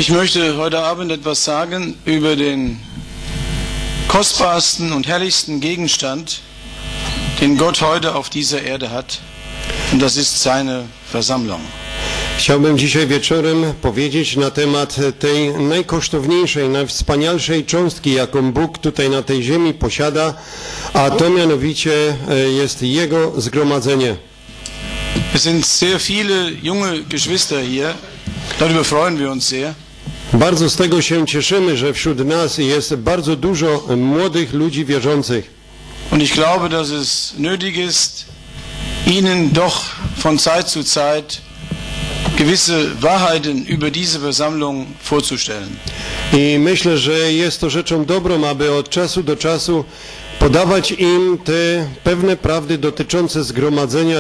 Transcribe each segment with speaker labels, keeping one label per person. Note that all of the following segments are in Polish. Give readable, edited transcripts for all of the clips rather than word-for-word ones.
Speaker 1: Ich möchte heute Abend etwas sagen über den kostbarsten und herrlichsten Gegenstand, den Gott heute auf dieser Erde hat, und das ist seine Versammlung.
Speaker 2: Chciałbym dzisiaj wieczorem powiedzieć na temat tej najkosztowniejszej, najwspanialszej cząstki, jaką Bóg tutaj na tej ziemi posiada, a to mianowicie jest Jego zgromadzenie.
Speaker 1: Es sind sehr viele junge Geschwister hier, darüber freuen wir uns sehr.
Speaker 2: Bardzo z tego się cieszymy, że wśród nas jest bardzo dużo młodych ludzi wierzących.
Speaker 1: Und ich glaube, dass es nötig ist, ihnen doch von Zeit zu Zeit gewisse Wahrheiten über diese Versammlung vorzustellen.
Speaker 2: I myślę, że jest to rzeczą dobrą, aby od czasu do czasu podawać im te pewne prawdy dotyczące zgromadzenia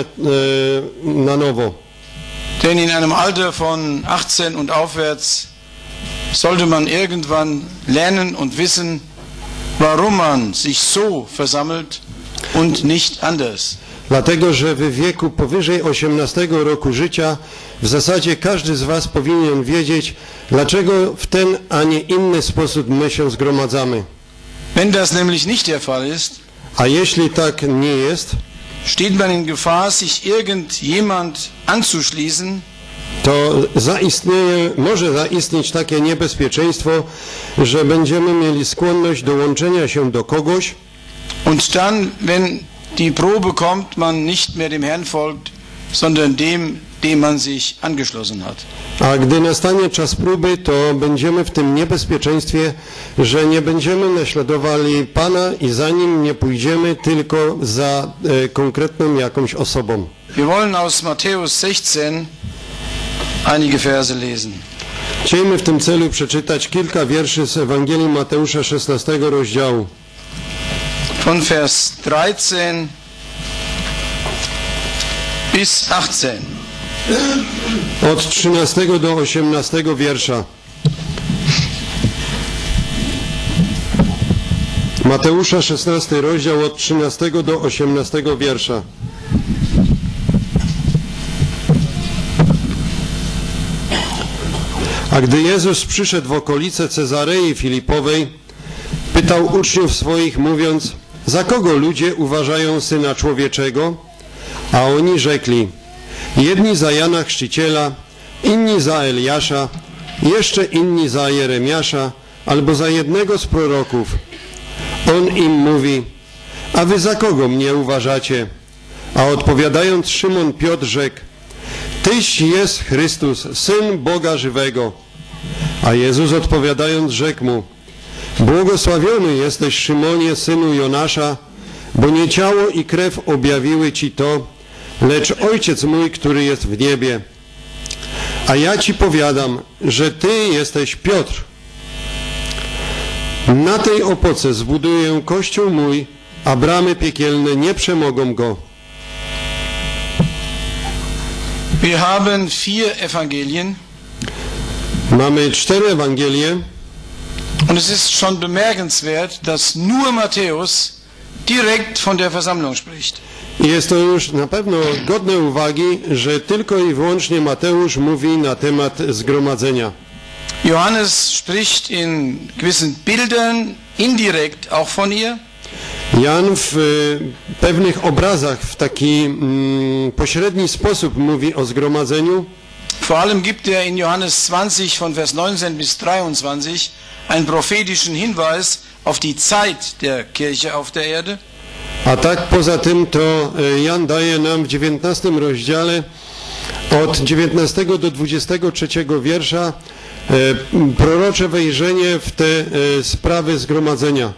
Speaker 2: na nowo.
Speaker 1: Denn in einem Alter von 18 und aufwärts sollte man irgendwann lernen und wissen, warum man sich so versammelt und nicht anders.
Speaker 2: Dlatego, że w wieku powyżej 18 roku życia w zasadzie każdy z was powinien wiedzieć, dlaczego w ten, a nie inny sposób my się zgromadzamy.
Speaker 1: Wenn das nämlich nicht der Fall ist,
Speaker 2: A jeśli tak nie jest,
Speaker 1: steht man in Gefahr, sich irgendjemand anzuschließen,
Speaker 2: to może zaistnieć takie niebezpieczeństwo, że będziemy mieli skłonność do łączenia się do kogoś.
Speaker 1: Und dann, wenn die Probe kommt, man nicht mehr dem Herrn folgt, sondern dem man sich angeschlossen hat.
Speaker 2: A gdy nastanie czas próby, to będziemy w tym niebezpieczeństwie, że nie będziemy naśladowali Pana i za Nim nie pójdziemy, tylko za konkretną jakąś osobą.
Speaker 1: Wir wollen aus Matthäus 16 einige Verse lesen.
Speaker 2: Chcielibyśmy w tym celu przeczytać kilka wierszy z Ewangelii Mateusza 16 rozdziału.
Speaker 1: Von Vers 13 bis 18.
Speaker 2: Od 13 do 18 wiersza. Mateusza 16 rozdział od 13 do 18 wiersza. A gdy Jezus przyszedł w okolice Cezarei Filipowej, pytał uczniów swoich, mówiąc: za kogo ludzie uważają Syna Człowieczego? A oni rzekli: jedni za Jana Chrzciciela, inni za Eliasza, jeszcze inni za Jeremiasza, albo za jednego z proroków. On im mówi: a wy za kogo mnie uważacie? A odpowiadając Szymon Piotr rzekł: Tyś jest Chrystus, Syn Boga żywego. A Jezus odpowiadając rzekł mu: błogosławiony jesteś, Szymonie, synu Jonasza, bo nie ciało i krew objawiły ci to, lecz Ojciec mój, który jest w niebie. A ja ci powiadam, że ty jesteś Piotr. Na tej opoce zbuduję kościół mój, a bramy piekielne nie przemogą go.
Speaker 1: Wir haben 4 Evangelien.
Speaker 2: Mamy 4 Ewangelie.
Speaker 1: Und es ist schon bemerkenswert, dass nur Matthäus direkt von der Versammlung spricht.
Speaker 2: I jest to już na pewno godne uwagi, że tylko i wyłącznie Mateusz mówi na temat zgromadzenia.
Speaker 1: Johannes spricht in gewissen Bildern indirekt auch von ihr.
Speaker 2: Jan w pewnych obrazach w taki pośredni sposób mówi o zgromadzeniu.
Speaker 1: Vor allem gibt er in Johannes 20 von Vers 19 bis 23 einen prophetischen Hinweis auf die Zeit der Kirche auf der Erde.
Speaker 2: A tak poza tym to Jan daje nam w 19 rozdziale od 19 do 23 wiersza prorocze wejrzenie w te sprawy zgromadzenia.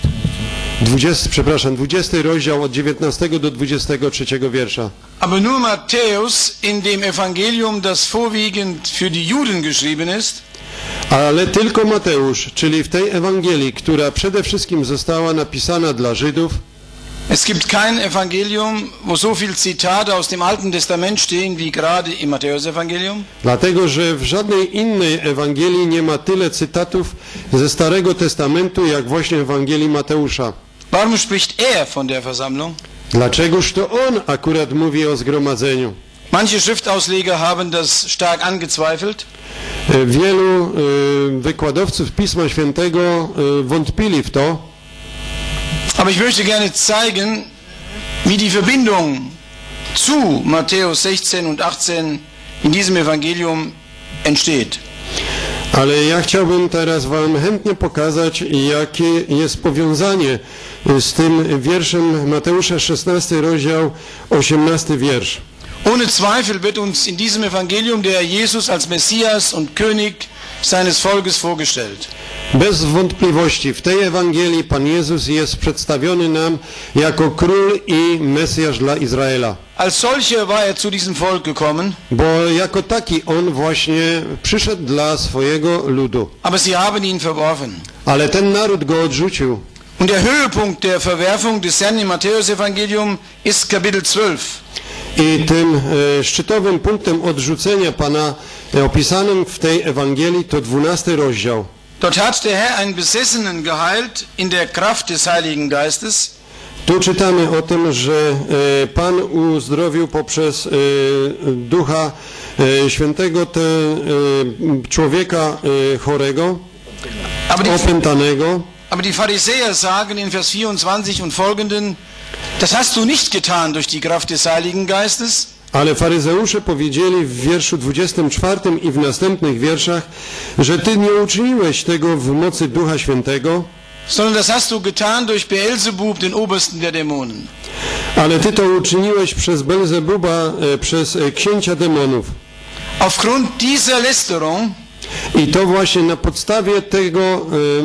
Speaker 2: 20 rozdział od 19 do 23 wiersza.
Speaker 1: Aber nur Matthäus in dem Evangelium, das vorwiegend für die Juden geschrieben ist,
Speaker 2: ale tylko Mateusz, czyli w tej Ewangelii, która przede wszystkim została napisana dla Żydów.
Speaker 1: Es gibt kein Evangelium, wo so viel Zitate aus dem Alten Testament stehen wie gerade im Matthäus-Evangelium.
Speaker 2: Dlatego, że w żadnej innej Ewangelii nie ma tyle cytatów ze Starego Testamentu, jak właśnie w Ewangelii Mateusza.
Speaker 1: Warum spricht er von der Versammlung?
Speaker 2: Dlaczegoż to on akurat mówi o zgromadzeniu?
Speaker 1: Manche Schriftausleger haben das stark angezweifelt.
Speaker 2: Wielu wykładowców Pisma Świętego wątpili w to.
Speaker 1: Aber ich möchte gerne zeigen, wie die Verbindung zu Matthäus 16 und 18 in diesem Evangelium entsteht.
Speaker 2: Ale ja chciałbym teraz wam chętnie pokazać, jakie jest powiązanie z tym wierszem Mateusza 16 rozdział 18 wiersz.
Speaker 1: Ohne Zweifel wird uns in diesem Evangelium der Jesus als Messias und König seines Volkes vorgestellt.
Speaker 2: Bez wątpliwości w tej Ewangelii Pan Jezus jest przedstawiony nam jako król i Mesjasz dla Izraela.
Speaker 1: Als solcher war er zu diesem Volk gekommen.
Speaker 2: Bo jako taki on właśnie przyszedł dla swojego ludu.
Speaker 1: Aber sie haben ihn verworfen.
Speaker 2: Ale ten naród go odrzucił.
Speaker 1: Und der Höhepunkt der Verwerfung des Herrn im Matthäus-Evangelium ist Kapitel 12.
Speaker 2: I tym szczytowym punktem odrzucenia Pana opisanym w tej Ewangelii to 12 rozdział.
Speaker 1: Dort hat der Herr einen Besessenen geheilt in der Kraft des Heiligen Geistes.
Speaker 2: Tu czytamy o tym, że Pan uzdrowił poprzez Ducha Świętego człowieka chorego, opętanego.
Speaker 1: Aber die Pharisäer sagen in Vers 24 und folgenden, das hast du nicht getan durch die Kraft des Heiligen Geistes.
Speaker 2: Ale faryzeusze powiedzieli w wierszu 24 i w następnych wierszach, że Ty nie uczyniłeś tego w mocy Ducha Świętego,
Speaker 1: sondern das hast du getan durch Beelzebub, den Obersten der Dämonen.
Speaker 2: Ale Ty to uczyniłeś przez Belzebuba, przez księcia demonów.
Speaker 1: Aufgrund dieser Lästerung
Speaker 2: I to właśnie na podstawie tego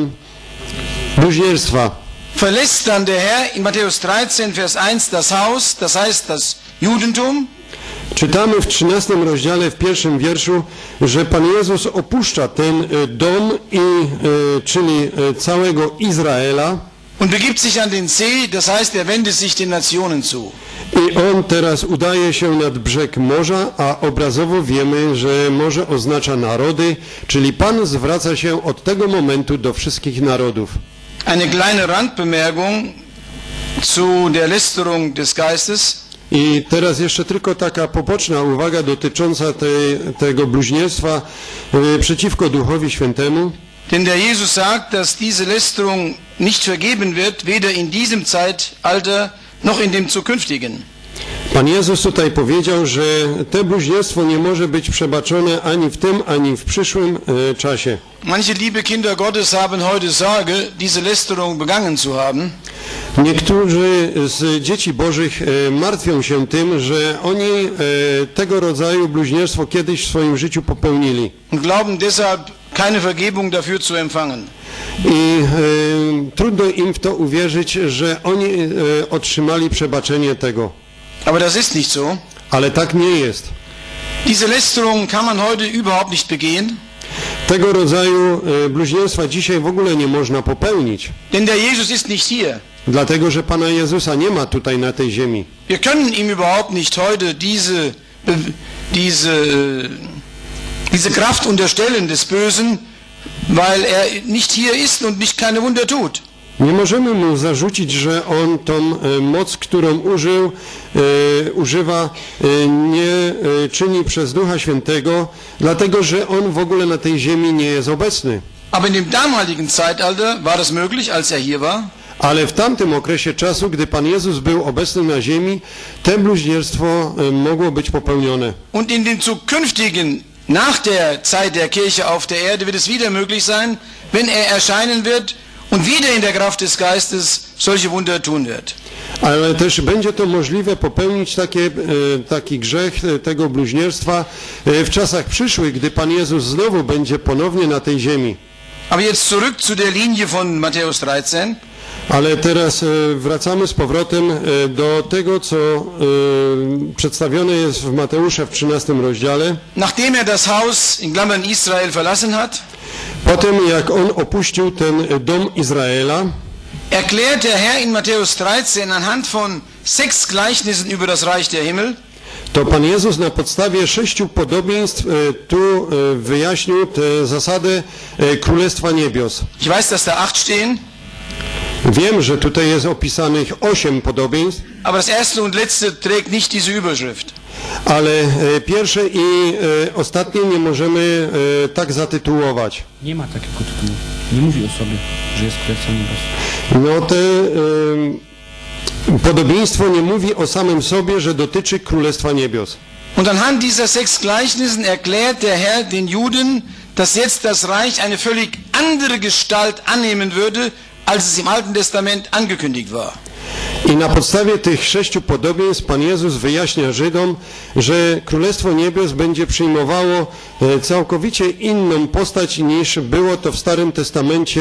Speaker 2: bluźnierstwa
Speaker 1: verlässt dann der Herr in Matthäus 13, Vers 1 das Haus, das heißt das Judentum.
Speaker 2: Czytamy w 13 rozdziale, w pierwszym wierszu, że Pan Jezus opuszcza ten dom, czyli całego Izraela.
Speaker 1: Und begibt sich an den See, das heißt, er wendet sich den Nationen zu.
Speaker 2: I on teraz udaje się nad brzeg morza, a obrazowo wiemy, że morze oznacza narody, czyli Pan zwraca się od tego momentu do wszystkich narodów.
Speaker 1: Eine kleine Randbemerkung zu der Lästerung des Geistes.
Speaker 2: I teraz jeszcze tylko taka poboczna uwaga dotycząca tego bluźnierstwa przeciwko Duchowi Świętemu.
Speaker 1: Denn der Jesus sagt, dass diese Lästerung nicht vergeben wird, weder in diesem Zeitalter noch in dem zukünftigen.
Speaker 2: Pan Jezus tutaj powiedział, że to bluźnierstwo nie może być przebaczone ani w tym, ani w przyszłym czasie.
Speaker 1: Manche liebe Kinder Gottes haben heute Sorge, diese Lästerung begangen zu haben.
Speaker 2: Niektórzy z dzieci Bożych martwią się tym, że oni tego rodzaju bluźnierstwo kiedyś w swoim życiu popełnili.
Speaker 1: Und glauben deshalb keine Vergebung dafür zu empfangen.
Speaker 2: I trudno im w to uwierzyć, że oni otrzymali przebaczenie tego.
Speaker 1: Aber das ist nicht so.
Speaker 2: Ale tak nie jest.
Speaker 1: Diese Lästerung kann man heute überhaupt nicht begehen.
Speaker 2: Tego rodzaju bluźnierstwa dzisiaj w ogóle nie można popełnić.
Speaker 1: Denn der Jesus ist nicht hier.
Speaker 2: Dlatego, że Pana Jezusa nie ma tutaj na tej ziemi.
Speaker 1: Wir können ihm überhaupt nicht heute diese Kraft unterstellen des Bösen, weil er nicht hier ist und nicht keine Wunder tut.
Speaker 2: Nie możemy mu zarzucić, że on tą moc, którą używa, nie czyni przez Ducha Świętego, dlatego, że on w ogóle na tej ziemi nie jest obecny.
Speaker 1: Aber in dem damaligen Zeitalter war das möglich, als er hier war.
Speaker 2: Ale w tamtym okresie czasu, gdy Pan Jezus był obecny na ziemi, to bluźnierstwo mogło być popełnione.
Speaker 1: Und in dem zukünftigen, nach der Zeit der Kirche auf der Erde, wird es wieder möglich sein, wenn er erscheinen wird und wieder in der Kraft des Geistes solche Wunder tun wird.
Speaker 2: Ale też będzie to możliwe popełnić taki grzech tego bluźnierstwa w czasach przyszłych, gdy Pan Jezus znowu będzie ponownie na tej ziemi.
Speaker 1: Aber jetzt zurück zu der Linie von Matthäus 13.
Speaker 2: Ale teraz wracamy z powrotem do tego, co przedstawione jest w Mateusza w 13 rozdziale.
Speaker 1: Nachdem er das Haus, in Klammern Israel, verlassen hat,
Speaker 2: potem jak on opuścił ten dom Izraela,
Speaker 1: erklärt der Herr in Matthäus 13 anhand von 6 Gleichnissen über das Reich der Himmel,
Speaker 2: to Pan Jezus na podstawie 6 podobieństw tu wyjaśnił tę zasadę Królestwa Niebios.
Speaker 1: Ich weiß, dass da 8 stehen.
Speaker 2: Wiem, że tutaj jest opisanych 8 podobieństw.
Speaker 1: Aber das erste und letzte trägt nicht diese Überschrift.
Speaker 2: Ale pierwsze i ostatnie nie możemy tak zatytułować.
Speaker 3: Nie ma takiego tytułu. Nie mówi o sobie, że jest Królestwo Niebios.
Speaker 2: No to podobieństwo nie mówi o samym sobie, że dotyczy Królestwa Niebios.
Speaker 1: Und anhand dieser 6 Gleichnissen erklärt der Herr den Juden, dass jetzt das Reich eine völlig andere Gestalt annehmen würde, als es im Alten Testament angekündigt war.
Speaker 2: I na podstawie tych 6 podobieństw Pan Jezus wyjaśnia Żydom, że Królestwo Niebios będzie przyjmowało całkowicie inną postać niż było to w Starym Testamencie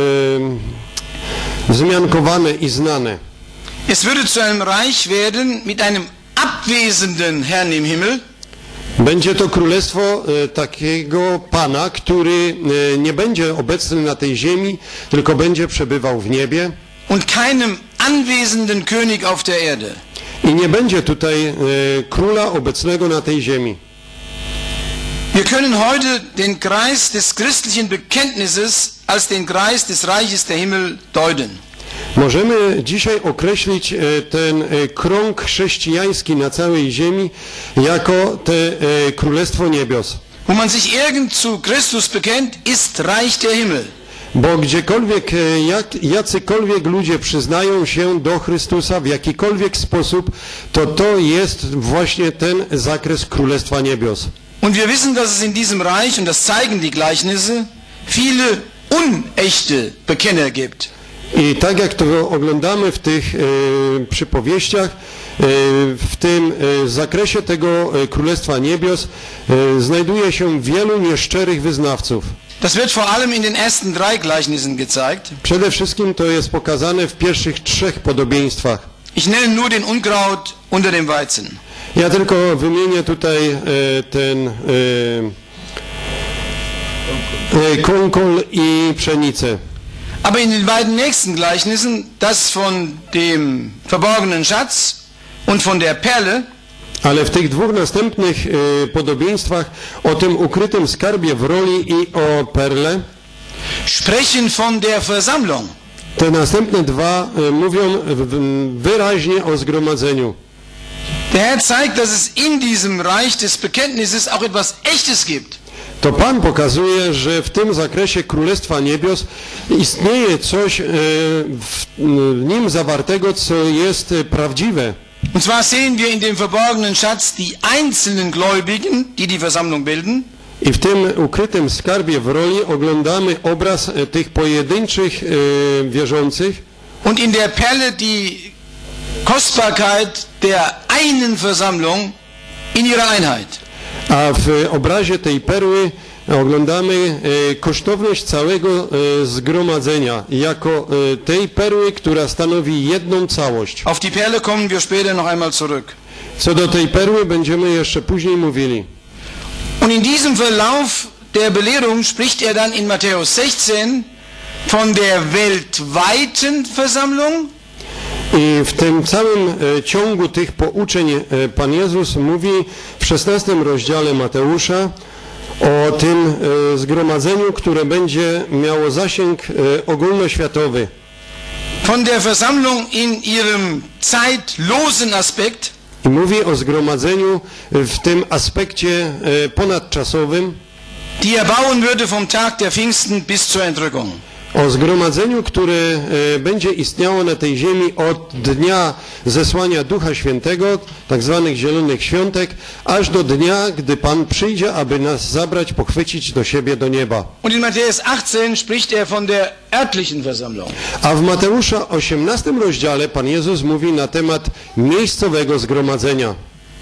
Speaker 2: wzmiankowane i znane.
Speaker 1: Es würde zu einem Reich werden mit einem abwesenden Herrn im Himmel.
Speaker 2: Będzie to królestwo takiego Pana, który nie będzie obecny na tej ziemi, tylko będzie przebywał w niebie.
Speaker 1: Und keinem anwesenden König auf der Erde.
Speaker 2: I nie będzie tutaj króla obecnego na tej ziemi.
Speaker 1: Wir können heute den Kreis des christlichen Bekenntnisses als den Kreis des Reiches der Himmel deuten.
Speaker 2: Możemy dzisiaj określić ten krąg chrześcijański na całej ziemi jako te Królestwo Niebios.
Speaker 1: Wo man sich irgend zu Christus bekennt, ist Reich der Himmel.
Speaker 2: Bo gdziekolwiek, jacykolwiek ludzie przyznają się do Chrystusa w jakikolwiek sposób, to jest właśnie ten zakres Królestwa Niebios.
Speaker 1: Und wir wissen, dass es in diesem Reich, und das zeigen die Gleichnisse, viele unechte Bekenner gibt.
Speaker 2: I tak jak to oglądamy w tych przypowieściach, w tym zakresie tego Królestwa Niebios znajduje się wielu nieszczerych wyznawców.
Speaker 1: Das wird vor allem in den ersten 3 Gleichnissen gezeigt.
Speaker 2: Przede wszystkim to jest pokazane w pierwszych 3 podobieństwach.
Speaker 1: Ich nenne nur den Unkraut unter dem Weizen.
Speaker 2: Ja tylko wymienię tutaj ten konkol i pszenicę.
Speaker 1: Aber in den beiden nächsten Gleichnissen, das von dem verborgenen Schatz und von der Perle,
Speaker 2: ale w tych 2 następnych podobieństwach o tym ukrytym skarbie w roli i o perle
Speaker 1: sprechen von der Versammlung.
Speaker 2: te następne 2 mówią wyraźnie o zgromadzeniu.
Speaker 1: Der Herr zeigt, dass es in diesem Reich des Bekenntnisses auch etwas Echtes gibt.
Speaker 2: To Pan pokazuje, że w tym zakresie Królestwa Niebios istnieje coś w nim zawartego, co jest prawdziwe.
Speaker 1: Und zwar sehen wir in dem verborgenen Schatz die einzelnen Gläubigen, die die Versammlung bilden.
Speaker 2: I w tym ukrytym skarbie w roli oglądamy obraz tych pojedynczych wierzących.
Speaker 1: Und in der Perle die Kostbarkeit der einen Versammlung in ihrer Einheit.
Speaker 2: A w obrazie tej perły oglądamy kosztowność całego zgromadzenia jako tej perły, która stanowi jedną całość.
Speaker 1: Auf die Perle kommen wir später noch einmal zurück.
Speaker 2: Co do tej perły będziemy jeszcze później mówili.
Speaker 1: Und in diesem Verlauf der Belehrung spricht er dann in Matthäus 16 von der weltweiten Versammlung.
Speaker 2: I w tym całym ciągu tych pouczeń Pan Jezus mówi w 16 rozdziale Mateusza o tym zgromadzeniu, które będzie miało zasięg ogólnoświatowy.
Speaker 1: Von der Versammlung in ihrem zeitlosen Aspekt.
Speaker 2: I mówi o zgromadzeniu w tym aspekcie ponadczasowym.
Speaker 1: Die erbauen würde vom Tag der Pfingsten bis zur Entrückung.
Speaker 2: O zgromadzeniu, które będzie istniało na tej ziemi od dnia zesłania Ducha Świętego, tak zwanych Zielonych Świątek, aż do dnia, gdy Pan przyjdzie, aby nas zabrać, pochwycić do siebie, do nieba.
Speaker 1: Und in Matthäus 18 spricht er von der örtlichen Versammlung.
Speaker 2: A w Mateusza 18 rozdziale Pan Jezus mówi na temat miejscowego zgromadzenia.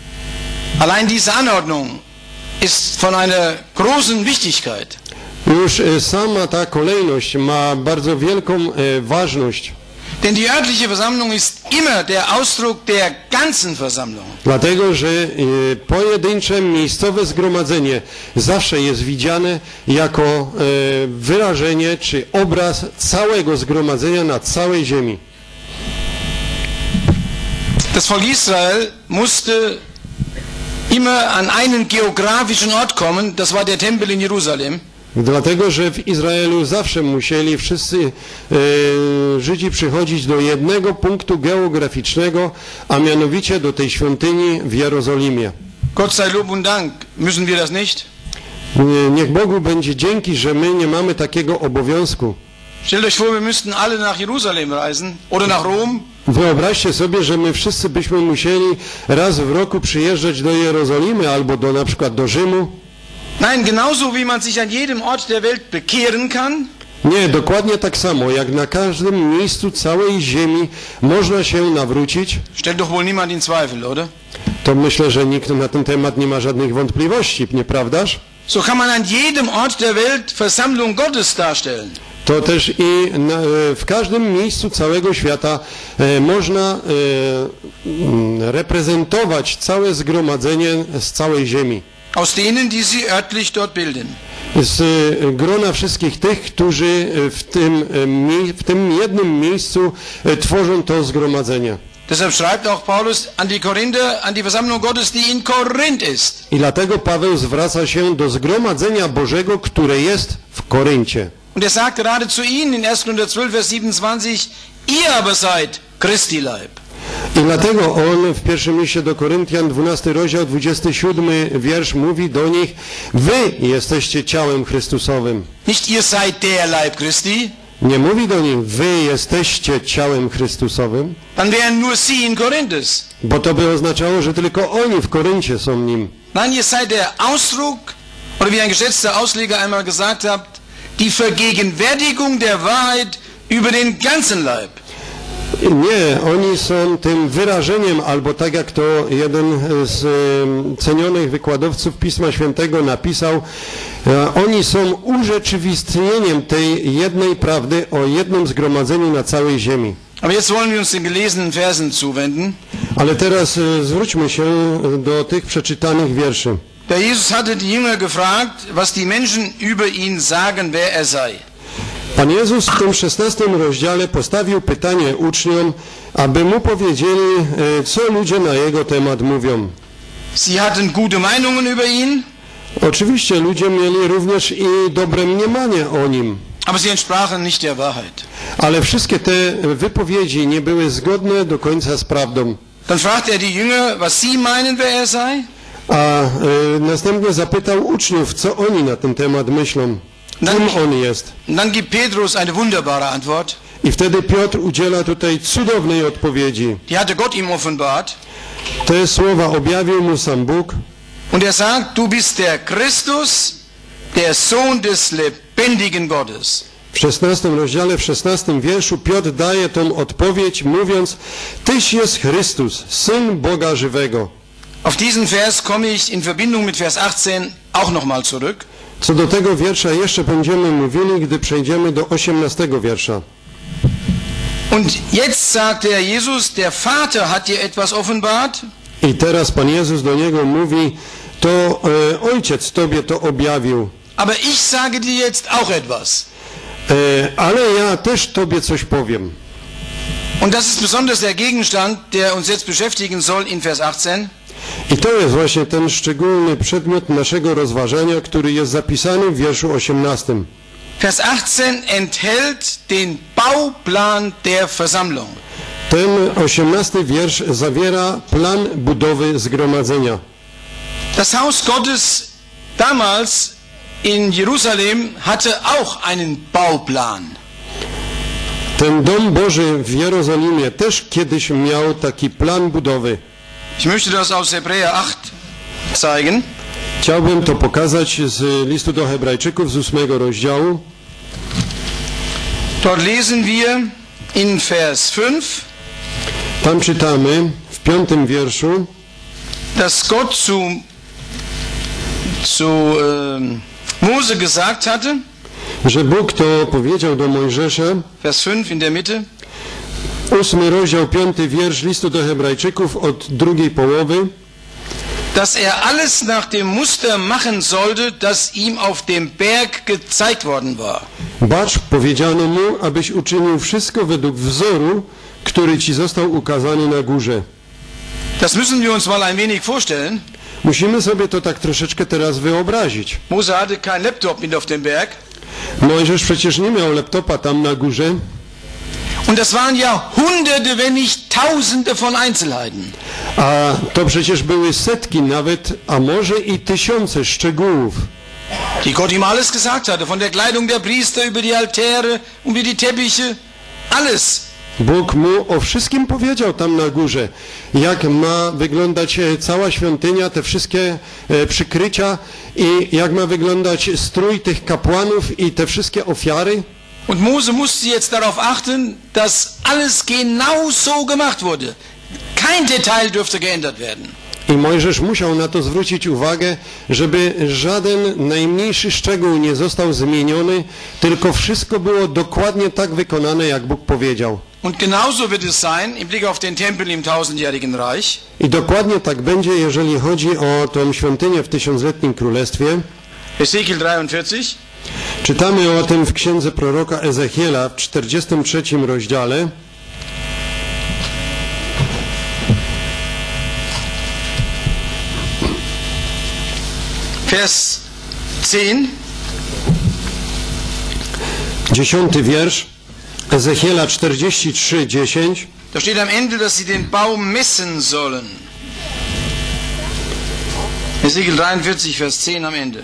Speaker 1: Allein diese Anordnung ist von einer großen Wichtigkeit.
Speaker 2: Już sama ta kolejność ma bardzo wielką ważność.
Speaker 1: Denn die örtliche Versammlung ist immer der Ausdruck der ganzen Versammlung.
Speaker 2: Dlatego, że pojedyncze miejscowe zgromadzenie zawsze jest widziane jako wyrażenie czy obraz całego zgromadzenia na całej ziemi.
Speaker 1: Das Volk Israel musste immer an einen geografischen Ort kommen, das war der Tempel in Jerusalem.
Speaker 2: Dlatego, że w Izraelu zawsze musieli wszyscy Żydzi przychodzić do jednego punktu geograficznego, a mianowicie do tej świątyni w Jerozolimie.
Speaker 1: Gott sei Lob und Dank. Müssen wir das nicht?
Speaker 2: Niech Bogu będzie dzięki, że my nie mamy takiego obowiązku.
Speaker 1: Stellt euch vor, wir müssten alle nach Jerusalem reisen oder nach Rom.
Speaker 2: Wyobraźcie sobie, że my wszyscy byśmy musieli raz w roku przyjeżdżać do Jerozolimy albo na przykład do Rzymu.
Speaker 1: Nein, genauso wie man sich an jedem Ort der Welt bekehren kann.
Speaker 2: Nie, dokładnie tak samo, jak na każdym miejscu całej ziemi można się nawrócić.
Speaker 1: Stellt doch wohl niemand in Zweifel, oder?
Speaker 2: To myślę, że nikt na ten temat nie ma żadnych wątpliwości, nieprawdaż?
Speaker 1: So kann man an jedem Ort der Welt Versammlung Gottes darstellen.
Speaker 2: To też i w każdym miejscu całego świata można reprezentować całe zgromadzenie z całej ziemi.
Speaker 1: Aus denen, die sie örtlich dort bilden.
Speaker 2: Z grona wszystkich tych, którzy w tym jednym miejscu tworzą to zgromadzenie.
Speaker 1: Deshalb schreibt auch Paulus an die Korinther, an die Versammlung Gottes, die in Korinth ist.
Speaker 2: I dlatego Paweł zwraca się do zgromadzenia Bożego, które jest w Koryncie.
Speaker 1: Und er sagt gerade zu ihnen in 1. Korinther 12, Vers 27, ihr aber seid Christi Leib.
Speaker 2: I dlatego on w pierwszym liście do Koryntian, 12 rozdział, 27 wiersz mówi do nich: wy jesteście ciałem Chrystusowym.
Speaker 1: Nicht ihr seid der Leib Christi.
Speaker 2: Nie mówi do nich: wy jesteście ciałem Chrystusowym.
Speaker 1: Dann wären nur sie in Korinthes.
Speaker 2: Bo to by oznaczało, że tylko oni w Koryncie są nim.
Speaker 1: Nein, ihr seid der Ausdruck, oder wie ein geschätzter Ausleger einmal gesagt hat, die Vergegenwärtigung der Wahrheit über den ganzen Leib.
Speaker 2: Nie, oni są tym wyrażeniem, albo tak jak to jeden z cenionych wykładowców Pisma Świętego napisał, oni są urzeczywistnieniem tej jednej prawdy o jednym zgromadzeniu na całej ziemi.
Speaker 1: Aber jetzt wollen wir uns den gelesenen Versen zuwenden.
Speaker 2: Ale teraz zwróćmy się do tych przeczytanych wierszy.
Speaker 1: Der Jesus hatte die Jünger gefragt, was die Menschen über ihn sagen, wer er sei.
Speaker 2: Pan Jezus w tym 16 rozdziale postawił pytanie uczniom, aby mu powiedzieli, co ludzie na jego temat mówią.
Speaker 1: Sie hatten gute Meinungen über ihn.
Speaker 2: Oczywiście ludzie mieli również i dobre mniemanie o nim.
Speaker 1: Aber sie entsprachen nicht der Wahrheit.
Speaker 2: Ale wszystkie te wypowiedzi nie były zgodne do końca z prawdą.
Speaker 1: Dann fragt er die Jünger, was sie meinen, wer er sei.
Speaker 2: A następnie zapytał uczniów, co oni na ten temat myślą. Kim on jest?
Speaker 1: Dann gibt Petrus eine wunderbare Antwort.
Speaker 2: I wtedy Piotr udziela tutaj cudownej odpowiedzi.
Speaker 1: Die hatte Gott ihm offenbart.
Speaker 2: Te słowa objawił mu sam Bóg.
Speaker 1: Und er sagt, du bist der Christus, der Sohn des lebendigen Gottes.
Speaker 2: W 16 rozdziale, w 16 wierszu Piotr daje tą odpowiedź, mówiąc: Tyś jest Chrystus, Syn Boga żywego.
Speaker 1: Auf diesen Vers komme ich in Verbindung mit Vers 18 auch nochmal zurück.
Speaker 2: Co do tego wiersza jeszcze będziemy mówili, gdy przejdziemy do 18 wiersza.
Speaker 1: Und jetzt sagt der Jesus, der Vater hat dir etwas offenbart.
Speaker 2: I teraz Pan Jezus do niego mówi: to Ojciec Tobie to objawił.
Speaker 1: Aber ich sage dir jetzt auch etwas.
Speaker 2: Ale ja też Tobie coś powiem.
Speaker 1: Und das ist besonders der Gegenstand, der uns jetzt beschäftigen soll in Vers 18.
Speaker 2: I to jest właśnie ten szczególny przedmiot naszego rozważania, który jest zapisany w wierszu 18.
Speaker 1: Vers 18 enthält den Bauplan der Versammlung.
Speaker 2: Ten 18 wiersz zawiera plan budowy zgromadzenia.
Speaker 1: Das Haus Gottes damals in Jerusalem hatte auch einen Bauplan.
Speaker 2: Ten dom Boży w Jerozolimie też kiedyś miał taki plan budowy.
Speaker 1: Ich möchte das aus Hebräer 8 zeigen.
Speaker 2: Chciałbym to pokazać z listu do Hebrajczyków z 8 rozdziału.
Speaker 1: Dort lesen wir in Vers 5.
Speaker 2: Tam czytamy w 5 wierszu,
Speaker 1: dass Gott zu Mose gesagt hatte.
Speaker 2: że Bóg to powiedział do Mojżesza.
Speaker 1: Vers 5 in der Mitte.
Speaker 2: 8 rozdział, 5 wiersz listu do Hebrajczyków od drugiej połowy.
Speaker 1: Dass er alles nach dem Muster machen sollte, das ihm auf dem Berg gezeigt worden war.
Speaker 2: Bacz, powiedziano mu, abyś uczynił wszystko według wzoru, który ci został ukazany na górze.
Speaker 1: Das müssen wir uns mal ein wenig vorstellen.
Speaker 2: Musimy sobie to tak troszeczkę teraz wyobrazić.
Speaker 1: Mose hatte kein Laptop mit auf dem Berg.
Speaker 2: Mojżesz przecież nie miał laptopa tam na górze.
Speaker 1: Und das waren ja Hunderte, wenn nicht Tausende von Einzelheiten.
Speaker 2: A to przecież były setki nawet, a może i tysiące szczegółów,
Speaker 1: die Gott ihm alles gesagt hatte, von der Kleidung der Priester über die Altäre, über die Teppiche, alles.
Speaker 2: Bóg mu o wszystkim powiedział tam na górze, jak ma wyglądać cała świątynia, te wszystkie przykrycia i jak ma wyglądać strój tych kapłanów i te wszystkie ofiary.
Speaker 1: Und Mose musste jetzt darauf achten, dass alles genau so gemacht wurde. Kein Detail dürfte geändert werden.
Speaker 2: I Mojżesz musiał na to zwrócić uwagę, żeby żaden najmniejszy szczegół nie został zmieniony, tylko wszystko było dokładnie tak wykonane, jak Bóg powiedział.
Speaker 1: Und genauso wird es sein im Blick auf den Tempel im tausendjährigen Reich.
Speaker 2: I dokładnie tak będzie, jeżeli chodzi o tą świątynię w tysiącletnim królestwie.
Speaker 1: Ezekiel 43.
Speaker 2: Czytamy o tym w księdze proroka Ezechiela w 43 rozdziale.
Speaker 1: Vers 10.
Speaker 2: 10 wiersz. Ezechiela 43:10.
Speaker 1: Da steht am Ende, dass sie den Baum messen sollen. Ezekiel 43, Vers 10 am Ende.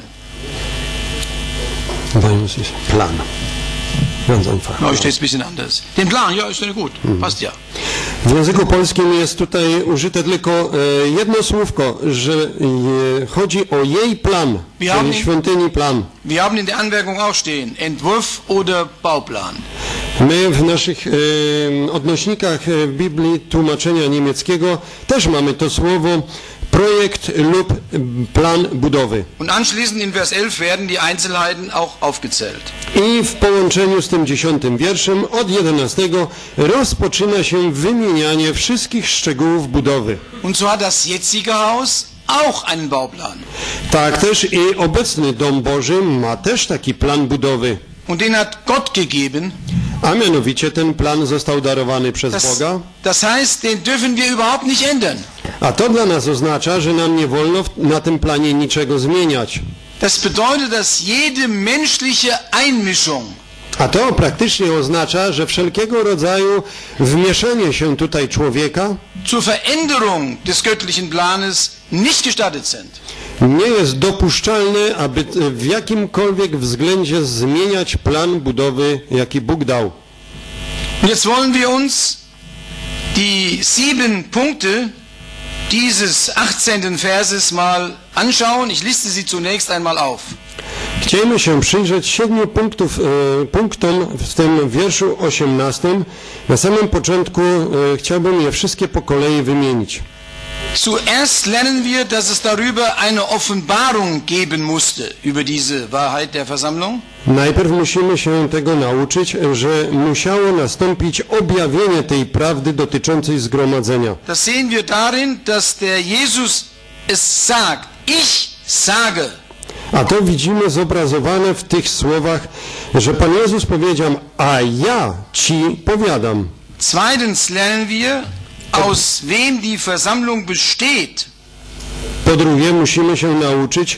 Speaker 2: Plan. Ganz einfach.
Speaker 1: Neu steht es ein bisschen anders. Den Plan, ja, ist ja gut. Passt ja.
Speaker 2: W języku polskim jest tutaj użyte tylko jedno słówko, że chodzi o jej plan, czyli świątyni plan.
Speaker 1: Wir haben in der Anmerkung auch stehen, Entwurf oder Bauplan.
Speaker 2: My w naszych odnośnikach w Biblii tłumaczenia niemieckiego też mamy to słowo projekt lub plan budowy.
Speaker 1: Und anschließend in Vers 11 werden die Einzelheiten auch aufgezählt.
Speaker 2: I w połączeniu z tym 10 wierszem od 11 rozpoczyna się wymienianie wszystkich szczegółów budowy.
Speaker 1: Und so hat das jetzige Haus auch einen Bauplan.
Speaker 2: Tak też i obecny Dom Boży ma też taki plan budowy.
Speaker 1: Und den hat Gott gegeben.
Speaker 2: A mianowicie ten plan został darowany przez Boga.
Speaker 1: Das heißt, den dürfen wir überhaupt nicht ändern.
Speaker 2: A to dla nas oznacza, że nam nie wolno na tym planie niczego zmieniać.
Speaker 1: Das bedeutet, dass jede menschliche Einmischung,
Speaker 2: a to praktycznie oznacza, że wszelkiego rodzaju wmieszanie się tutaj człowieka
Speaker 1: zur Veränderung des göttlichen Planes nicht gestattet sind.
Speaker 2: Nie jest dopuszczalne, aby w jakimkolwiek względzie zmieniać plan budowy, jaki Bóg dał.
Speaker 1: Und jetzt wollen wir uns die 7 Punkte dieses 18. Verses mal anschauen. Ich liste sie zunächst einmal auf.
Speaker 2: Chcielibyśmy się przyjrzeć 7 punktom w tym wierszu 18. Na samym początku chciałbym je wszystkie po kolei wymienić.
Speaker 1: Zuerst lernen wir, dass es darüber eine Offenbarung geben musste, über diese Wahrheit der Versammlung.
Speaker 2: Najpierw musimy się tego nauczyć, że musiało nastąpić objawienie tej prawdy dotyczącej zgromadzenia.
Speaker 1: Das sehen wir darin, dass der Jesus es sagt. Ich sage.
Speaker 2: A to widzimy zobrazowane w tych słowach, że Pan Jezus powiedział, a ja ci powiadam.
Speaker 1: Zweitens lernen wir, aus wem die Versammlung besteht.
Speaker 2: Po drugie, musimy się nauczyć,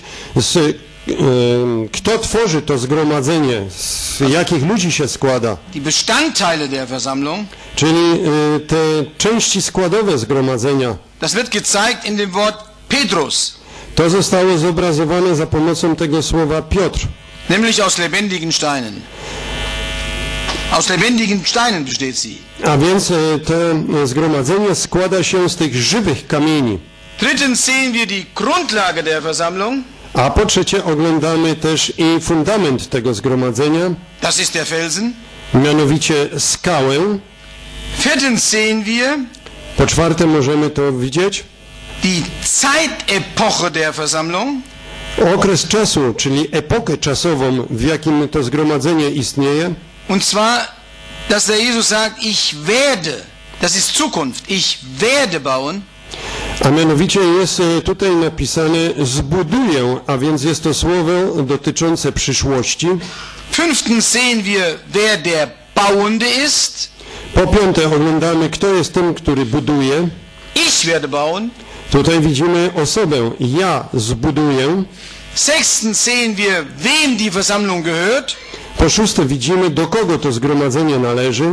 Speaker 2: kto tworzy to zgromadzenie, z jakich ludzi się składa.
Speaker 1: Die Bestandteile der Versammlung.
Speaker 2: Czyli te części składowe zgromadzenia.
Speaker 1: Das wird gezeigt in dem Wort Petrus.
Speaker 2: To zostało zobrazowane za pomocą tego słowa Piotr.
Speaker 1: Nämlich aus lebendigen Steinen. Aus lebendigen Steinen besteht sie.
Speaker 2: A więc to zgromadzenie składa się z tych żywych kamieni.
Speaker 1: Drittens sehen wir die Grundlage der Versammlung.
Speaker 2: A po trzecie oglądamy też i fundament tego zgromadzenia.
Speaker 1: Das ist der Felsen.
Speaker 2: Mianowicie skałę.
Speaker 1: Viertens sehen wir
Speaker 2: po czwarte możemy to widzieć.
Speaker 1: Die Zeitepoche der Versammlung.
Speaker 2: Okres czasu, czyli epokę czasową, w jakim to zgromadzenie istnieje.
Speaker 1: Und zwar, dass der Jesus sagt, ich werde, das ist Zukunft, ich werde bauen.
Speaker 2: A mianowicie jest tutaj napisane zbuduję, a więc jest to słowo dotyczące przyszłości.
Speaker 1: Fünftens sehen wir, wer der Bauende ist.
Speaker 2: Po piąte oglądamy, kto jest tym, który buduje.
Speaker 1: Ich werde bauen.
Speaker 2: Tutaj widzimy osobę, ja zbuduję.
Speaker 1: Sechstens sehen wir, wem die Versammlung gehört.
Speaker 2: Po szóste widzimy, do kogo to zgromadzenie należy.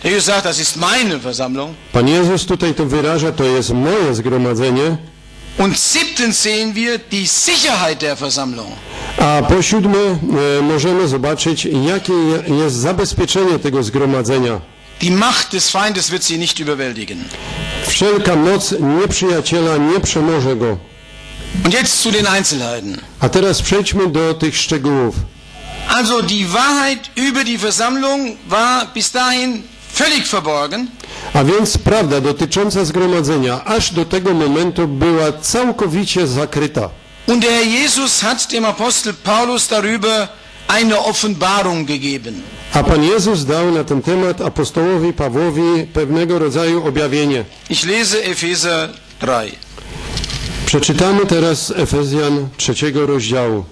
Speaker 1: Jesus sagt, das ist meine Versammlung.
Speaker 2: Pan Jezus tutaj to wyraża, to jest moje zgromadzenie.
Speaker 1: Und 7. sehen wir die Sicherheit der Versammlung.
Speaker 2: A po 7 możemy zobaczyć, jakie jest zabezpieczenie tego zgromadzenia.
Speaker 1: Die Macht des Feindes wird sie nicht überwältigen.
Speaker 2: Wszelka moc nieprzyjaciela nie przemoże go.
Speaker 1: Und jetzt zu den Einzelheiten.
Speaker 2: A teraz przejdźmy do tych szczegółów.
Speaker 1: Also die Wahrheit über die Versammlung war bis dahin völlig verborgen.
Speaker 2: A więc prawda dotycząca zgromadzenia aż do tego momentu była całkowicie zakryta.
Speaker 1: Und der Herr Jesus hat dem Apostel Paulus darüber eine Offenbarung gegeben.
Speaker 2: A Pan Jezus dał na ten temat apostołowi Pawłowi pewnego rodzaju objawienie.
Speaker 1: Ich lese Epheser 3.
Speaker 2: Przeczytamy teraz Efezjan 3 rozdziału.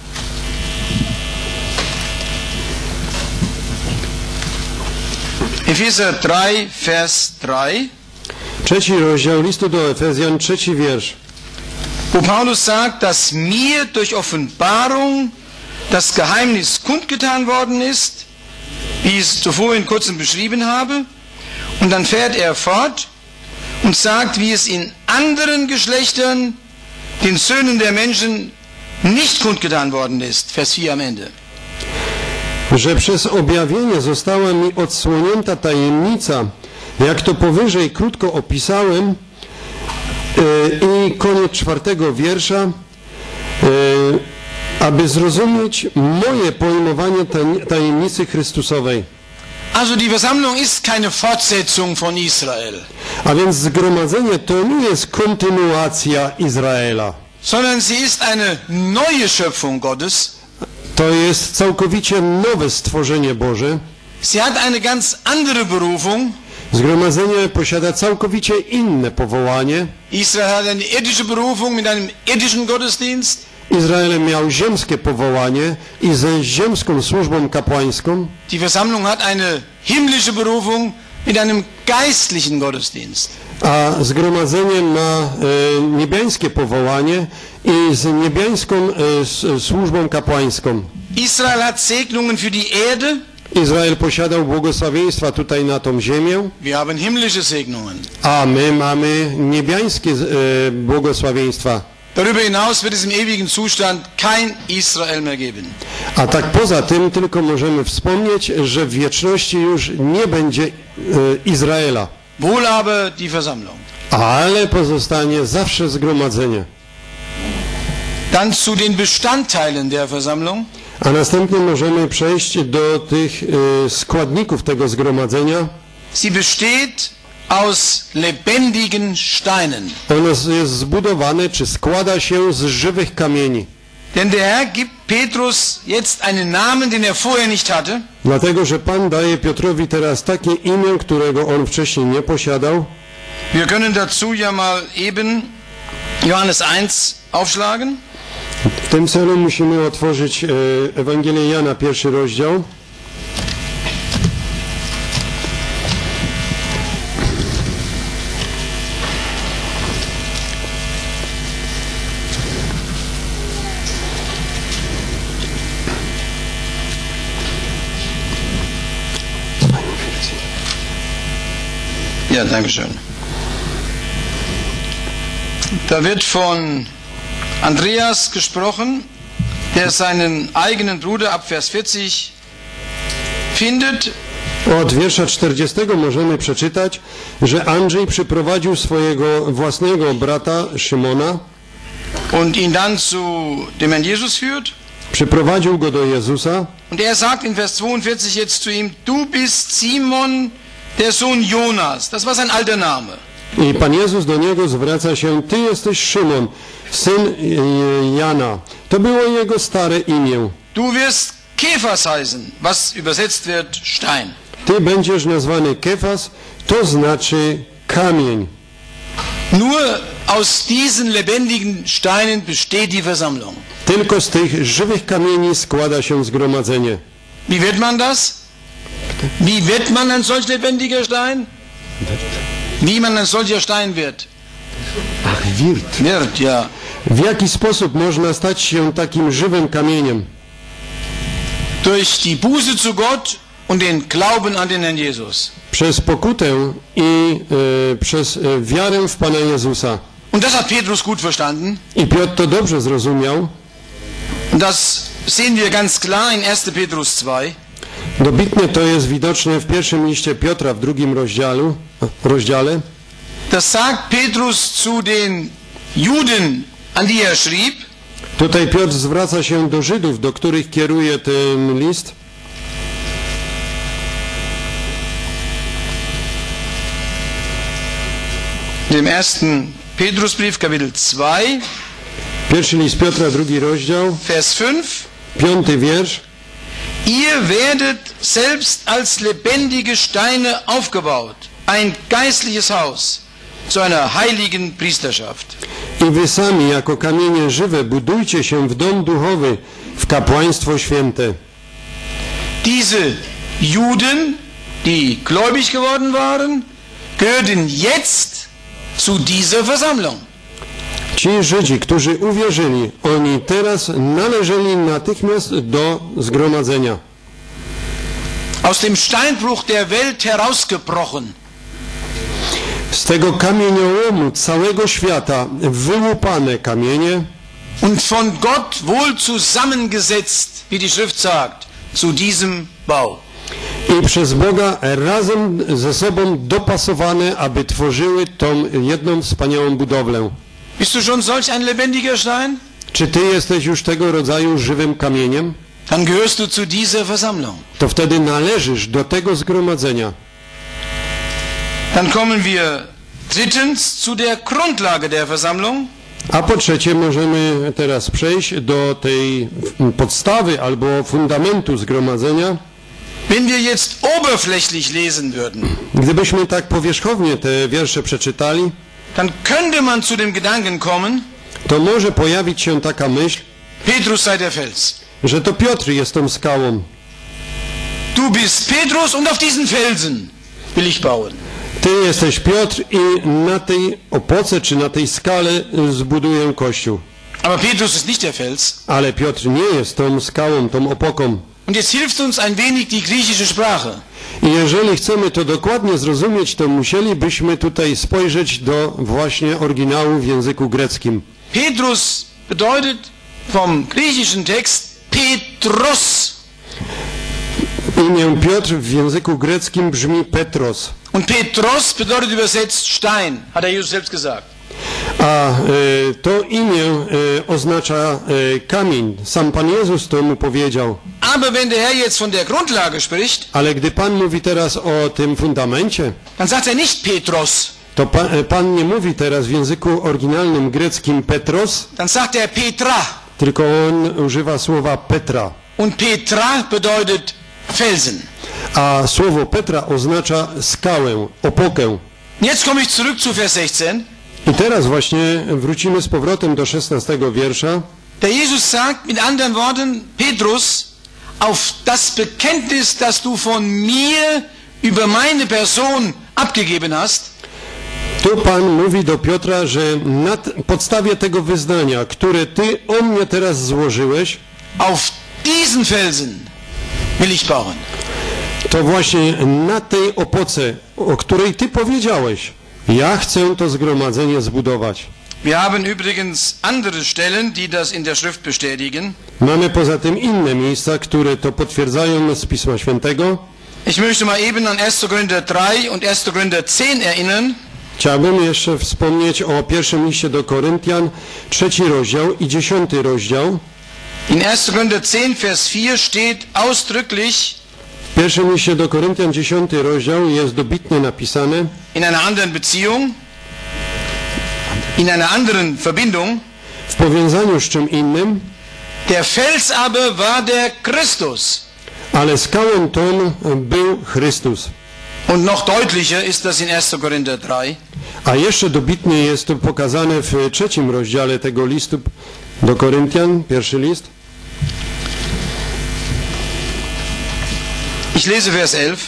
Speaker 1: Epheser 3, Vers 3.
Speaker 2: 3 rozdział listu do Efezjan, 3 wiersz.
Speaker 1: Wo Paulus sagt, dass mir durch Offenbarung das Geheimnis kundgetan worden ist, wie ich es zuvor in kurzem beschrieben habe. Und dann fährt er fort und sagt, wie es in anderen Geschlechtern, den Söhnen der Menschen, nicht kundgetan worden ist. Vers 4 am Ende.
Speaker 2: Że przez objawienie została mi odsłonięta tajemnica, jak to powyżej krótko opisałem, i koniec 4 wiersza, aby zrozumieć moje pojmowanie tajemnicy Chrystusowej.
Speaker 1: Also die Versammlung ist keine Fortsetzung von Israel.
Speaker 2: A więc zgromadzenie to nie jest kontynuacja Izraela,
Speaker 1: sondern sie ist eine neue Schöpfung Gottes.
Speaker 2: To jest całkowicie nowe stworzenie Boże.
Speaker 1: Sie hat eine ganz andere Berufung.
Speaker 2: Zgromadzenie posiada całkowicie inne powołanie.
Speaker 1: Israel hat eine irdische Berufung mit einem irdischen Gottesdienst.
Speaker 2: Izrael miał ziemskie powołanie i ze ziemską służbą kapłańską.
Speaker 1: Die Versammlung hat eine himmlische Berufung mit einem geistlichen Gottesdienst.
Speaker 2: A zgromadzenie ma niebiańskie powołanie i z niebiańską służbą kapłańską.
Speaker 1: Israel hat Segnungen für die Erde.
Speaker 2: Izrael posiadał błogosławieństwa tutaj na tą ziemię.
Speaker 1: Wir haben himmlische Segnungen.
Speaker 2: A my mamy niebiańskie błogosławieństwa.
Speaker 1: Darüber hinaus wird es im ewigen Zustand kein Israel mehr geben.
Speaker 2: A tak poza tym tylko możemy wspomnieć, że w wieczności już nie będzie Izraela.
Speaker 1: Wohl aber die Versammlung.
Speaker 2: Ale pozostanie zawsze zgromadzenie.
Speaker 1: Dann zu den Bestandteilen der Versammlung.
Speaker 2: A następnie możemy przejść do tych składników tego zgromadzenia.
Speaker 1: Sie besteht aus lebendigen Steinen.
Speaker 2: Ono jest zbudowane, czy składa się z żywych kamieni.
Speaker 1: Denn der Herr gibt Petrus jetzt einen Namen, den er vorher nicht hatte.
Speaker 2: Dlatego, że Pan daje Piotrowi teraz takie imię, którego on wcześniej nie posiadał.
Speaker 1: Wir können dazu ja mal eben Johannes 1 aufschlagen.
Speaker 2: W tym celu musimy otworzyć Ewangelię Jana, 1 rozdział.
Speaker 1: Ja, danke schön. Da wird von Andreas gesprochen, der seinen eigenen Bruder ab Vers 40 findet.
Speaker 2: Od wiersza 40 możemy przeczytać, że Andrzej przyprowadził swojego własnego brata Szymona
Speaker 1: und ihn dann zu dem Herrn Jesus führt.
Speaker 2: Przyprowadził go do Jezusa.
Speaker 1: Und er sagt in Vers 42 jetzt zu ihm, du bist Simon, der Sohn Jonas. Das war sein alter Name.
Speaker 2: I Pan Jezus do niego zwraca się, ty jesteś Szymon, syn Jana. To było jego stare imię.
Speaker 1: Du wirst Kephas heißen, was übersetzt wird Stein.
Speaker 2: Ty będziesz nazwany Kefas, to znaczy kamień.
Speaker 1: Nur aus diesen lebendigen Steinen besteht die Versammlung.
Speaker 2: Tylko z tych żywych kamieni składa się zgromadzenie.
Speaker 1: Wie wird man das? Wie wird man ein solch lebendiger Stein? Wie man ein solcher Stein wird?
Speaker 2: Ach, wird.
Speaker 1: Wird, ja.
Speaker 2: W jaki sposób można stać się takim żywym kamieniem?
Speaker 1: Durch die Buße zu Gott und den Glauben an den Herrn Jesus.
Speaker 2: przez pokutę i przez wiarę w Pana Jezusa.
Speaker 1: Und das hat Petrus gut verstanden.
Speaker 2: I Piotr to dobrze zrozumiał.
Speaker 1: Das sehen wir ganz klar in 1. Petrus 2.
Speaker 2: Dobitnie to jest widoczne w pierwszym liście Piotra w drugim rozdziale.
Speaker 1: Das sagt Petrus zu den Juden, an die er schrieb.
Speaker 2: Tutaj Piotr zwraca się do Żydów, do których kieruje ten list.
Speaker 1: Dem 1. Petrusbrief, Kapitel 2,
Speaker 2: Pierwszy list Piotra, drugi rozdział,
Speaker 1: Vers 5.
Speaker 2: 5. wiersz.
Speaker 1: Ihr werdet selbst als lebendige Steine aufgebaut, ein geistliches Haus, zu einer heiligen Priesterschaft.
Speaker 2: I wy sami jako kamienie żywe budujcie się w dom duchowy, w kapłaństwo święte.
Speaker 1: Diese Juden, die gläubig geworden waren, gehörten jetzt zu dieser Versammlung.
Speaker 2: Ci Żydzi, którzy uwierzyli, oni teraz należeli natychmiast do zgromadzenia.
Speaker 1: Aus dem Steinbruch der Welt herausgebrochen.
Speaker 2: Z tego kamieniołomu całego świata wyłupane kamienie
Speaker 1: Und von Gott wohl zusammengesetzt, wie die Schrift sagt, zu diesem Bau.
Speaker 2: i przez Boga razem ze sobą dopasowane, aby tworzyły tą jedną wspaniałą budowlę.
Speaker 1: Bist du schon solch ein lebendiger Stein?
Speaker 2: Czy ty jesteś już tego rodzaju żywym kamieniem?
Speaker 1: Dann gehörst du zu dieser Versammlung.
Speaker 2: To wtedy należysz do tego zgromadzenia.
Speaker 1: Dann kommen wir drittens zu der Grundlage der Versammlung.
Speaker 2: A po trzecie możemy teraz przejść do tej podstawy albo fundamentu zgromadzenia.
Speaker 1: Wenn wir jetzt oberflächlich lesen würden,
Speaker 2: Gdybyśmy tak powierzchownie te wiersze przeczytali,
Speaker 1: dann könnte man zu dem Gedanken kommen,
Speaker 2: to może pojawić się taka myśl,
Speaker 1: Petrus sei der Fels.
Speaker 2: że to Piotr jest tą skałą.
Speaker 1: Du bist Petrus und auf diesen Felsen will ich bauen.
Speaker 2: Ty jesteś Piotr i na tej opoce czy na tej skale zbuduję kościół.
Speaker 1: Aber Petrus ist nicht der Fels.
Speaker 2: Ale Piotr nie jest tą skałą, tą opoką.
Speaker 1: Und jetzt hilft uns ein wenig die griechische Sprache.
Speaker 2: I jeżeli chcemy to dokładnie zrozumieć, to musielibyśmy tutaj spojrzeć do właśnie oryginału w języku greckim.
Speaker 1: Petrus bedeutet vom griechischen Text Petros.
Speaker 2: Imię Piotr w języku greckim brzmi Petros.
Speaker 1: Und Petros bedeutet übersetzt Stein, hat er Jesus selbst gesagt.
Speaker 2: A to imię oznacza kamień. Sam Pan Jezus to mu powiedział.
Speaker 1: Aber wenn der Herr jetzt von der Grundlage spricht,
Speaker 2: Ale gdy Pan mówi teraz o tym fundamencie,
Speaker 1: dann sagt er nicht Petros,
Speaker 2: to Pan nie mówi teraz w języku oryginalnym greckim Petros,
Speaker 1: dann sagt er Petra.
Speaker 2: tylko on używa słowa Petra.
Speaker 1: Und Petra bedeutet Felsen.
Speaker 2: A słowo Petra oznacza skałę, opokę.
Speaker 1: Jetzt komme ich zurück zu Vers 16.
Speaker 2: I teraz właśnie wrócimy z powrotem do 16 wiersza.
Speaker 1: Der Jesus sagt mit anderen Worten, Petrus, auf das Bekenntnis, das du von mir über meine Person abgegeben hast,
Speaker 2: Tu Pan mówi do Piotra, że na podstawie tego wyznania, które ty o mnie teraz złożyłeś,
Speaker 1: auf diesen Felsen will ich bauen.
Speaker 2: to właśnie na tej opoce, o której ty powiedziałeś, ja chcę to zgromadzenie zbudować.
Speaker 1: Wir haben übrigens andere Stellen, die das in der Schrift bestätigen.
Speaker 2: Mamy poza tym inne miejsca, które to potwierdzają z Pisma Świętego.
Speaker 1: Ich möchte mal eben an 1. Korinther 3 und 1. Korinther 10 erinnern.
Speaker 2: Chciałbym jeszcze wspomnieć o pierwszym liście do Koryntian, 3 rozdział i 10 rozdział.
Speaker 1: In 1. Korinther 10, Vers 4 steht ausdrücklich,
Speaker 2: W pierwszym liście do Koryntian, 10 rozdział jest dobitnie napisane
Speaker 1: in einer anderen Beziehung, in einer anderen Verbindung,
Speaker 2: w powiązaniu z czym innym,
Speaker 1: der Fels aber war der Christus.
Speaker 2: ale skałą tą był Chrystus.
Speaker 1: Und noch deutlicher ist das in 1. Korinther 3.
Speaker 2: A jeszcze dobitnie jest to pokazane w 3 rozdziale tego listu do Koryntian, pierwszy list.
Speaker 1: Ich lese Vers 11.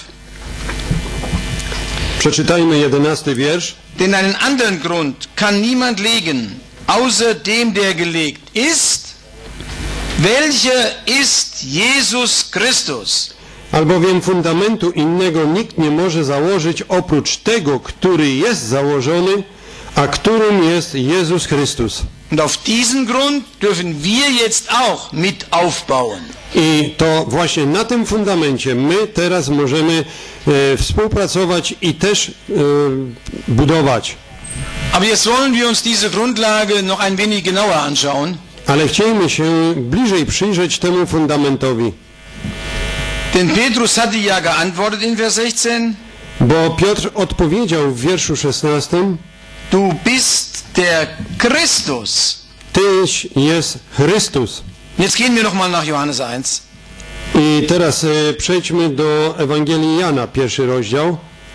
Speaker 2: Przeczytajmy 11 wiersz.
Speaker 1: Denn einen anderen Grund kann niemand legen, außer dem, der gelegt ist, welcher ist Jesus Christus.
Speaker 2: Albowiem fundamentu innego nikt nie może założyć oprócz tego, który jest założony, a którym jest Jezus Chrystus.
Speaker 1: Und auf diesen Grund dürfen wir jetzt auch mit aufbauen.
Speaker 2: I to właśnie na tym fundamencie my teraz możemy współpracować i też budować.
Speaker 1: Aber jetzt wollen wir uns diese Grundlage noch ein wenig genauer anschauen.
Speaker 2: Ale chcielibyśmy się bliżej przyjrzeć temu fundamentowi.
Speaker 1: Denn Petrus hatte ja geantwortet in Vers 16.
Speaker 2: Bo Piotr odpowiedział w wierszu 16:
Speaker 1: Du bist der Christus.
Speaker 2: Tyś jest Chrystus.
Speaker 1: Jetzt gehen wir nochmal nach Johannes 1.
Speaker 2: I teraz przejdźmy do Ewangelii Jana, 1 rozdział.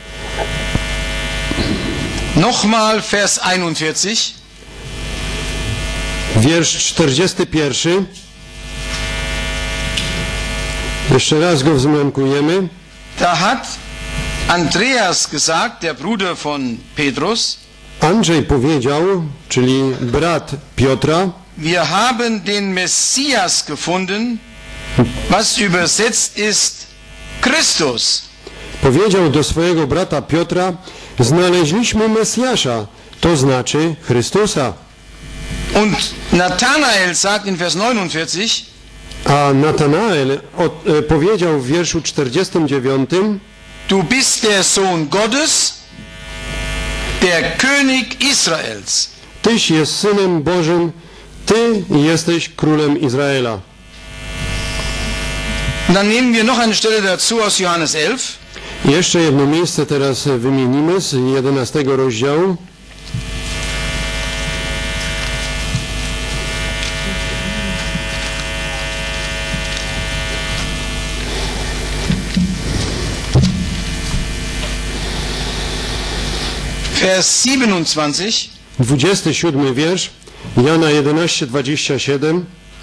Speaker 1: Nochmal Vers 41.
Speaker 2: Wiersz 41. Jeszcze raz go wzmiankujemy.
Speaker 1: Da hat Andreas gesagt, der Bruder von Petrus,
Speaker 2: Andrzej powiedział, czyli brat Piotra:
Speaker 1: wir haben den Messias gefunden, was übersetzt ist Christus.
Speaker 2: Powiedział do swojego brata Piotra: znaleźliśmy Mesjasza, to znaczy Chrystusa.
Speaker 1: Und Nathanael sagt in Vers 49,
Speaker 2: A Natanael powiedział w wierszu 49:
Speaker 1: du bist der Sohn Gottes, der König Israels.
Speaker 2: Tyś jest Synem Bożym, Ty jesteś Królem Izraela.
Speaker 1: Dann nehmen wir noch eine Stelle dazu aus Johannes 11.
Speaker 2: Jeszcze jedno miejsce teraz wymienimy z 11 rozdziału.
Speaker 1: Vers 27.
Speaker 2: 27 wiersz, Jana 11:27.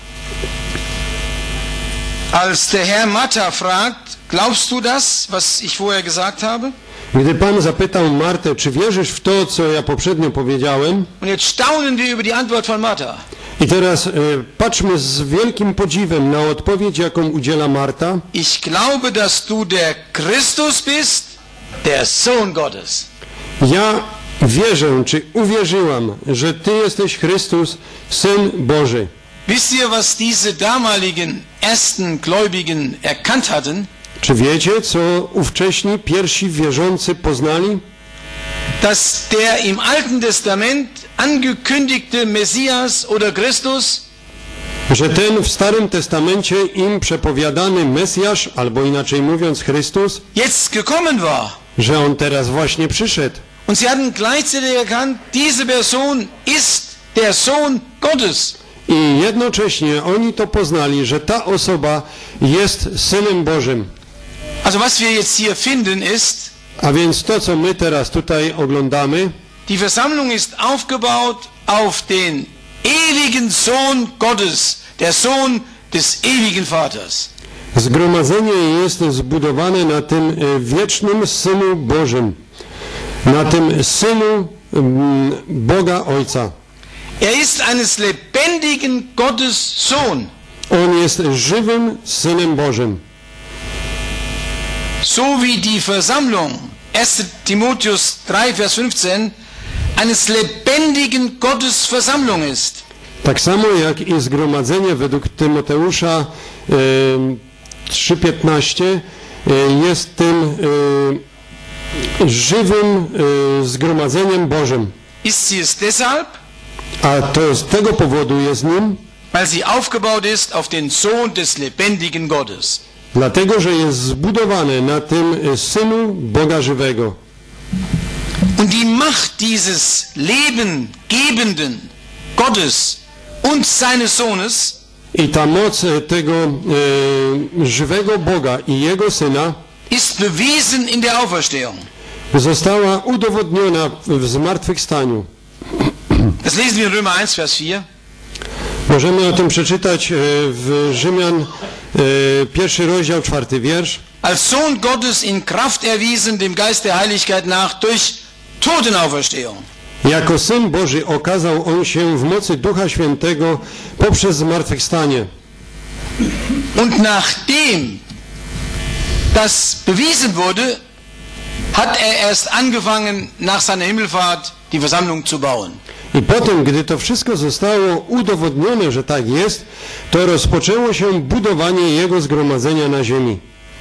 Speaker 1: Als der Herr Martha fragt, glaubst du das, was ich vorher gesagt habe?
Speaker 2: Gdy Pan zapytał Martę, czy wierzysz w to, co ja poprzednio powiedziałem?
Speaker 1: Und jetzt staunen wir über die Antwort von Martha.
Speaker 2: I teraz patrzmy z wielkim podziwem na odpowiedź, jaką udziela Marta.
Speaker 1: Ich glaube, dass du der Christus bist, der Sohn Gottes.
Speaker 2: Ja wierzę, czy uwierzyłam, że Ty jesteś Chrystus, Syn Boży.
Speaker 1: Wisst ihr, was diese damaligen ersten Gläubigen erkannt hatten?
Speaker 2: Czy wiecie, co ówcześni pierwsi wierzący poznali?
Speaker 1: Dass der im Alten Testament angekündigte Messias oder Christus
Speaker 2: Że ten w Starym Testamencie im przepowiadany Mesjasz, albo inaczej mówiąc Chrystus,
Speaker 1: jetzt gekommen war.
Speaker 2: że On teraz właśnie przyszedł.
Speaker 1: Und sie hatten gleichzeitig erkannt, diese Person ist der Sohn Gottes.
Speaker 2: I jednocześnie oni to poznali, że ta osoba jest Synem Bożym.
Speaker 1: Also was wir jetzt hier finden ist,
Speaker 2: A więc to, co my teraz tutaj oglądamy,
Speaker 1: die Versammlung ist aufgebaut auf den ewigen Sohn Gottes, der Sohn des ewigen Vaters.
Speaker 2: zgromadzenie jest zbudowane na tym wiecznym Synu Bożym, na tym Synu Boga Ojca.
Speaker 1: Er ist eines lebendigen Gottes Sohn.
Speaker 2: On jest żywym Synem Bożym.
Speaker 1: So wie die Versammlung, 1. Timotheus 3, Vers 15, eines lebendigen Gottes Versammlung ist.
Speaker 2: Tak samo jak i zgromadzenie według Tymoteusza 3:15 jest tym żywym zgromadzeniem Bożym.
Speaker 1: Ist sie es deshalb,
Speaker 2: A to z tego powodu jest nim,
Speaker 1: weil sie aufgebaut ist auf den Sohn des lebendigen Gottes.
Speaker 2: dlatego że jest zbudowane na tym Synu Boga żywego.
Speaker 1: Und die Macht dieses lebengebenden Gottes und seines Sohnes
Speaker 2: I ta moc tego żywego Boga i Jego Syna
Speaker 1: ist bewiesen in der Auferstehung.
Speaker 2: została udowodniona w zmartwychwstaniu.
Speaker 1: Das lesen wir in Römer 1, Vers 4.
Speaker 2: Możemy o tym przeczytać w Rzymian 1 rozdział 4 wiersz.
Speaker 1: Als Sohn Gottes in Kraft erwiesen, dem Geist der Heiligkeit nach, durch Totenauferstehung.
Speaker 2: Jako Syn Boży okazał On się w mocy Ducha Świętego poprzez zmartwychwstanie.
Speaker 1: Und nachdem das bewiesen wurde, hat er erst angefangen, nach seiner Himmelfahrt die Versammlung zu bauen.
Speaker 2: I potem, gdy to wszystko zostało udowodnione, że tak jest, to rozpoczęło się budowanie Jego zgromadzenia na ziemi.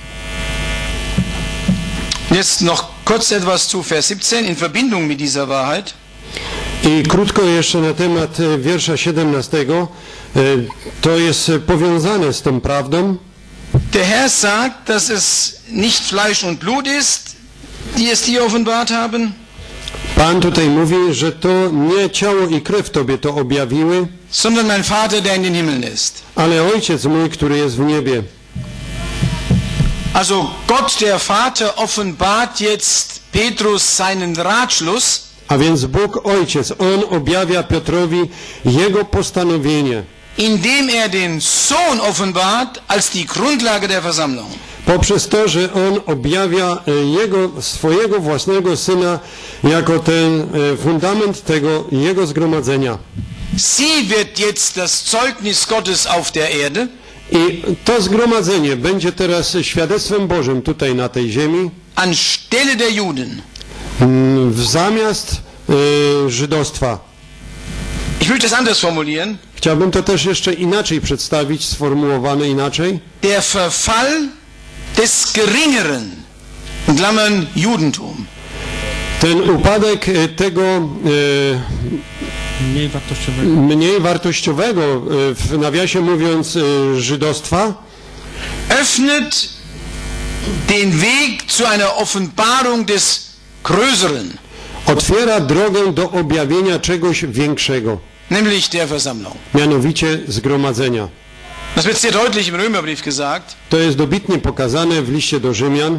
Speaker 1: Jetzt noch kurz etwas zu Vers 17 in Verbindung mit dieser Wahrheit.
Speaker 2: I krótko jeszcze na temat wiersza 17. To jest powiązane z tą prawdą.
Speaker 1: Der Herr sagt, dass es nicht Fleisch und Blut ist, die es dir offenbart haben,
Speaker 2: Pan tutaj mówi, że to nie ciało i krew Tobie to objawiły,
Speaker 1: sondern mein Vater, der in den Himmeln ist.
Speaker 2: ale Ojciec mój, który jest w niebie.
Speaker 1: Also Gott, der Vater, offenbart jetzt Petrus seinen Ratschluss,
Speaker 2: A więc Bóg Ojciec, On objawia Piotrowi Jego postanowienie,
Speaker 1: indem er den Sohn offenbart als die Grundlage der Versammlung.
Speaker 2: poprzez to, że On objawia swojego własnego Syna jako ten fundament tego Jego zgromadzenia.
Speaker 1: Sie wird jetzt das Zeugnis Gottes auf der Erde,
Speaker 2: I to zgromadzenie będzie teraz świadectwem Bożym tutaj na tej ziemi,
Speaker 1: anstelle der Juden.
Speaker 2: zamiast żydostwa.
Speaker 1: Ich möchte das anders formulieren.
Speaker 2: Chciałbym to też jeszcze inaczej przedstawić, sformułowane inaczej.
Speaker 1: Der Verfall des geringeren, in Klammern Judentum,
Speaker 2: Ten upadek tego
Speaker 3: Mniej wartościowego.
Speaker 2: mniej wartościowego, w nawiasie mówiąc, żydostwa,
Speaker 1: öffnet den Weg zu einer Offenbarung des Größeren,
Speaker 2: otwiera drogę do objawienia czegoś większego,
Speaker 1: nämlich der Versammlung.
Speaker 2: mianowicie zgromadzenia.
Speaker 1: Das wird sehr deutlich im Römerbrief gesagt.
Speaker 2: To jest dobitnie pokazane w liście do Rzymian.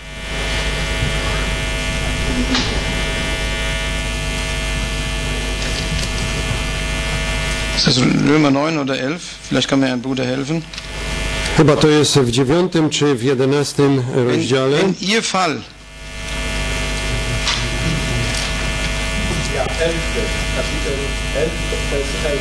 Speaker 1: Ist das Römer 9 oder 11? Vielleicht kann mir ein Bruder helfen.
Speaker 2: Chyba to jest w 9 czy w 11 rozdziale.
Speaker 1: Wenn ihr Fall
Speaker 4: Ja, 11. Kapitel 11, Vers 11.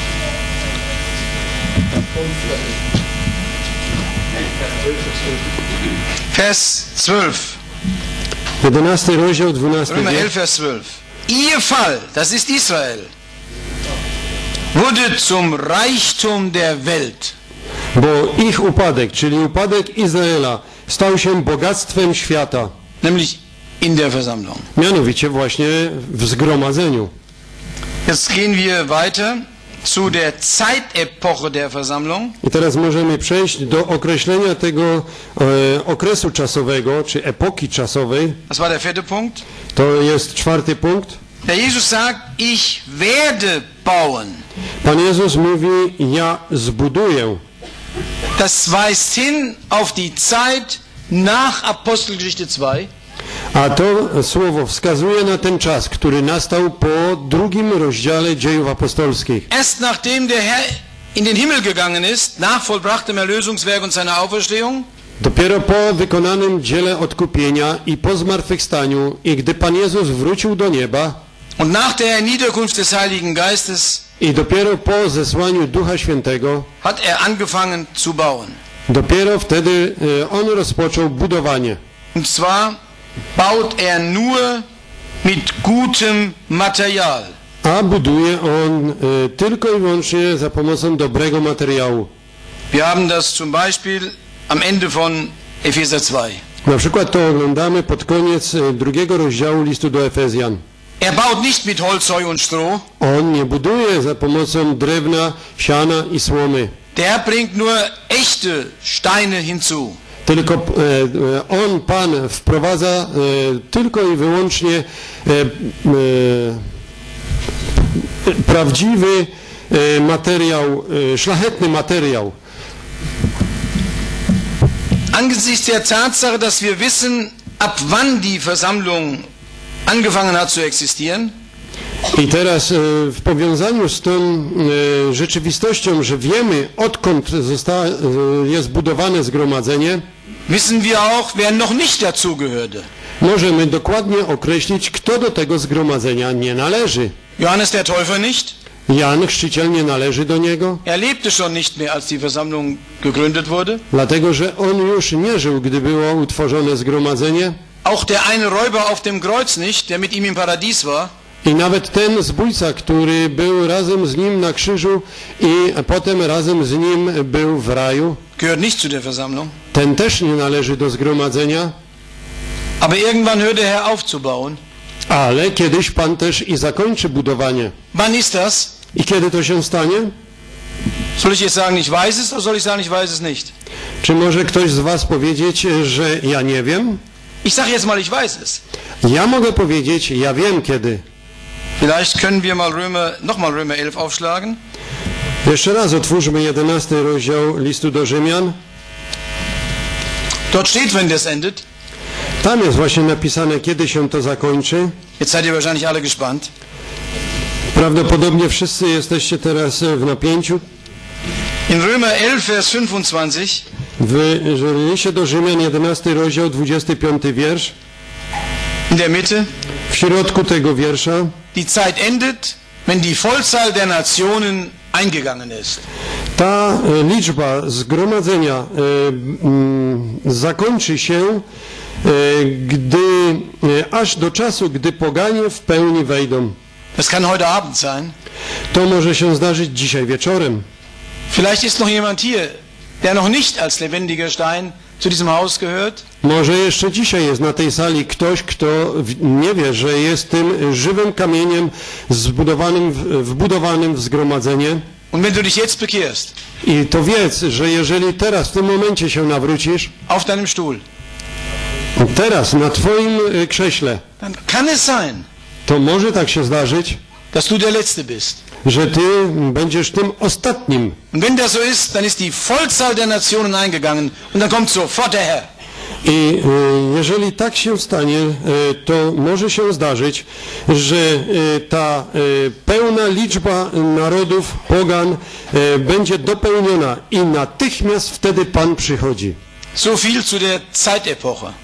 Speaker 1: Vers 12.
Speaker 2: 11 rozdział, 12
Speaker 1: Römer 11,
Speaker 2: wiersz.
Speaker 1: Vers 12. Ihr Fall, das ist Israel, wurde zum Reichtum der Welt.
Speaker 2: Bo ich upadek, czyli upadek Izraela, stał się bogactwem świata,
Speaker 1: Nämlich in der Versammlung.
Speaker 2: mianowicie właśnie w zgromadzeniu.
Speaker 1: Jetzt gehen wir weiter zu der Zeitepoche der Versammlung.
Speaker 2: I teraz możemy przejść do określenia tego okresu czasowego, czy epoki czasowej.
Speaker 1: Das war der 4. Punkt.
Speaker 2: To jest 4 punkt.
Speaker 1: Der Jesus sagt, ich werde bauen.
Speaker 2: Pan Jezus mówi, ja zbuduję.
Speaker 1: Das weist hin auf die Zeit nach Apostelgeschichte 2.
Speaker 2: A to słowo wskazuje na ten czas, który nastał po 2 rozdziale Dziejów Apostolskich.
Speaker 1: Erst nachdem der Herr in den Himmel gegangen ist, nach vollbrachtem Erlösungswerk und seiner Auferstehung,
Speaker 2: Dopiero po wykonanym dziele odkupienia i po zmartwychwstaniu, i gdy Pan Jezus wrócił do nieba,
Speaker 1: und nach der Niederkunft des Heiligen Geistes
Speaker 2: i dopiero po zesłaniu Ducha Świętego,
Speaker 1: hat er angefangen zu bauen.
Speaker 2: dopiero wtedy On rozpoczął budowanie.
Speaker 1: Und zwar baut er nur mit gutem Material.
Speaker 2: A buduje On tylko i wyłącznie za pomocą dobrego materiału.
Speaker 1: Wir haben das zum Beispiel am Ende von Epheser 2.
Speaker 2: Na przykład to oglądamy pod koniec 2 rozdziału listu do Efezjan.
Speaker 1: Er baut nicht mit Holz, Heu und Stroh.
Speaker 2: On nie buduje za pomocą drewna, siana i słomy,
Speaker 1: Der bringt nur echte Steine hinzu.
Speaker 2: tylko On, Pan, wprowadza tylko i wyłącznie prawdziwy materiał, szlachetny materiał.
Speaker 1: Angesichts der Tatsache, dass wir wissen, ab wann die Versammlung angefangen hat zu existieren,
Speaker 2: I teraz w powiązaniu z tą rzeczywistością, że wiemy, odkąd jest budowane zgromadzenie,
Speaker 1: wissen wir auch, wer noch nicht dazugehörte.
Speaker 2: możemy dokładnie określić, kto do tego zgromadzenia nie należy.
Speaker 1: Johannes der Täufer nicht,
Speaker 2: Jan, chrzciciel, nie należy do niego,
Speaker 1: Er lebte schon nicht mehr, als die Versammlung gegründet wurde.
Speaker 2: dlatego że on już nie żył, gdy było utworzone zgromadzenie.
Speaker 1: Auch der eine Räuber auf dem Kreuz nicht, der mit ihm im Paradies war.
Speaker 2: I nawet ten zbójca, który był razem z nim na krzyżu i potem razem z nim był w raju,
Speaker 1: Gehört nicht zu der Versammlung.
Speaker 2: ten też nie należy do zgromadzenia,
Speaker 1: Aber irgendwann hört der Herr auf zu bauen.
Speaker 2: ale kiedyś Pan też i zakończy budowanie.
Speaker 1: Wann ist das?
Speaker 2: I kiedy to się stanie?
Speaker 1: Soll ich jetzt sagen, ich weiß es, oder soll ich sagen, ich weiß es nicht?
Speaker 2: Czy może ktoś z was powiedzieć, że ja nie wiem?
Speaker 1: Ich sage jetzt mal, ich weiß es.
Speaker 2: Ja mogę powiedzieć, ja wiem kiedy.
Speaker 1: Vielleicht können wir mal nochmal Römer 11 aufschlagen.
Speaker 2: Jeszcze raz otwórzmy 11 rozdział listu do Rzymian.
Speaker 1: Dort steht, wenn das endet.
Speaker 2: Tam jest właśnie napisane, kiedy się to zakończy.
Speaker 1: Jetzt seid ihr wahrscheinlich alle gespannt.
Speaker 2: Prawdopodobnie wszyscy jesteście teraz w napięciu.
Speaker 1: In Römer 11, Vers 25
Speaker 2: W liście do Rzymian 11 rozdział 25 wiersz.
Speaker 1: in der Mitte.
Speaker 2: W środku tego wiersza
Speaker 1: Die Zeit endet, wenn die Vollzahl der Nationen eingegangen ist.
Speaker 2: ta liczba zgromadzenia zakończy się aż do czasu, gdy poganie w pełni wejdą.
Speaker 1: Das kann heute Abend sein.
Speaker 2: To może się zdarzyć dzisiaj wieczorem.
Speaker 1: Vielleicht ist noch jemand hier, der noch nicht als lebendiger Stein zu diesem Haus gehört.
Speaker 2: Może jeszcze dzisiaj jest na tej sali ktoś, kto nie wie, że jest tym żywym kamieniem wbudowanym w zgromadzenie.
Speaker 1: Und wenn du dich jetzt bekehrst,
Speaker 2: I to wiedz, że jeżeli teraz, w tym momencie się nawrócisz,
Speaker 1: auf deinem Stuhl,
Speaker 2: teraz na twoim krześle,
Speaker 1: dann kann es sein,
Speaker 2: to może tak się zdarzyć,
Speaker 1: dass du der Letzte bist.
Speaker 2: że ty będziesz tym ostatnim.
Speaker 1: Und wenn das so ist, dann ist die Vollzahl der Nationen eingegangen und dann kommt sofort der Herr.
Speaker 2: I jeżeli tak się stanie, to może się zdarzyć, że ta pełna liczba narodów, pogan, będzie dopełniona i natychmiast wtedy Pan przychodzi.
Speaker 1: So viel zu der Zeitepoche.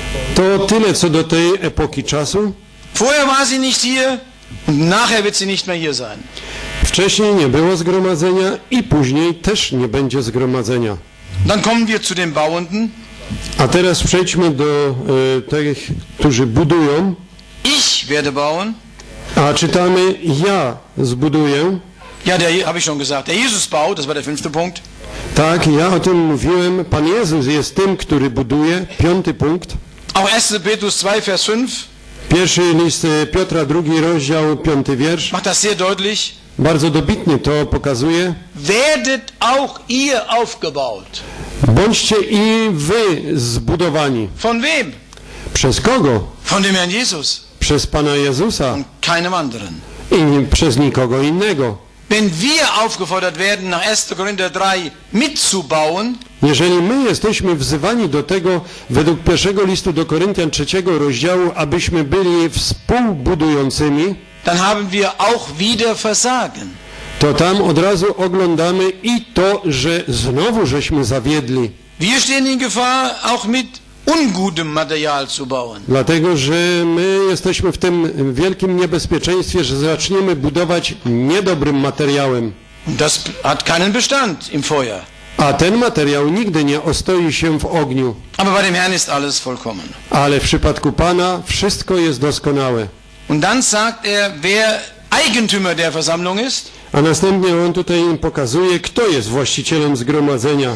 Speaker 2: To tyle co do tej epoki czasu.
Speaker 1: Vorher war sie nicht hier und nachher wird sie nicht mehr hier sein.
Speaker 2: Wcześniej nie było zgromadzenia i później też nie będzie zgromadzenia.
Speaker 1: Dann kommen wir zu den Bauenden.
Speaker 2: A teraz przejdźmy do tych, którzy budują.
Speaker 1: Ich werde bauen.
Speaker 2: A czytamy, ja zbuduję.
Speaker 1: Ja, habe ich schon gesagt. Der Jesus baut, das war der 5. Punkt.
Speaker 2: Tak, ja o tym mówiłem. Pan Jezus jest tym, który buduje. 5. punkt.
Speaker 1: Auch 1. Petrus 2, Vers 5
Speaker 2: Pierwszy list Piotra, 2 rozdział, 5 wiersz.
Speaker 1: macht das sehr deutlich.
Speaker 2: Bardzo dobitnie to pokazuje.
Speaker 1: Werdet auch ihr aufgebaut.
Speaker 2: Bądźcie i wy zbudowani.
Speaker 1: Von wem?
Speaker 2: Przez kogo?
Speaker 1: Von dem Herrn Jesus
Speaker 2: Przez Pana Jezusa
Speaker 1: und keinem anderen.
Speaker 2: i przez nikogo innego.
Speaker 1: Wenn wir aufgefordert werden, nach 1. Korinther 3 mitzubauen,
Speaker 2: Jeżeli my jesteśmy wzywani do tego, według pierwszego listu do Koryntian 3 rozdziału, abyśmy byli współbudującymi,
Speaker 1: dann haben wir auch wieder Versagen.
Speaker 2: to tam od razu oglądamy i to, że znowu żeśmy zawiedli.
Speaker 1: Wir stehen in Gefahr, auch mit ungutem Material zu bauen.
Speaker 2: Dlatego, że my jesteśmy w tym wielkim niebezpieczeństwie, że zaczniemy budować niedobrym materiałem.
Speaker 1: Und das hat keinen Bestand im Feuer.
Speaker 2: A ten materiał nigdy nie ostoi się w ogniu.
Speaker 1: Aber bei dem Herrn ist alles vollkommen.
Speaker 2: Ale w przypadku Pana wszystko jest doskonałe.
Speaker 1: Und dann sagt er, wer Eigentümer der Versammlung ist.
Speaker 2: A następnie on tutaj im pokazuje, kto jest właścicielem zgromadzenia.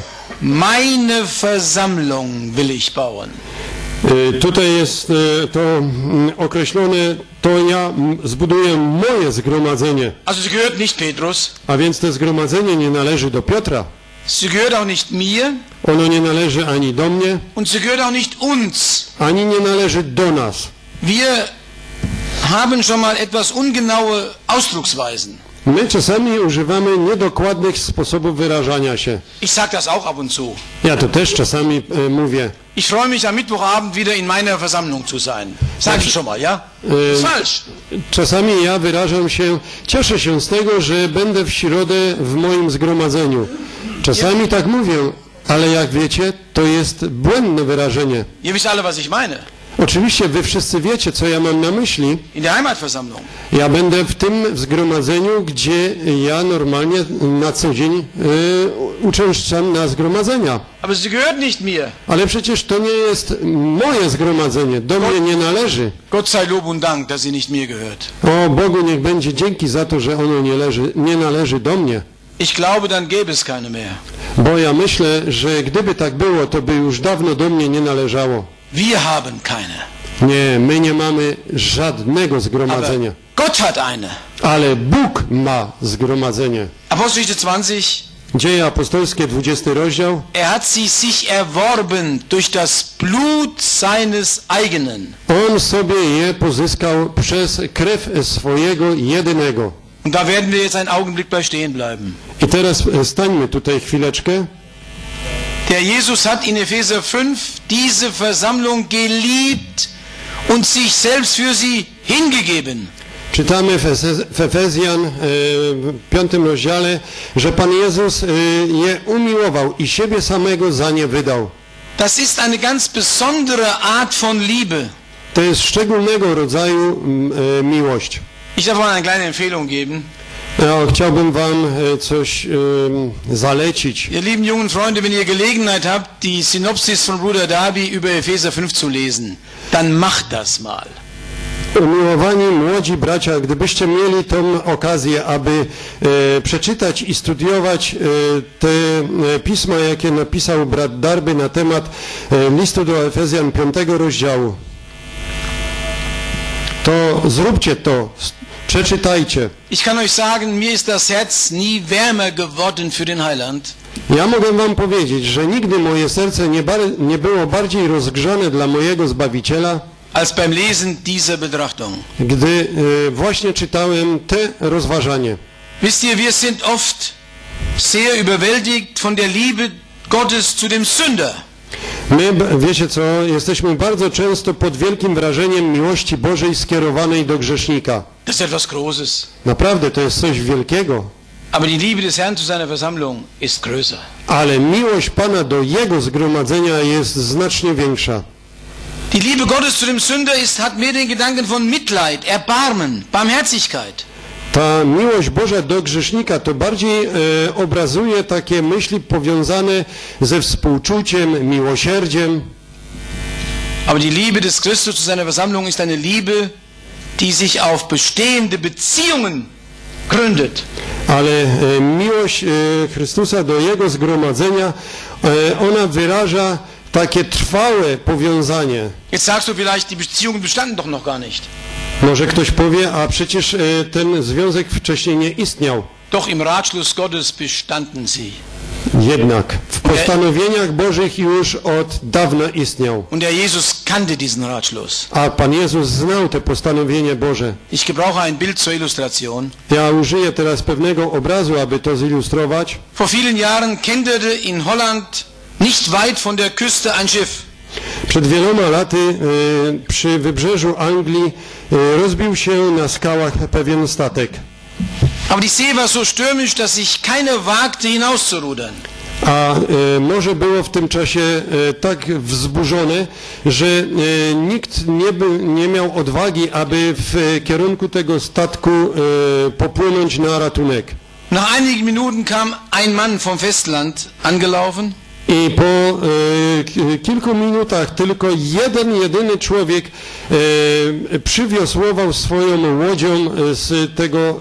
Speaker 1: Meine Versammlung will ich bauen.
Speaker 2: Tutaj jest to określone, to ja zbuduję moje zgromadzenie.
Speaker 1: Also sie gehört nicht Petrus.
Speaker 2: A więc to zgromadzenie nie należy do Piotra.
Speaker 1: Sie gehört auch nicht mir.
Speaker 2: Ono nie należy ani do mnie,
Speaker 1: Und sie gehört auch nicht uns.
Speaker 2: ani nie należy do nas.
Speaker 1: Wir haben schon mal etwas ungenaue Ausdrucksweisen.
Speaker 2: My czasami używamy niedokładnych sposobów wyrażania się.
Speaker 1: Ich sage das auch ab und zu.
Speaker 2: Ja to też czasami mówię.
Speaker 1: Ich freue mich am Mittwochabend wieder in meiner Versammlung zu sein. Sag ich schon mal, ja? Ist falsch.
Speaker 2: Czasami ja wyrażam się, cieszę się z tego, że będę w środę w moim zgromadzeniu. Czasami tak mówię, ale jak wiecie, to jest błędne wyrażenie.
Speaker 1: Ihr wisst alle, was ich meine.
Speaker 2: Oczywiście wy wszyscy wiecie, co ja mam na myśli.
Speaker 1: In der Heimatversammlung.
Speaker 2: Ja będę w tym zgromadzeniu, gdzie ja normalnie na co dzień uczęszczam na zgromadzenia.
Speaker 1: Aber sie gehört nicht mir.
Speaker 2: Ale przecież to nie jest moje zgromadzenie, do mnie nie należy.
Speaker 1: Gott sei Lob und Dank, dass sie nicht mir gehört.
Speaker 2: O Bogu niech będzie dzięki za to, że ono nie należy do mnie.
Speaker 1: Ich glaube, dann gäbe es keine mehr.
Speaker 2: Bo ja myślę, że gdyby tak było, to by już dawno do mnie nie należało.
Speaker 1: Wir haben keine.
Speaker 2: Nie, my nie mamy żadnego zgromadzenia.
Speaker 1: Aber Gott hat eine.
Speaker 2: Ale Bóg ma zgromadzenie.
Speaker 1: Apostelgeschichte 20.
Speaker 2: Dzieje apostolskie, 20 rozdział.
Speaker 1: Er hat sie sich erworben durch das Blut seines eigenen.
Speaker 2: On sobie je pozyskał przez krew swojego jedynego.
Speaker 1: Und da werden wir jetzt einen Augenblick bei stehen bleiben.
Speaker 2: I teraz stańmy tutaj chwileczkę.
Speaker 1: Der Jesus hat in Epheser 5 diese Versammlung geliebt und sich selbst für sie hingegeben.
Speaker 2: Czytamy w Efezjan w 5 rozdziale, że Pan Jezus je umiłował i siebie samego za nie wydał.
Speaker 1: Das ist eine ganz besondere Art von Liebe.
Speaker 2: To jest szczególnego rodzaju miłość.
Speaker 1: Ich darf mal eine kleine Empfehlung geben.
Speaker 2: Ja, chciałbym wam coś zalecić.
Speaker 1: Ihr lieben jungen Freunde, wenn ihr Gelegenheit habt, die Synopsis von Bruder Darby über Epheser 5 zu lesen, dann macht das mal.
Speaker 2: Umiłowani młodzi bracia, gdybyście mieli tą okazję, aby przeczytać i studiować te pisma, jakie napisał brat Darby na temat listu do Efezjan 5 rozdziału, to zróbcie to, przeczytajcie.
Speaker 1: Ich kann euch sagen, mir ist das Herz nie wärmer geworden für den Heiland.
Speaker 2: Ja mogę wam powiedzieć, że nigdy moje serce nie było bardziej rozgrzane dla mojego Zbawiciela,
Speaker 1: als beim Lesen dieser Betrachtung.
Speaker 2: Gdy właśnie czytałem te rozważanie.
Speaker 1: Wisst ihr, wir sind oft sehr überwältigt von der Liebe Gottes zu dem Sünder.
Speaker 2: My, wiecie co, jesteśmy bardzo często pod wielkim wrażeniem miłości Bożej skierowanej do grzesznika.
Speaker 1: Das ist etwas Großes.
Speaker 2: Naprawdę, to jest coś wielkiego.
Speaker 1: Aber die Liebe des Herrn zu seiner Versammlung ist größer.
Speaker 2: Ale miłość Pana do Jego zgromadzenia jest znacznie większa.
Speaker 1: Die Liebe Gottes zu dem Sünder hat mehr den Gedanken von Mitleid, Erbarmen, Barmherzigkeit.
Speaker 2: Ta miłość Boża do grzesznika to bardziej obrazuje takie myśli powiązane ze współczuciem, miłosierdziem.
Speaker 1: Aber die Liebe des Christus zu seiner Versammlung ist eine Liebe, die sich auf bestehende Beziehungen gründet.
Speaker 2: Ale miłość Chrystusa do Jego zgromadzenia, ona wyraża takie trwałe powiązanie.
Speaker 1: Jetzt sagst du vielleicht, die Beziehungen bestanden doch noch gar nicht.
Speaker 2: Może ktoś powie, a przecież ten związek wcześniej nie istniał.
Speaker 1: Doch im Ratschluss Gottes bestanden sie.
Speaker 2: Jednak w postanowieniach Bożych już od dawna istniał.
Speaker 1: Und der Jesus kannte diesen Ratschluss.
Speaker 2: A Pan Jezus znał te postanowienie Boże.
Speaker 1: Ich gebrauche ein Bild zur Illustration.
Speaker 2: Ja użyję teraz pewnego obrazu, aby to zilustrować.
Speaker 1: Vor vielen Jahren kenterte in Holland nicht weit von der Küste ein Schiff.
Speaker 2: Przed wieloma laty przy wybrzeżu Anglii rozbił się na skałach pewien statek.
Speaker 1: Aber die See war so stürmisch, dass sich keiner wagte hinauszurudern.
Speaker 2: A morze było w tym czasie tak wzburzone, że nikt nie miał odwagi, aby w kierunku tego statku popłynąć na ratunek.
Speaker 1: Nach einigen Minuten kam ein Mann vom Festland angelaufen.
Speaker 2: I po kilku minutach tylko jedyny człowiek przywiosłował swoją łodzią z tego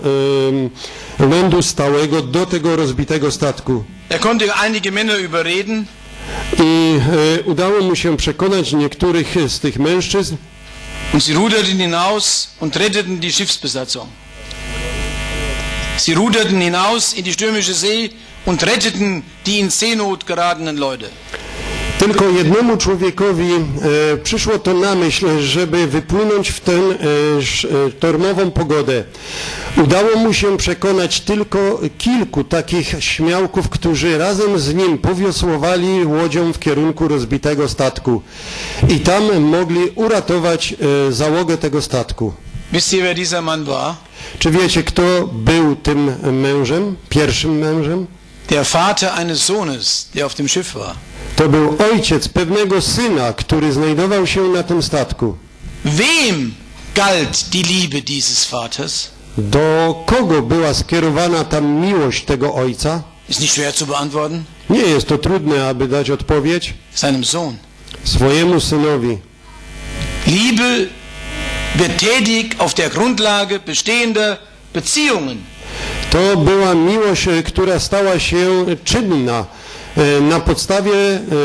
Speaker 2: lądu stałego do tego rozbitego statku.
Speaker 1: Er konnte einige Männer überreden.
Speaker 2: I udało mu się przekonać niektórych z tych mężczyzn.
Speaker 1: Und sie ruderten hinaus und retteten die Schiffsbesatzung. Sie ruderten hinaus in die stürmische See und retteten die in Seenot geratenen Leute.
Speaker 2: Tylko jednemu człowiekowi przyszło to na myśl, żeby wypłynąć w tę sztormową pogodę. Udało mu się przekonać tylko kilku takich śmiałków, którzy razem z nim powiosłowali łodzią w kierunku rozbitego statku. I tam mogli uratować załogę tego statku.
Speaker 1: Wisst ihr, wer dieser Mann war?
Speaker 2: Czy wiecie, kto był tym mężem, pierwszym mężem?
Speaker 1: Der Vater eines Sohnes, der auf dem Schiff war.
Speaker 2: To był ojciec pewnego syna, który znajdował się na tym statku.
Speaker 1: Wem galt die Liebe dieses Vaters?
Speaker 2: Do kogo była skierowana ta miłość tego ojca?
Speaker 1: Ist nicht schwer zu beantworten.
Speaker 2: Nie jest to trudne, aby dać odpowiedź.
Speaker 1: Seinem Sohn.
Speaker 2: Swojemu synowi.
Speaker 1: Liebe wird tätig auf der Grundlage bestehender Beziehungen.
Speaker 2: To była miłość, która stała się czynna na podstawie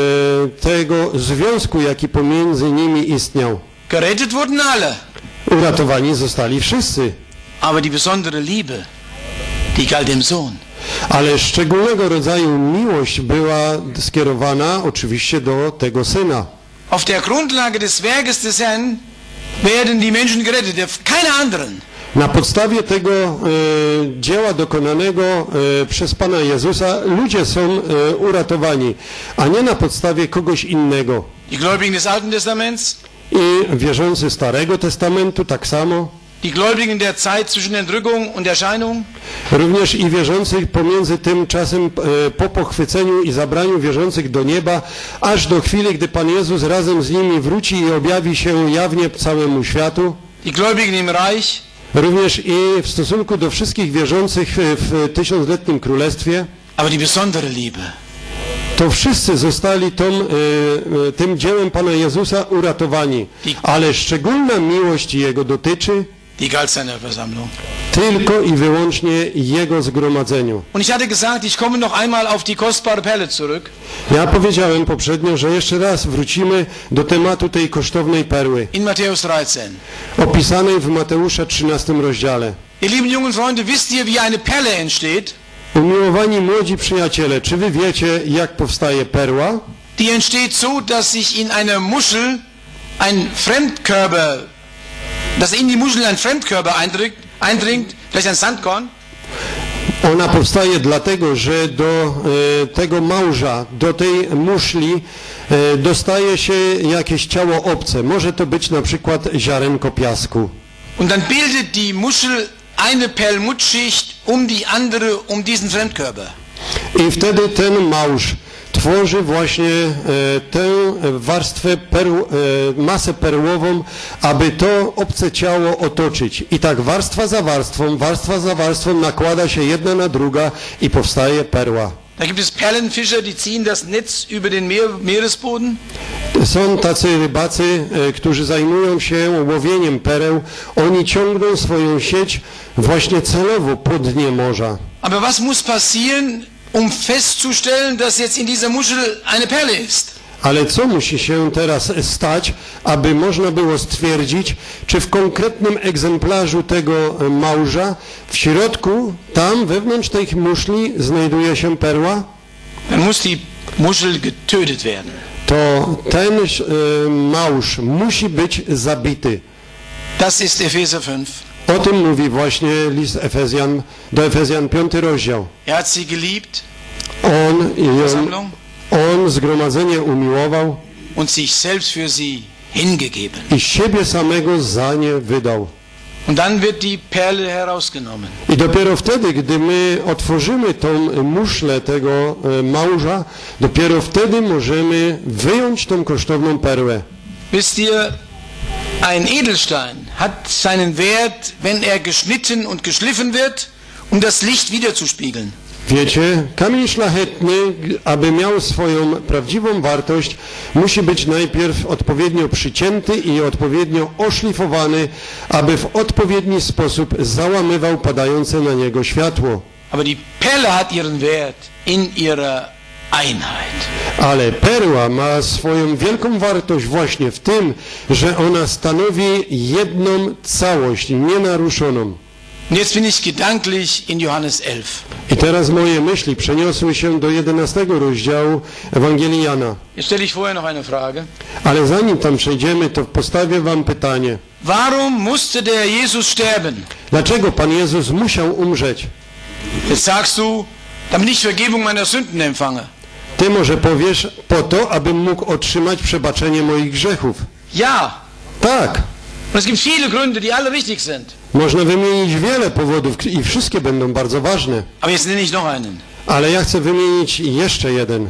Speaker 2: tego związku, jaki pomiędzy nimi istniał.
Speaker 1: Gerettet wurden alle.
Speaker 2: Uratowani zostali wszyscy.
Speaker 1: Aber die besondere Liebe, die galt dem Sohn.
Speaker 2: Ale szczególnego rodzaju miłość była skierowana oczywiście do tego syna.
Speaker 1: Auf der Grundlage des Werkes des Herrn werden die Menschen gerettet, auf keine anderen.
Speaker 2: Na podstawie tego dzieła dokonanego przez Pana Jezusa ludzie są uratowani, a nie na podstawie kogoś innego.
Speaker 1: Die Gläubigen des Alten Testaments,
Speaker 2: I wierzący Starego Testamentu tak samo.
Speaker 1: die Gläubigen der Zeit zwischen Entrückung und Erscheinung,
Speaker 2: Również i wierzących pomiędzy tym czasem po pochwyceniu i zabraniu wierzących do nieba, aż do chwili, gdy Pan Jezus razem z nimi wróci i objawi się jawnie całemu światu.
Speaker 1: die Gläubigen im Reich,
Speaker 2: Również i w stosunku do wszystkich wierzących w tysiącletnim królestwie.
Speaker 1: aber die besondere Liebe,
Speaker 2: To wszyscy zostali tym dziełem Pana Jezusa uratowani. Ale szczególna miłość Jego dotyczy
Speaker 1: die galt seiner Versammlung.
Speaker 2: tylko i wyłącznie Jego zgromadzeniu.
Speaker 1: Und ich hatte gesagt, ich komme noch einmal auf die kostbare Perle zurück.
Speaker 2: Ja powiedziałem poprzednio, że jeszcze raz wrócimy do tematu tej kosztownej perły,
Speaker 1: In Matthäus 13.
Speaker 2: opisanej w Mateusza 13 rozdziale.
Speaker 1: Ihr lieben jungen Freunde, wisst ihr, wie eine Perle entsteht?
Speaker 2: Umiłowani młodzi przyjaciele, czy wy wiecie, jak powstaje perła?
Speaker 1: Die entsteht so, dass sich in einer Muschel ein Fremdkörper, dass in die Muschel ein Fremdkörper eindringt, vielleicht ein Sandkorn.
Speaker 2: Ona powstaje dlatego, że do tego małża, do tej muszli dostaje się jakieś ciało obce. Może to być na przykład ziarenko piasku.
Speaker 1: Und dann bildet die Muschel eine Perlmuttschicht um die andere, um diesen Fremdkörper.
Speaker 2: I wtedy ten małż tworzy właśnie tę warstwę, masę perłową, aby to obce ciało otoczyć. I tak warstwa za warstwą nakłada się jedna na druga i powstaje perła.
Speaker 1: Da gibt es Perlenfischer, die ziehen das Netz über den Meeresboden.
Speaker 2: Są tacy rybacy, którzy zajmują się łowieniem pereł. Oni ciągną swoją sieć właśnie celowo po dnie morza.
Speaker 1: Aber was muss passieren, um festzustellen, dass jetzt in dieser Muschel eine Perle ist?
Speaker 2: Ale co musi się teraz stać, aby można było stwierdzić, czy w konkretnym egzemplarzu tego małża, w środku, tam wewnątrz tej muszli znajduje się perła?
Speaker 1: Dann muss die Muschel getötet werden.
Speaker 2: To ten małż musi być zabity.
Speaker 1: Das ist Epheser 5.
Speaker 2: O tym mówi właśnie list do Efezjan 5 rozdział.
Speaker 1: Er hat sie geliebt,
Speaker 2: On zgromadzenie umiłował
Speaker 1: und sich selbst für sie hingegeben.
Speaker 2: i siebie samego za nie wydał.
Speaker 1: Und dann wird die Perle herausgenommen.
Speaker 2: I dopiero wtedy, gdy my otworzymy tą muszlę tego małża, dopiero wtedy możemy wyjąć tą kosztowną perłę.
Speaker 1: Wisst ihr, ein Edelstein hat seinen Wert, wenn er geschnitten und geschliffen wird, um das Licht wiederzuspiegeln.
Speaker 2: Wiecie, kamień szlachetny, aby miał swoją prawdziwą wartość, musi być najpierw odpowiednio przycięty i odpowiednio oszlifowany, aby w odpowiedni sposób załamywał padające na niego światło.
Speaker 1: Aber die Perle hat ihren Wert in ihrer Einheit.
Speaker 2: Ale perła ma swoją wielką wartość właśnie w tym, że ona stanowi jedną całość, nienaruszoną.
Speaker 1: Und jetzt bin ich gedanklich in Johannes 11.
Speaker 2: I teraz moje myśli przeniosły się do 11 rozdziału Ewangelii Jana.
Speaker 1: Jetzt stelle ich vorher noch eine Frage.
Speaker 2: Ale zanim tam przejdziemy, to postawię wam pytanie.
Speaker 1: Warum musste der Jesus sterben?
Speaker 2: Dlaczego Pan Jezus musiał umrzeć?
Speaker 1: Jetzt sagst du, damit ich Vergebung meiner Sünden empfange.
Speaker 2: Ty może powiesz, po to, abym mógł otrzymać przebaczenie moich grzechów.
Speaker 1: Ja.
Speaker 2: Tak.
Speaker 1: Und es gibt viele Gründe, die alle richtig sind.
Speaker 2: Można wymienić wiele powodów i wszystkie będą bardzo ważne.
Speaker 1: Aber jetzt nenne ich noch einen.
Speaker 2: Ale ja chcę wymienić jeszcze jeden.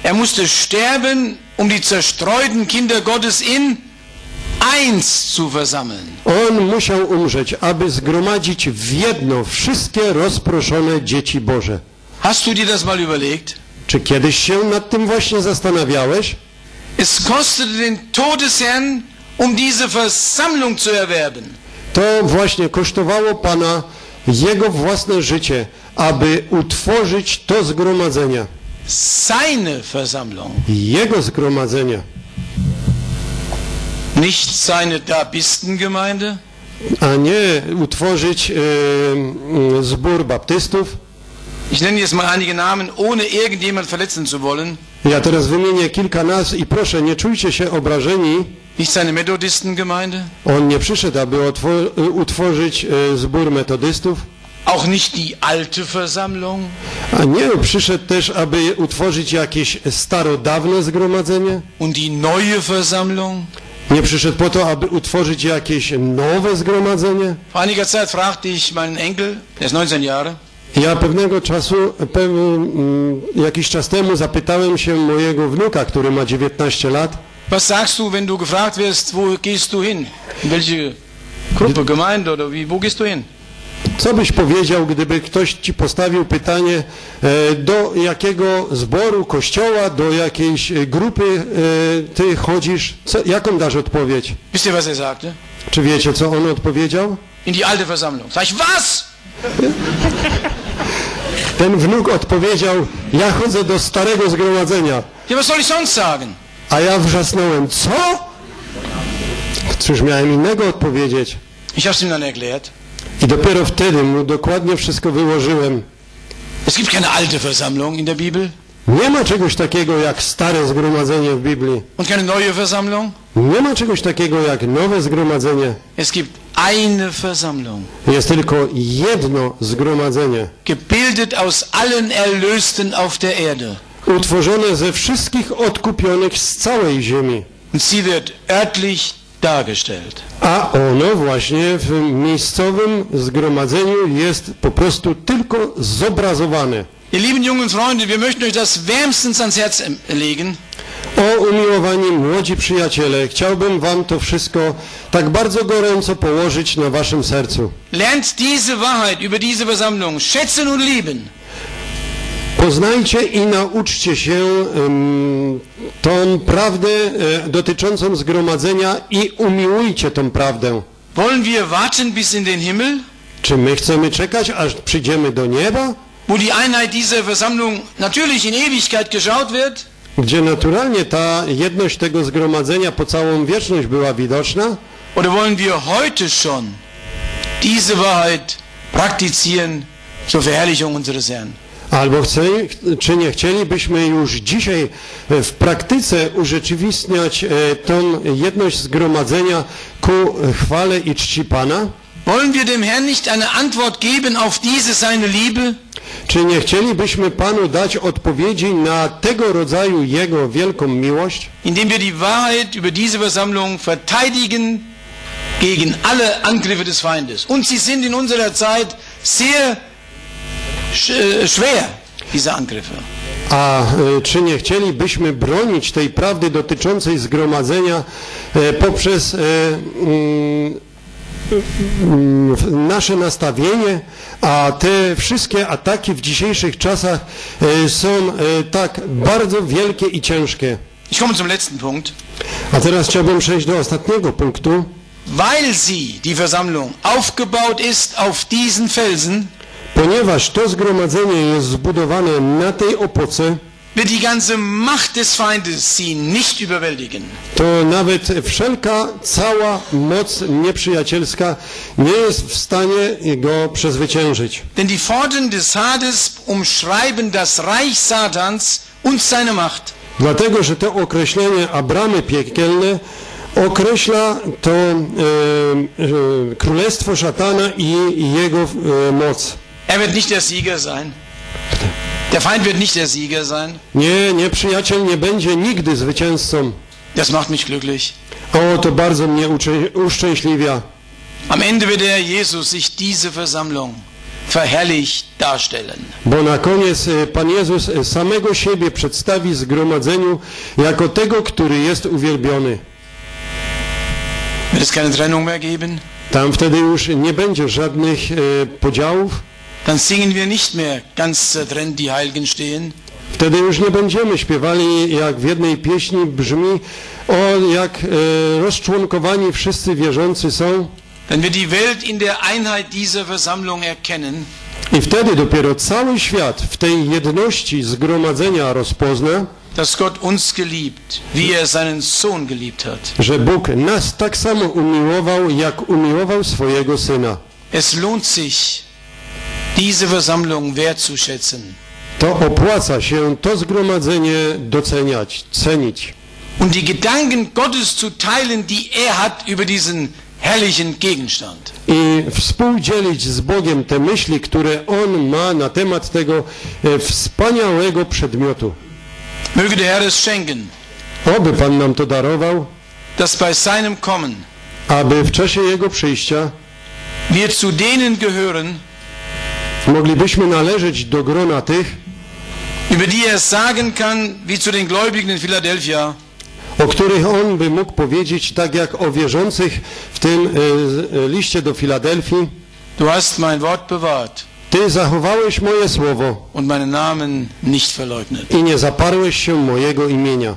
Speaker 1: Er musste sterben, um die zerstreuten Kinder Gottes in eins zu versammeln.
Speaker 2: On musiał umrzeć, aby zgromadzić w jedno wszystkie rozproszone dzieci Boże.
Speaker 1: Hast du dir das mal überlegt?
Speaker 2: Czy kiedyś się nad tym właśnie zastanawiałeś?
Speaker 1: Es kostete den Todesherrn, um diese Versammlung zu erwerben.
Speaker 2: To właśnie kosztowało Pana Jego własne życie, aby utworzyć to zgromadzenie.
Speaker 1: Seine Versammlung.
Speaker 2: Jego zgromadzenie.
Speaker 1: Nicht seine Dabistengemeinde,
Speaker 2: A nie utworzyć zbór baptystów.
Speaker 1: ich nenne jetzt mal einige Namen, ohne irgendjemand verletzen zu wollen.
Speaker 2: Ja teraz wymienię kilka nazw i proszę, nie czujcie się obrażeni.
Speaker 1: Nicht seine Methodistengemeinde,
Speaker 2: On nie przyszedł, aby utworzyć zbór metodystów.
Speaker 1: auch nicht die alte Versammlung,
Speaker 2: A nie przyszedł też, aby utworzyć jakieś starodawne zgromadzenie.
Speaker 1: und die neue Versammlung.
Speaker 2: Nie przyszedł po to, aby utworzyć jakieś nowe zgromadzenie.
Speaker 1: Vor einiger Zeit fragte ich meinen Enkel, der ist 19 Jahre,
Speaker 2: Ja pewnego czasu, jakiś czas temu zapytałem się mojego wnuka, który ma 19 lat.
Speaker 1: was sagst du, wenn du gefragt wirst, wo gehst du hin? In welche Gruppe, Gemeinde oder wie, wo gehst du hin?
Speaker 2: Co byś powiedział, gdyby ktoś ci postawił pytanie, do jakiego zboru, kościoła, do jakiejś grupy ty chodzisz? Jaką dasz odpowiedź?
Speaker 1: Wisst ihr, was er sagte?
Speaker 2: Czy wiecie, co on odpowiedział?
Speaker 1: In die alte Versammlung. Sag ich, was?
Speaker 2: Ten wnuk odpowiedział, ja chodzę do starego zgromadzenia.
Speaker 1: Ja, was soll ich sonst sagen?
Speaker 2: A ja wrzasnąłem, co? Cóż miałem innego odpowiedzieć?
Speaker 1: Ich habe es ihm dann erklärt.
Speaker 2: I dopiero wtedy mu dokładnie wszystko wyłożyłem.
Speaker 1: Es gibt keine alte Versammlung in der Bibel
Speaker 2: Nie ma czegoś takiego jak stare zgromadzenie w Biblii.
Speaker 1: und keine neue Versammlung.
Speaker 2: Nie ma czegoś takiego jak nowe zgromadzenie.
Speaker 1: Es gibt eine Versammlung,
Speaker 2: Jest tylko jedno zgromadzenie.
Speaker 1: gebildet aus allen Erlösten auf der Erde.
Speaker 2: Utworzone ze wszystkich odkupionych z całej ziemi.
Speaker 1: Und sie wird örtlich dargestellt.
Speaker 2: A ono właśnie w miejscowym zgromadzeniu jest po prostu tylko zobrazowane.
Speaker 1: Ihr lieben jungen Freunde, wir möchten euch das wärmstens ans Herz legen.
Speaker 2: O umiłowani młodzi przyjaciele, chciałbym wam to wszystko tak bardzo gorąco położyć na waszym sercu.
Speaker 1: Lernt diese Wahrheit über diese Versammlung schätzen und lieben.
Speaker 2: Poznajcie i nauczcie się tą prawdę dotyczącą zgromadzenia i umiłujcie tą prawdę.
Speaker 1: Wollen wir warten bis in den Himmel,
Speaker 2: Czy my chcemy czekać, aż przyjdziemy do nieba,
Speaker 1: wo die Einheit dieser Versammlung natürlich in Ewigkeit geschaut wird?
Speaker 2: gdzie naturalnie ta jedność tego zgromadzenia po całą wieczność była widoczna?
Speaker 1: Oder wollen wir heute schon diese Wahrheit praktizieren zur Verherrlichung unseres Herrn?
Speaker 2: Albo czy nie chcielibyśmy już dzisiaj w praktyce urzeczywistniać tą jedność zgromadzenia ku chwale i czci Pana?
Speaker 1: Wollen wir dem Herrn nicht eine Antwort geben auf diese seine Liebe?
Speaker 2: Czy nie chcielibyśmy Panu dać odpowiedzi na tego rodzaju Jego wielką miłość?
Speaker 1: Indem wir die Wahrheit über diese Versammlung verteidigen gegen alle Angriffe des Feindes. Und sie sind in unserer Zeit sehr schwer, diese Angriffe.
Speaker 2: A czy nie chcielibyśmy bronić tej prawdy dotyczącej zgromadzenia poprzez nasze nastawienie, a te wszystkie ataki w dzisiejszych czasach są tak bardzo wielkie i ciężkie.
Speaker 1: Ich komme zum letzten Punkt.
Speaker 2: A teraz chciałbym przejść do ostatniego punktu.
Speaker 1: Weil sie, die Versammlung, aufgebaut ist auf diesen Felsen,
Speaker 2: Ponieważ to zgromadzenie jest zbudowane na tej opoce,
Speaker 1: wird die ganze Macht des Feindes sie nicht überwältigen.
Speaker 2: to nawet wszelka cała moc nieprzyjacielska nie jest w stanie go przezwyciężyć.
Speaker 1: Denn die Pforten des Hades umschreiben das Reich Satans und seine Macht.
Speaker 2: Dlatego, że to określenie, a bramy piekielne, określa to królestwo szatana i jego moc.
Speaker 1: Er wird nicht der Sieger sein. Der Feind wird nicht der Sieger sein.
Speaker 2: Nie, nieprzyjaciel nie będzie nigdy zwycięzcą.
Speaker 1: Das macht mich glücklich.
Speaker 2: O, to bardzo mnie uszczęśliwia.
Speaker 1: Am Ende wird der Herr Jesus sich diese Versammlung verherrlicht darstellen.
Speaker 2: Bo na koniec Pan Jezus samego siebie przedstawi zgromadzeniu jako tego, który jest uwielbiony.
Speaker 1: Wird es keine Trennung mehr geben?
Speaker 2: Tam wtedy już nie będzie żadnych podziałów.
Speaker 1: Dann singen wir nicht mehr ganz zertrennt die Heiligen stehen.
Speaker 2: Wtedy już nie będziemy śpiewali, jak w jednej pieśni brzmi, jak rozczłonkowani wszyscy wierzący są.
Speaker 1: Dann wird die Welt in der Einheit dieser Versammlung erkennen,
Speaker 2: I wtedy dopiero cały świat w tej jedności zgromadzenia rozpozna,
Speaker 1: dass Gott uns geliebt, wie er seinen Sohn geliebt hat.
Speaker 2: że Bóg nas tak samo umiłował, jak umiłował swojego Syna.
Speaker 1: Es lohnt sich, diese Versammlung wertzuschätzen.
Speaker 2: To opłaca się to zgromadzenie doceniać, cenić.
Speaker 1: Und die Gedanken Gottes zu teilen, die er hat über diesen herrlichen Gegenstand.
Speaker 2: I współdzielić z Bogiem te myśli, które On ma na temat tego wspaniałego przedmiotu.
Speaker 1: Möge der Herr es schenken,
Speaker 2: Oby Pan nam to darował,
Speaker 1: dass bei seinem Kommen
Speaker 2: aby w czasie Jego przyjścia
Speaker 1: wir zu denen gehören,
Speaker 2: moglibyśmy należeć do grona tych,
Speaker 1: über die er sagen kann, wie zu den Gläubigen in Philadelphia,
Speaker 2: o których On by mógł powiedzieć, tak jak o wierzących w tym liście do Filadelfii:
Speaker 1: du hast mein Wort bewahrt
Speaker 2: Ty zachowałeś moje słowo
Speaker 1: und meinen Namen nicht verleugnet.
Speaker 2: i nie zaparłeś się mojego imienia.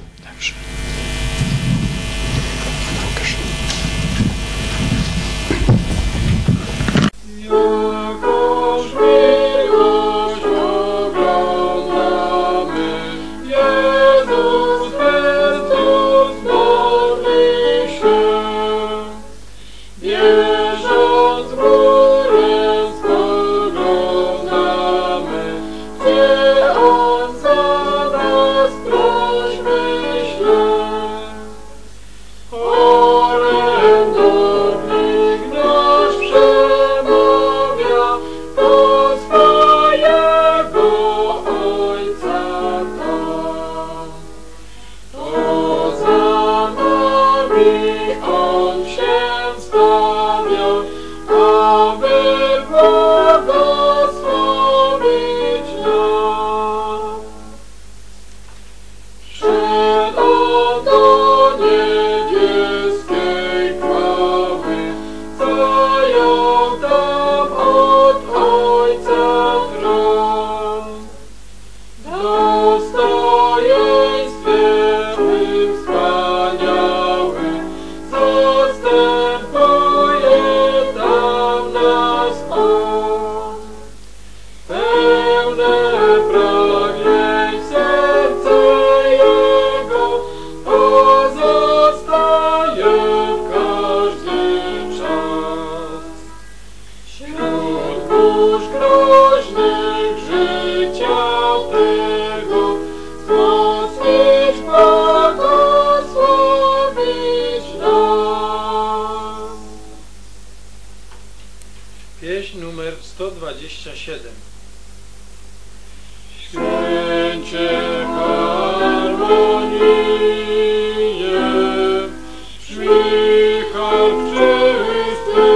Speaker 4: Pieśń numer 127. Święcie harmonije, brzmi harf czysty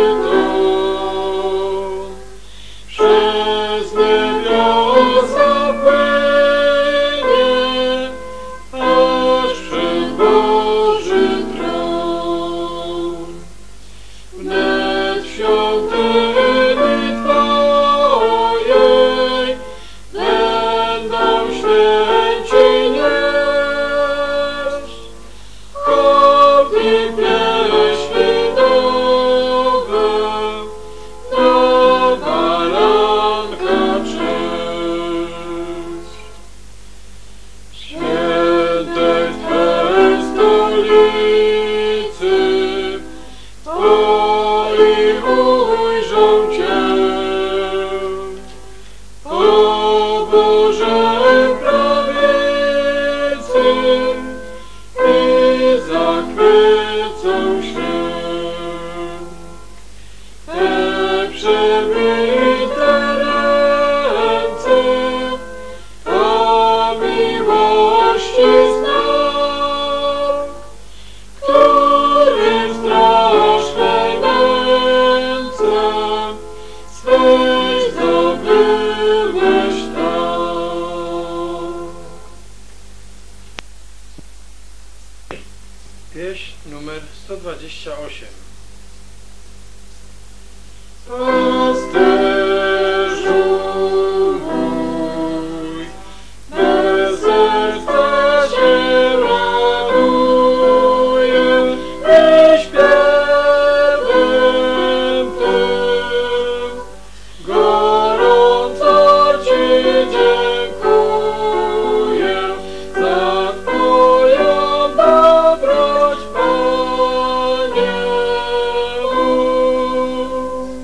Speaker 4: ton, przez niebiosa płynie, aż przed Boży tron. Wnet w świątyni Twojej będą święci nieść, hołd i pieśni nowe, na baranka cześć. Świętej Twej stolicy Twoi ujrzą Cię, o Boże prawicy, i zachwycą się. Te przebite ręce o miłości znak, który w strasznej męce swej zdobył
Speaker 5: 128.
Speaker 4: Pasterzu mój, me serce się raduje i śpiewem tym gorąco Ci dziękuję za Twoją dobroć, Panie mój.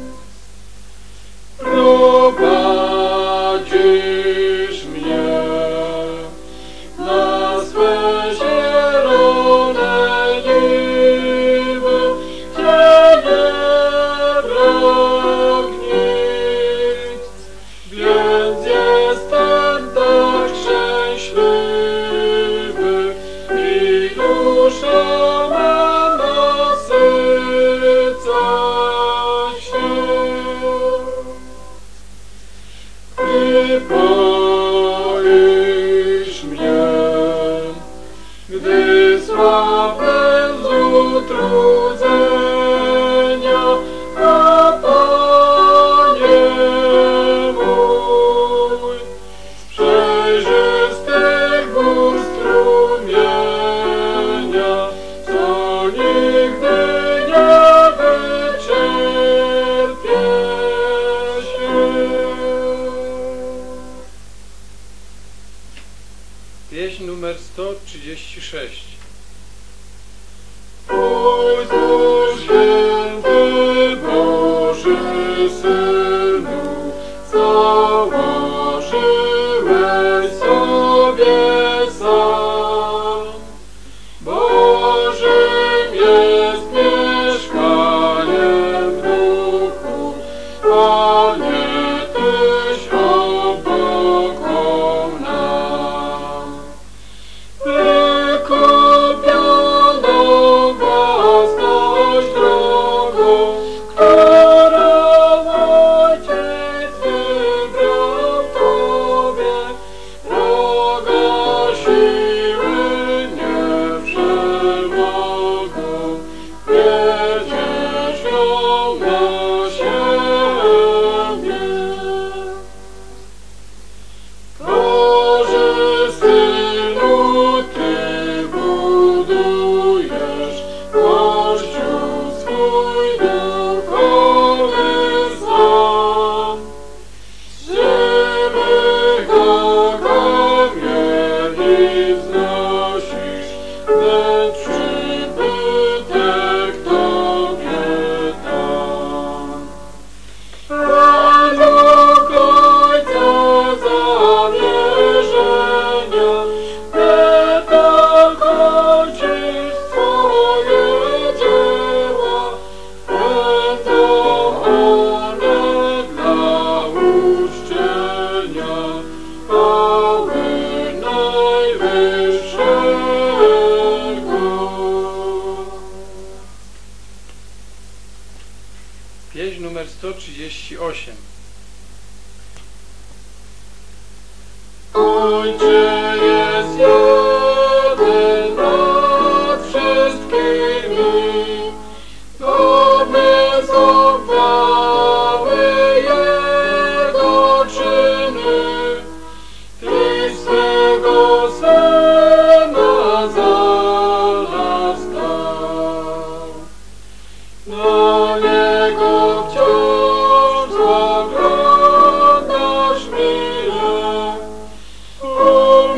Speaker 4: Prowadzisz mnie na swe zielone niby, gdzie nie brak nic, więc jestem tak szczęśliwy i dusza ma nasyca się. Ty poisz mnie, gdy sławę z utrudzenia, a Panie mój, z przejrzystych gór strumienia, co nigdy nie wyczerpie się.
Speaker 5: Pieśń numer 136.
Speaker 4: Pójdź, święty Boży Synu, założyłeś sobie sam. Bożym jest mieszkaniem w duchu, Panie, Tyś obokąd nam. Wykupioną własność drogą, którą Ojciec wybrał Tobie, droga siły nie przemogą, wiedziesz ją na siebie. Boży Synu, Ty budujesz Kościół swój duchowy sam. Z żywych do kamieni wznosisz, ten przybytek Tobie dam. Według Ojca zamierzenia, dokończysz swoje dzieła, będą one dla uczczenia chwały Najwyższego.
Speaker 5: Pieśń numer 138.
Speaker 4: Ojcze jest jeden nad wszystkimi, godne są chwały Jego czyny. Ty swego Syna za nas dał. Na Niego wciąż spoglądasz mile,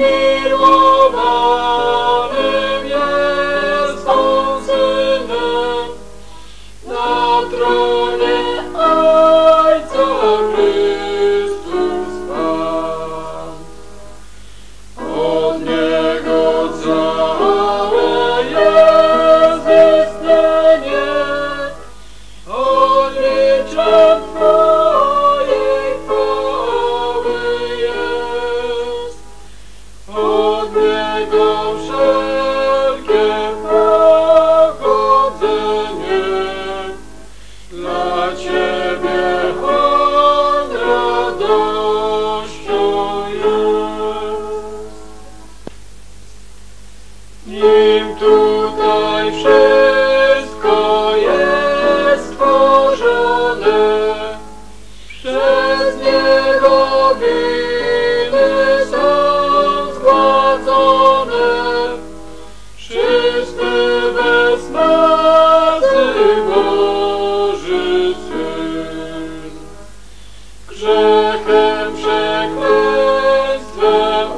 Speaker 4: razy Boży Syn, grzechem przekleństwem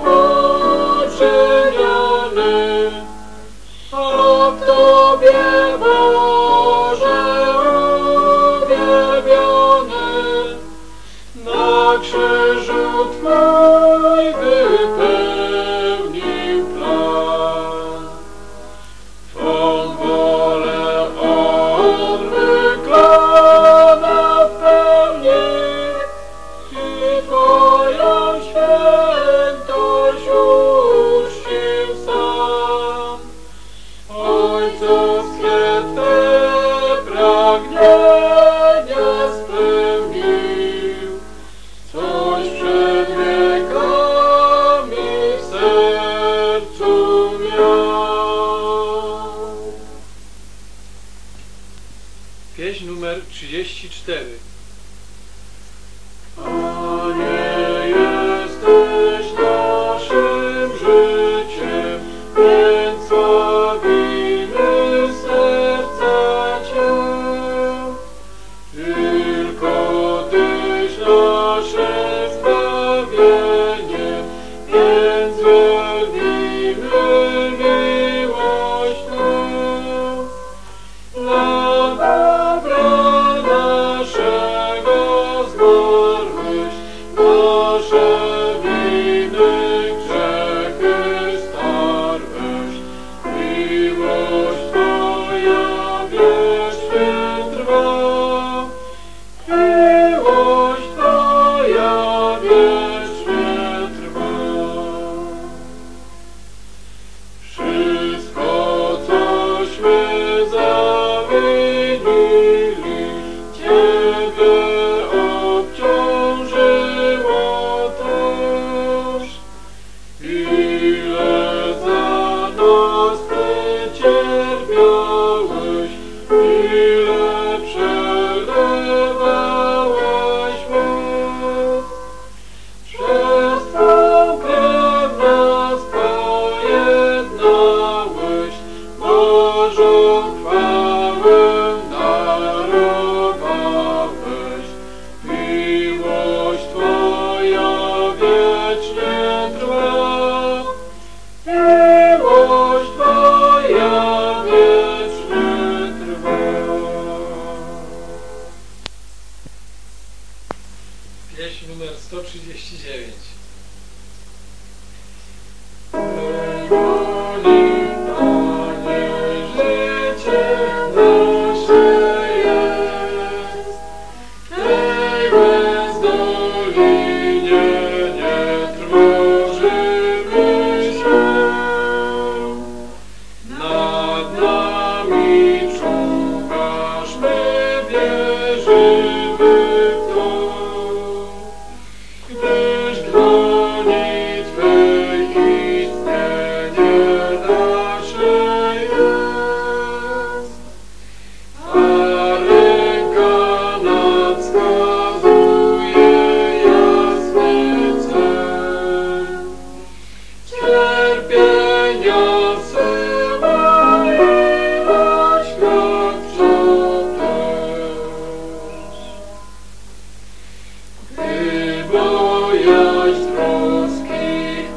Speaker 4: uczyniony, a w Tobie Boże uwielbiony, na krzyżu Twój wypełnił plan. Twą wolę On wykona w pełni i Twoją świętość uczcił sam. Ojcowskie Twe pragnienie spełnił, coś przed wiekami w sercu miał.
Speaker 5: Pieśń numer 34.
Speaker 4: Panie, jesteś naszym życiem, więc sławimy serca Cię. Tylko Tyś nasze zbawienie, więc wielbimy miłość Tę. Dla dobra naszego zmarłeś, nasze winy, grzechy starłeś. Miłość Twoja wiecznie trwa, miłość Twoja wiecznie trwa. Wszystko, cośmy zawinili, Ciebie obciążyło też. Ile za nas Ty cierpiałeś, ile przelewałeś łez. Przez Twą krew nas pojednałeś, Bożą chwałę darowałeś. Miłość Twoja wiecznie trwa, miłość Twoja wiecznie trwa.
Speaker 5: Pieśń numer 139.
Speaker 4: Pełni, Panie, życie nasze jest, tej bezdolinie nie trwożymy się. Nad nami czuwasz, my wierzymy w to, gdyż dłoni Twych istnienie nasze jest, a ręka nam wskazuje jasny cel. Cierpienia syła i na świat też. Gdy bojaźń troski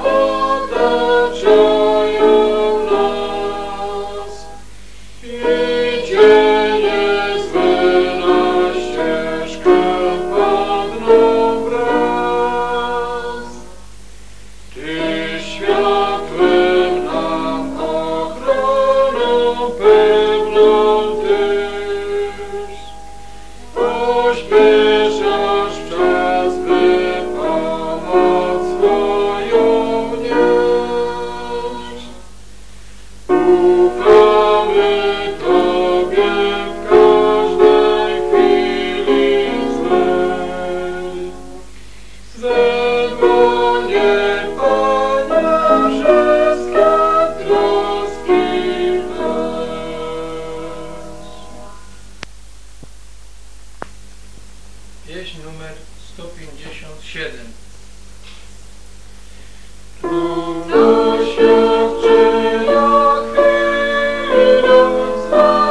Speaker 4: otaczają nas i cienie złe na ścieżkę padną wraz, Ty światłem nam ochroną pewną Tyś. Pośpieszasz w czas, by pomoc swoją nieść. Ufamy Tobie w każdej chwili złej. Ze dłonie Pana wszystkie troski weź.
Speaker 5: Pieśń numer 157.
Speaker 4: Trudno świadczy, jak chwilą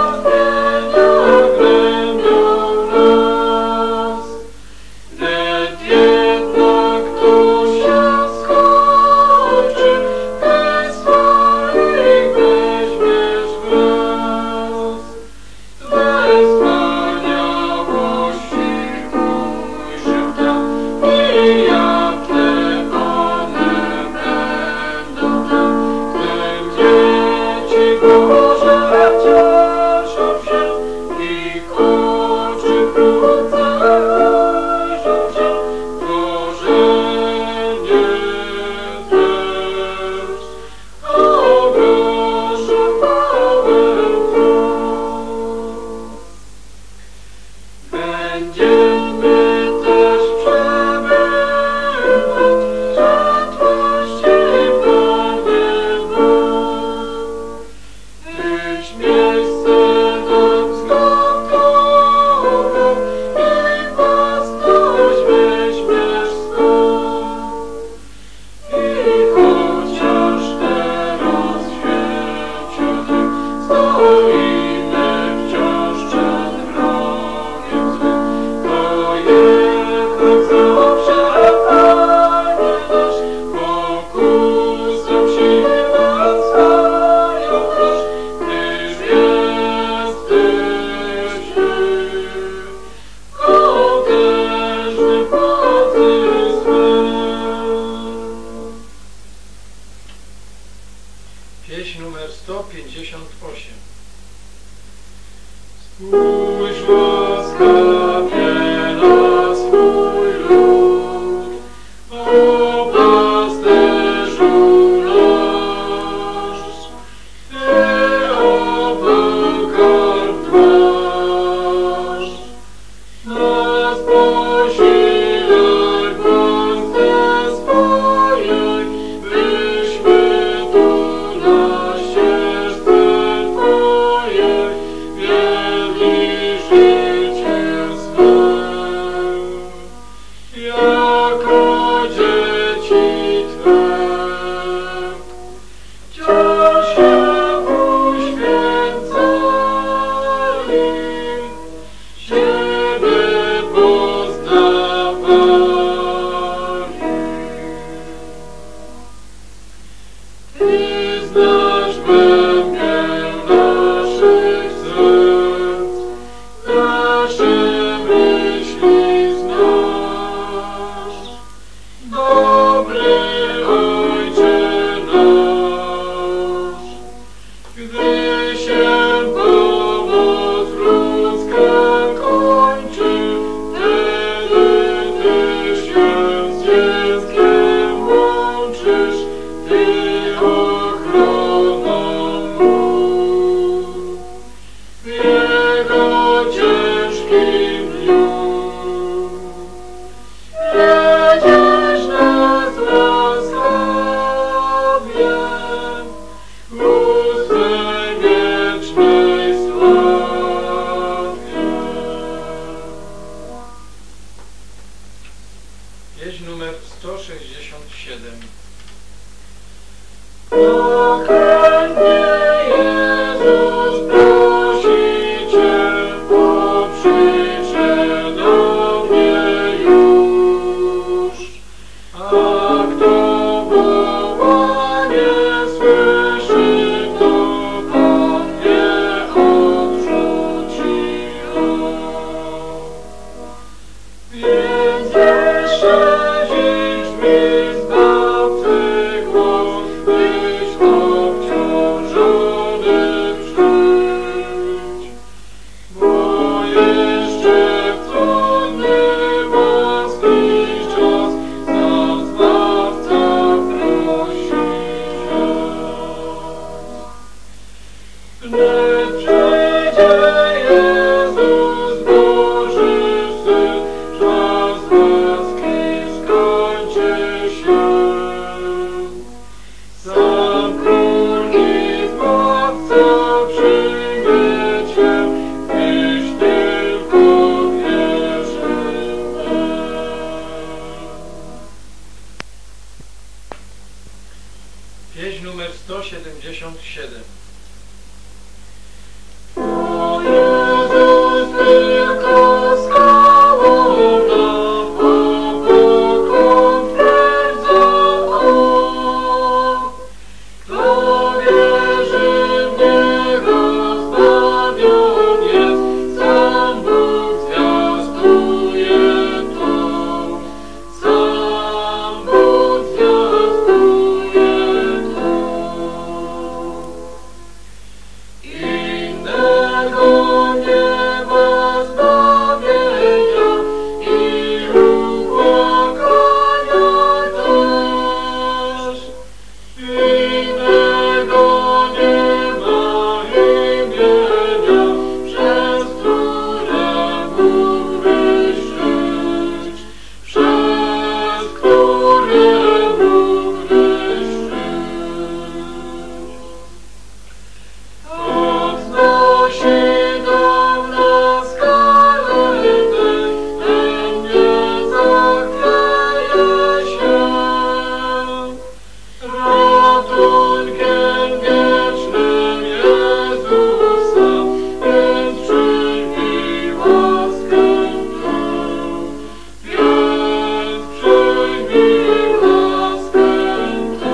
Speaker 4: Ułaskawie na swój lud, o pasterzu nasz, Ty pokarm masz. Nas posilaj w łasce swojej, byśmy tu na ścieżce Twojej wiedli życie swe. Jako dzieci Twe, wciąż się uświęcali, Ciebie poznawali. Ty znasz głębię naszych serc, nasze myśli znasz. Dobry Ojcze nasz, gdy się pomoc ludzka kończy, wtedy Ty się z dzieckiem łączysz, Ty ochroną mu. W Jego ciężkim dniu jedziesz nas łaskawie ku swej wiecznej sławie.
Speaker 5: Pieśń numer 167.
Speaker 4: Pokoń mnie, Jezus, prosi Cię, bo przyjdzie do mnie już. A kto wołanie słyszy, to Pan nie odrzuci. Więc jeszcze dziś mi Zbawcy głos, byś obciążony przyjdź. Bo jeszcze w cudny łaski czas sam Zbawca prosi nas. Wnet przyjdzie Jezus, Boży Syn, czas łaski skończy się. Sam Król i Zbawca przyjmie Cię, gdyś tylko wierzymy.
Speaker 5: Pieśń numer 177.
Speaker 4: O Jezus, tylko skałą nam, opoką twierdzą. Kto wierzy w Niego, zbawion jest, sam Bóg zwiastuje to. Sam Bóg zwiastuje to. Innego nie ma zbawienia i ubłagania też. Innego nie ma imienia, przez które mógłbyś żyć, przez które mógłbyś żyć. Odnosi dom na skalę tej, ten nie zachwieje się. Ratunkiem wiecznym Jezusa, więc przyjmij łaskę Tę. Więc przyjmij łaskę Tę.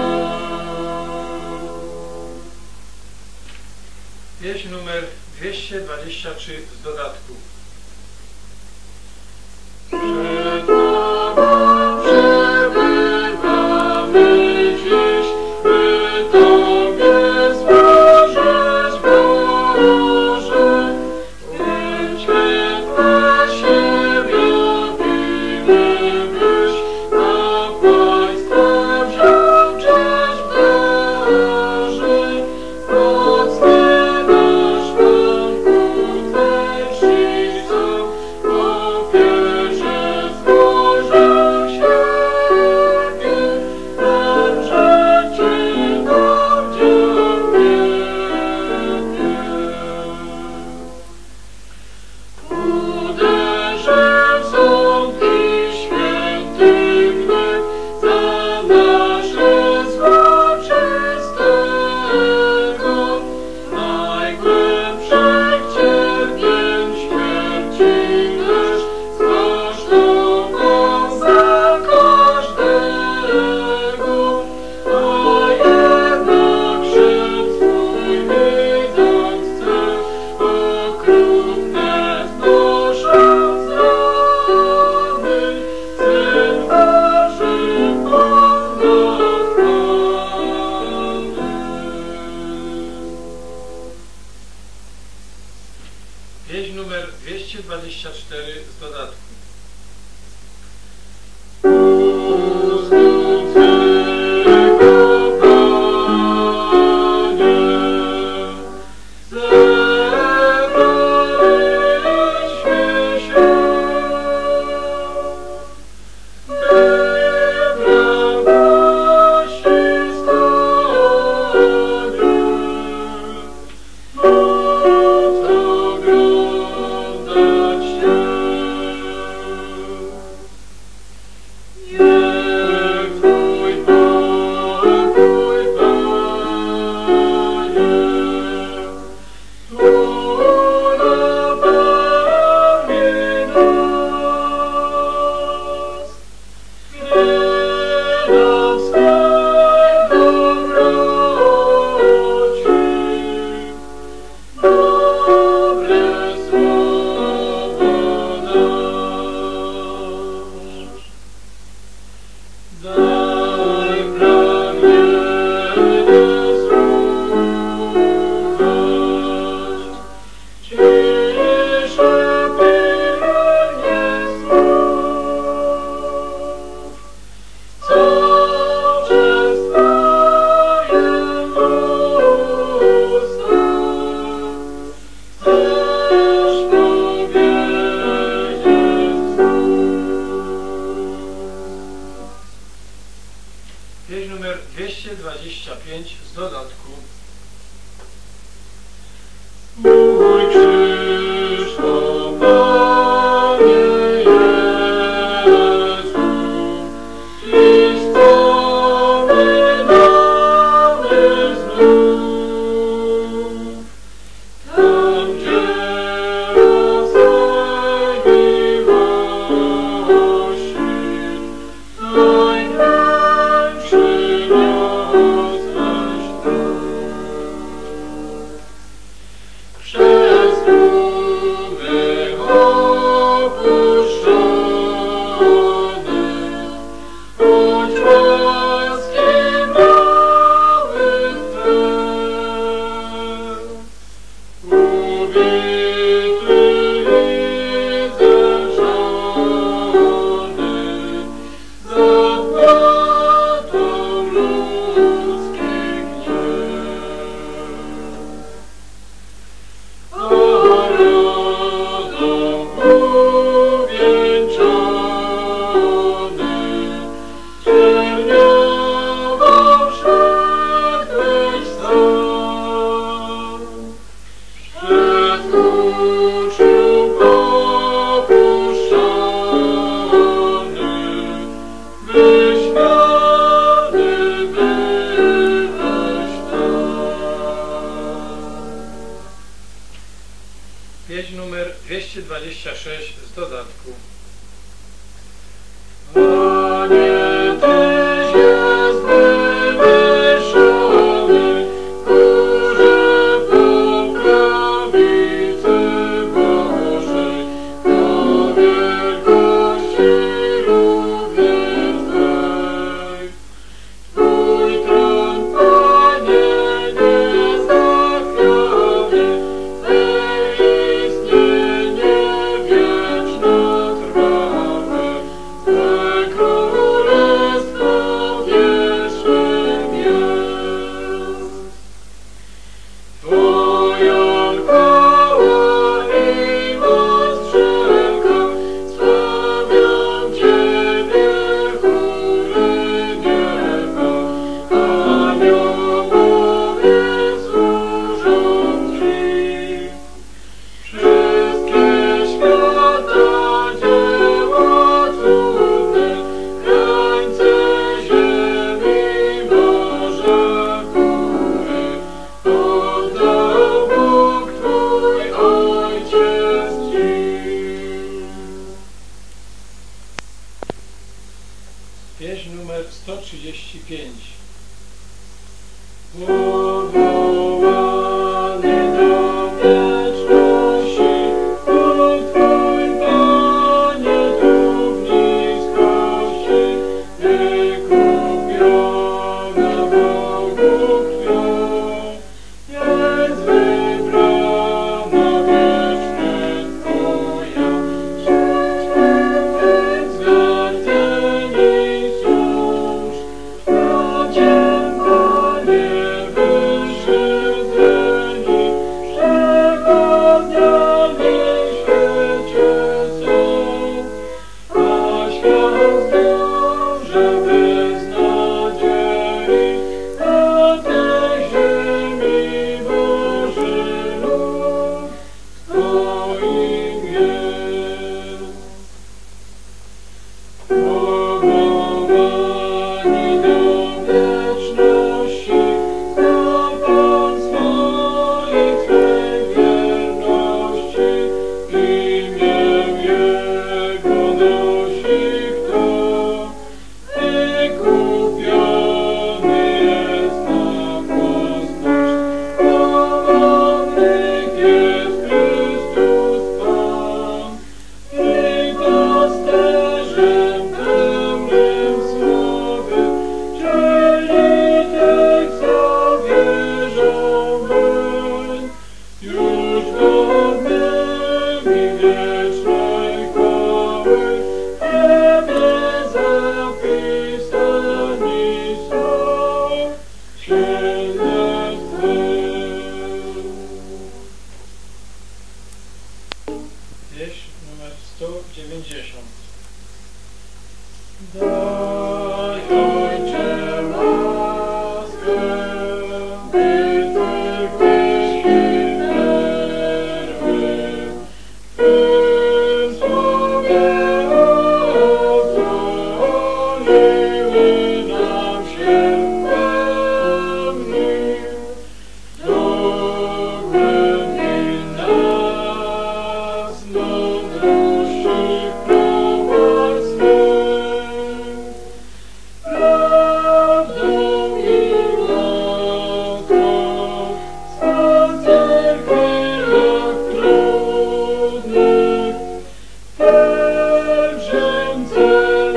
Speaker 5: Pieśń numer 223 z dodatku.
Speaker 4: Przed Tobą przebywamy dziś, by Tobie służyć, Boże.
Speaker 5: Pieśń numer 224 z dodatku. Pieśń numer 225 z dodatku.
Speaker 4: Mój krzyż, o Panie Jezu, Ci wspominamy znów. Tam, gdzie o swej miłości przez tłumy opuszczony, bądź łaski mały Twe, ubity i zęczony, zapłatą ludzkich gniew. Orodą uwieńczony, cierniowo wszedłeś sam, przed uczniów opuszczony, wyśmiany byłeś tam.
Speaker 5: Pieśń numer 226 z dodatku.
Speaker 4: Panie, Tyś jest wywyższony w górze po prawicy Bożej, do wielkości równie Twej. Twój tron, Panie, niezachwiany, istnienie wieczna trwałe, Twe królestwo wiecznym jest. Twoja chwała i moc wszelka sławią Ciebie, chóry nieba, aniołowie służą Ci. Wszystkie świata dzieła cudne, krańce ziemi, morza, góry, oddał Bóg Twój Ojciec Ci.
Speaker 5: Pieśń numer 135.
Speaker 4: Powołany do wieczności, Bóg Twój, Panie, tu w niskości, wykupiona Bogu krwią, jest wybrana wiecznym
Speaker 5: Wieś numer 190.
Speaker 4: Daj, Ojcze, łaskę, by Twych myśli nerwy, w Twym słowie odsłoniły nam się w pełni. Dogłębi nas mądrości wprowadź swych, prawdą i łaską spacer w chwilach trudnych, pielgrzymce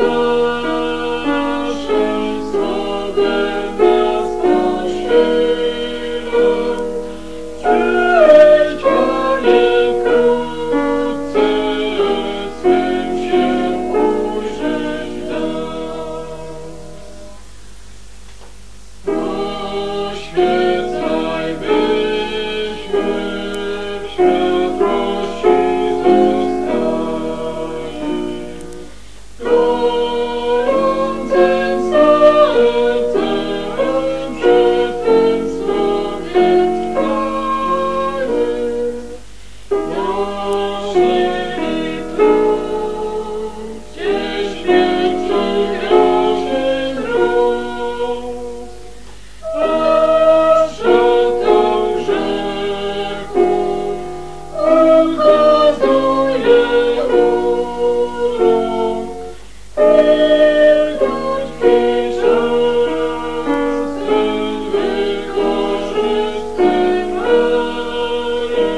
Speaker 4: naszej słowem nas posilą. Przyjdź, Panie, wkrótce, swym się ujrzeć nam. Oświecaj, byśmy w światłości zostali, gorącym sercem przy Twym słowie trwały. Nosili trud, gdzie śmierci groźny mróz, a szatan grzechów ukazuje urok. I krótki czas ten wykorzystywali,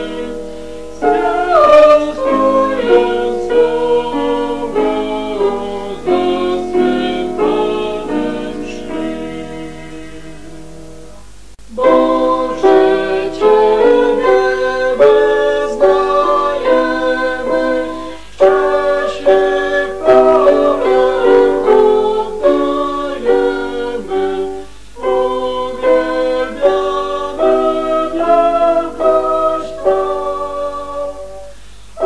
Speaker 4: zwiastując słowo za swym Panem szli. Boże, Ciebie wyznajemy, wcześnie w porę oddajemy, uwielbiamy wielkość Twą. O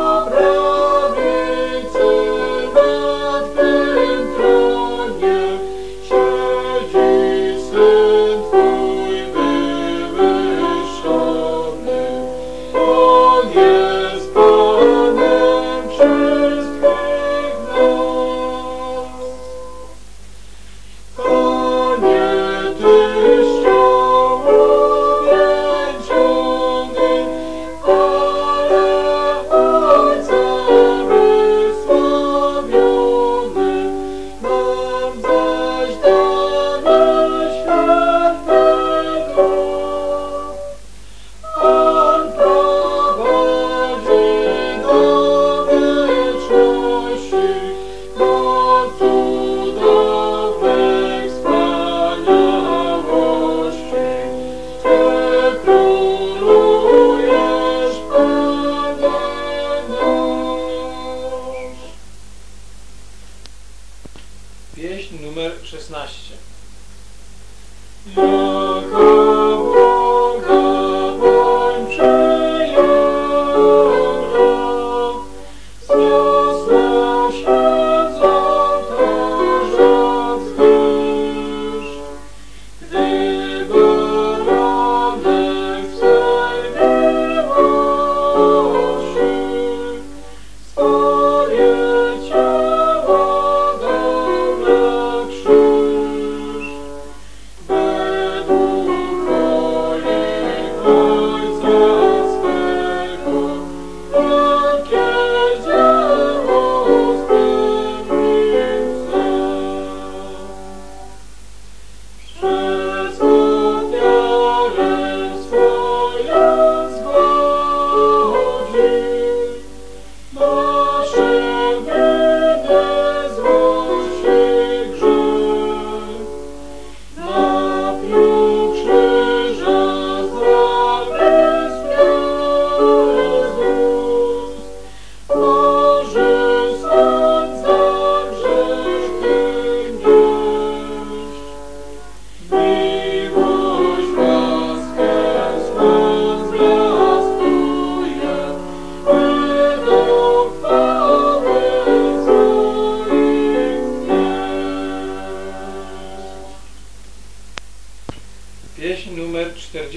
Speaker 4: prawicy na Twym tronie siedzi Syn Twój wywyższony. On jest Panem wszystkich nas. Panie, Tyś ciało wieńczony, ale Ojcem wysławiony, nam zaś dałeś świętego. On prowadzi do wieczności, do cudownej wspaniałości. Ty królujesz, Panie nasz.
Speaker 5: Pieśń numer 16.
Speaker 4: Jaka błoga woń przyjemna, zniosła się złota żad zwyż, gdy baranek w swej miłości swoje ciało dał na krzyż.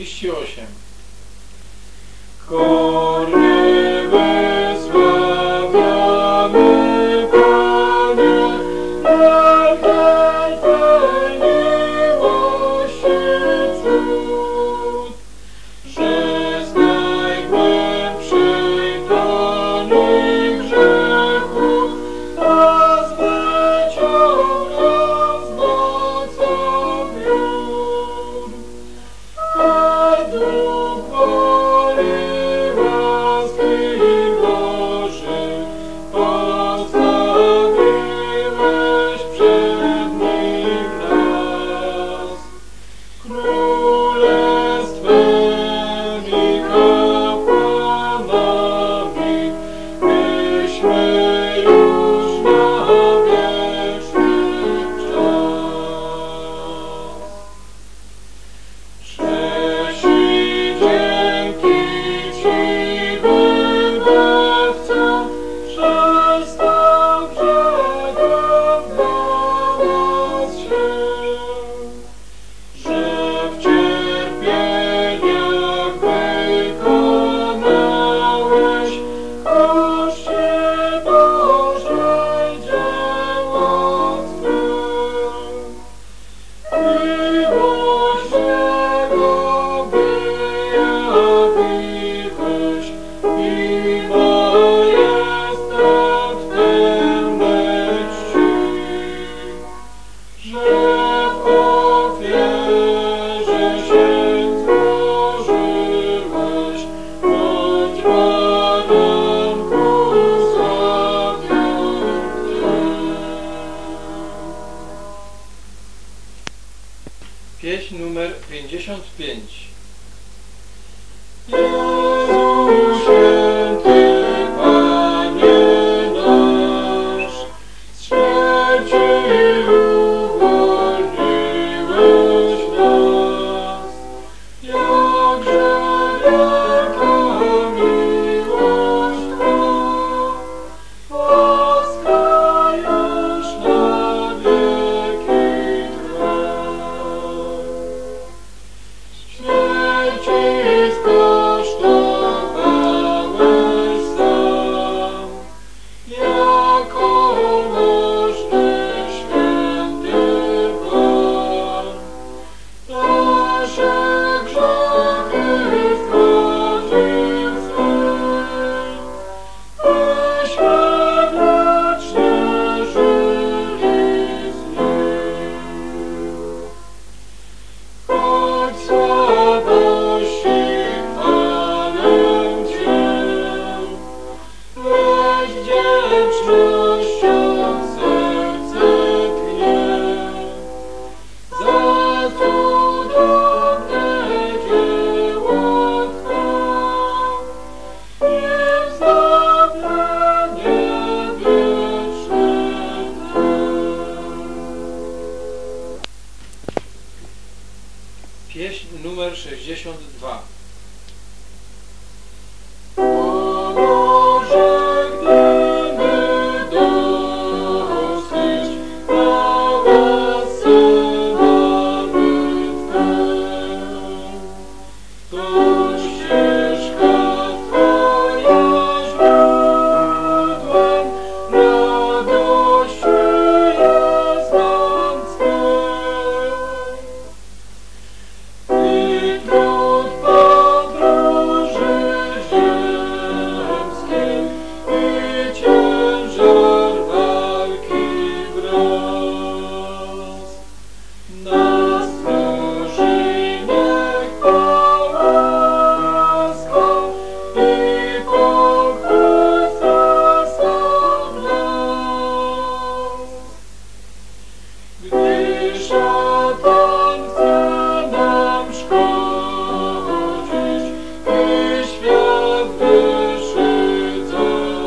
Speaker 5: 38.
Speaker 4: Kornie wysławiamy, Panie, wielkiej Twej miłości cud, że z najgłębszej toni grzechu nas wyciąga z mocą wiór. Hej, Duch woli łaski Boży, postawiłeś przed Nim nas. Królestwem i kapłanami, byśmy już na wieczny czas. Cześć i dzięki Ci, wybawco, że stał brzegiem dla nas się, że w cierpieniach wykonałeś koszcie Bożej dzieło Twe. Miłość Jego wyjawiłeś i majestat pełnej czci, że w ofierze się złożyłeś, bądź baranku zawięty.
Speaker 5: Pieśń numer 55.
Speaker 4: Jezu święty, Panie nasz, z śmierci uwolniłeś nas. Jakże wielka miłość Twa, łaska już na wieki trwa. Śmierci skosztowałeś sam, jako możny święty Pan. Nasze grzechy zgodził syn, byśmy wiecznie żyli z Nim. Choć słabości chwalę Cię, lecz wdzięcznością serce tchnie za cudowne dzieło Twe i wznowienie wieczne Twe.
Speaker 5: Pieśń numer 62.
Speaker 4: Może gdyby dosyć na łasce mamy Twe, to ścieżka Twoja źródłem radości jest nam Twej. I trud podróży ziemskiej i ciężar walki wraz nas tworzy, niech Twa łaska i pokój zasad nas. Gdy szatan chce nam szkodzić i świat wyszydzą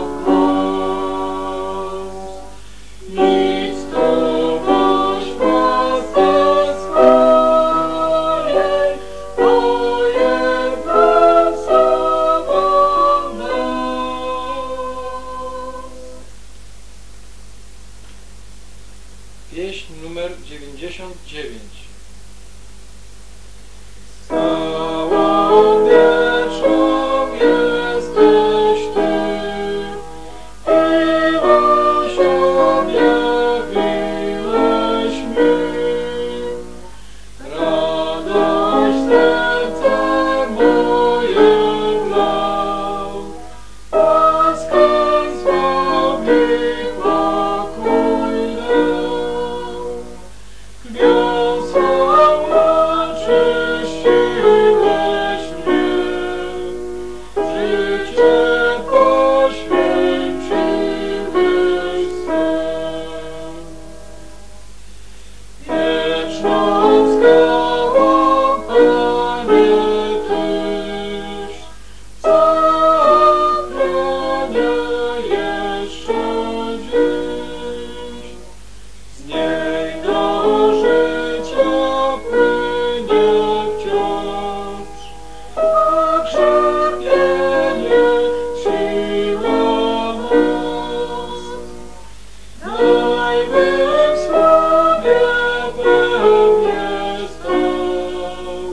Speaker 4: wprost, nic to boś w łasce swojej, bo jednak sobą nas.
Speaker 5: Pieśń numer 99.
Speaker 4: Cała jeszcze dziś. Z niej do życia płynie wciąż, a krzepienie, siła, moc. Dajmy w słowie pewnie stał,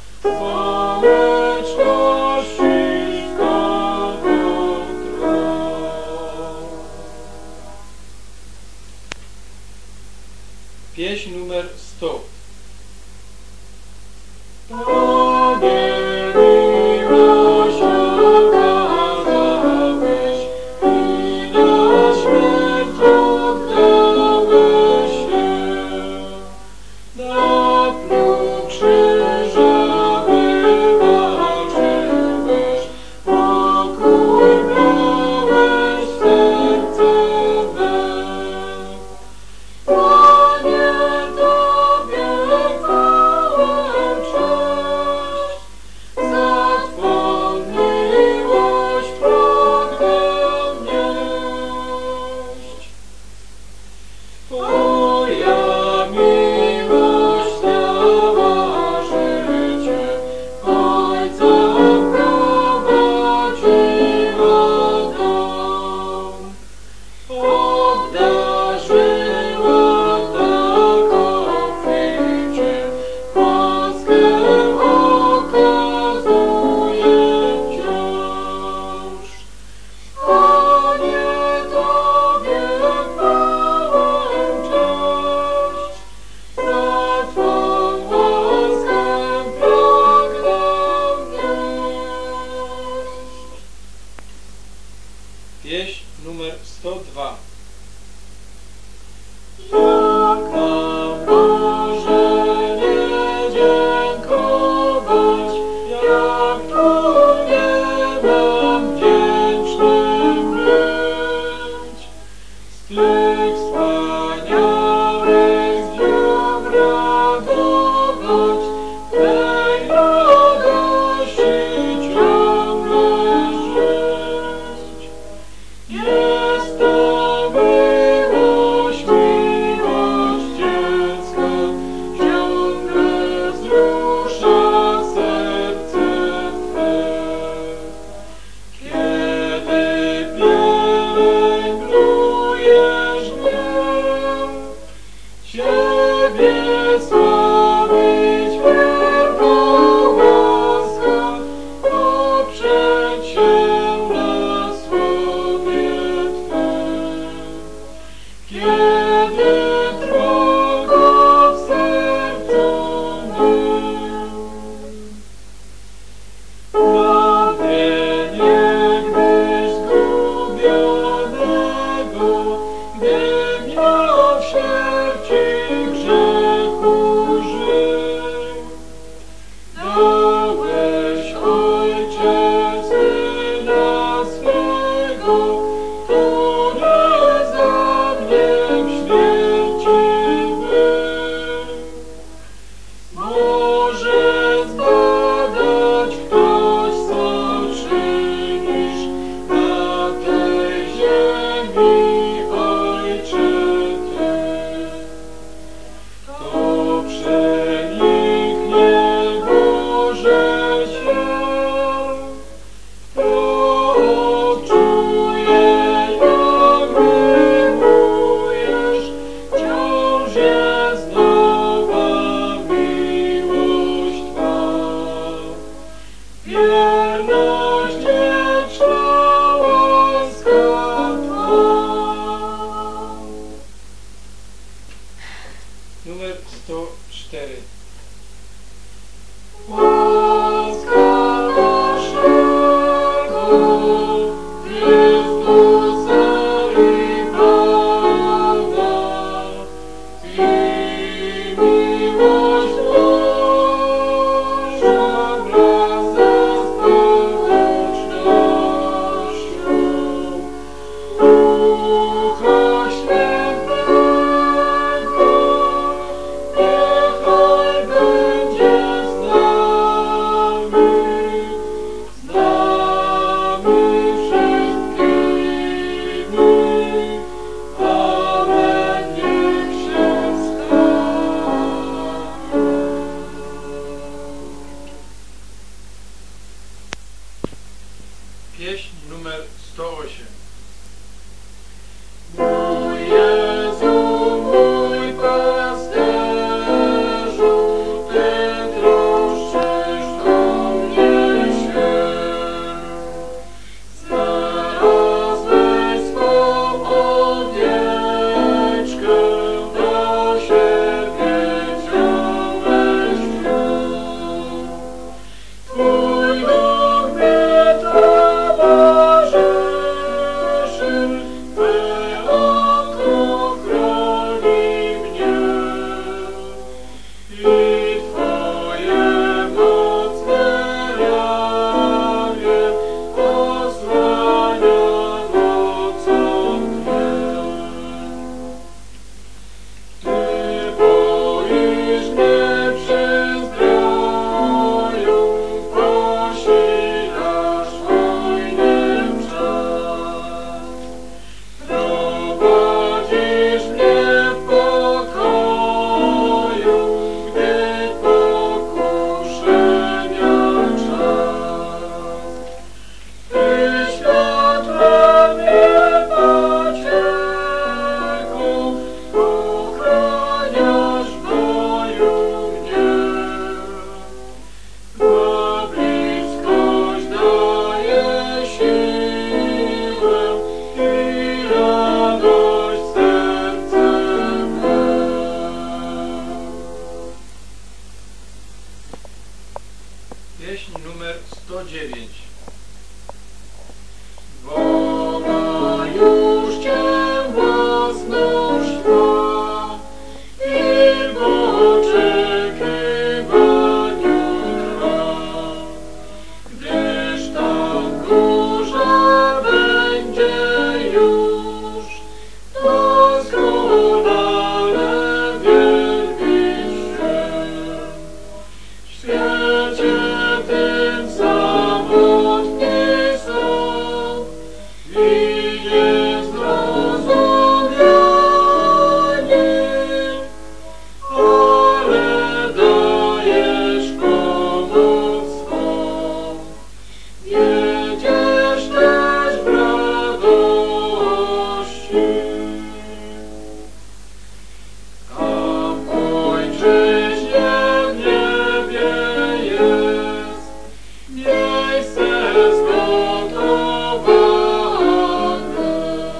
Speaker 4: społeczności znowu trwał.
Speaker 5: Pieśń numer 100.
Speaker 4: Panie, miłość okazałeś i na śmierć oddałeś się. Na pniu krzyża wywalczyłeś, pokój miałeś w serce me. Panie, Tobie chwałę, cześć, za Twą miłość pragnę wnieść. Twoja miłość dała życie, Ojca wprowadziła dom. Obdarzyła tak obficie, łaskę okazuje wciąż. Panie, Tobie chwałę, cześć, za Twą łaskę pragnę wnieść.
Speaker 5: Pieśń numer 102.
Speaker 4: Jak mam Boże nie dziękować, jak tu niebem wdzięcznym być. Z tych wspaniałych dniów radować, tej radości ciągle żyć. Jest to miłość, miłość Cię. Winie zrozumianie, ale dajesz pomoc swą. Jedziesz też w radości. Tam ojczyźnie w niebie jest miejsce zgotowane.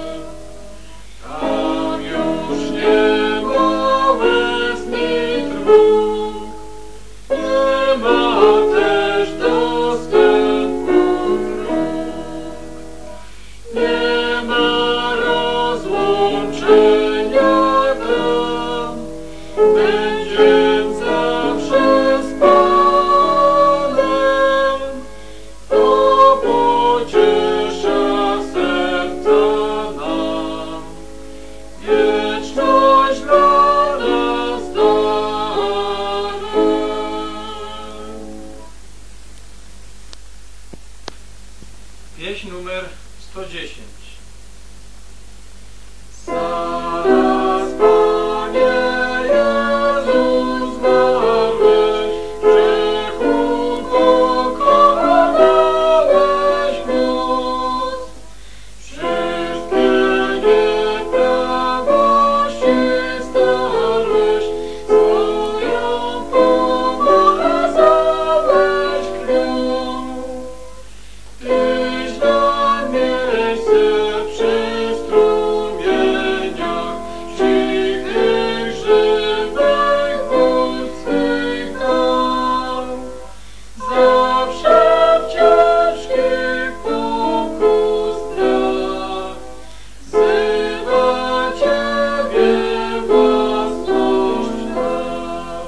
Speaker 4: Tam już nie ma łez ni trud, nie ma też dostępu dróg, nie ma rozłączenia tam, będziem zawsze z Panem, to pociesza serca nam, wieczność dla nas darem.
Speaker 5: Pieśń numer 110.
Speaker 4: Zaraz, Panie Jezu, zmarłeś, grzechu pokonałeś moc. Wszystkie nieprawości starłeś, swoją pomazałeś krwią. Tyś nam miejsce przy strumieniach, cichych, żywych wód swych dał. Zawsze w ciężkich pokusach wzywa Ciebie własność dał.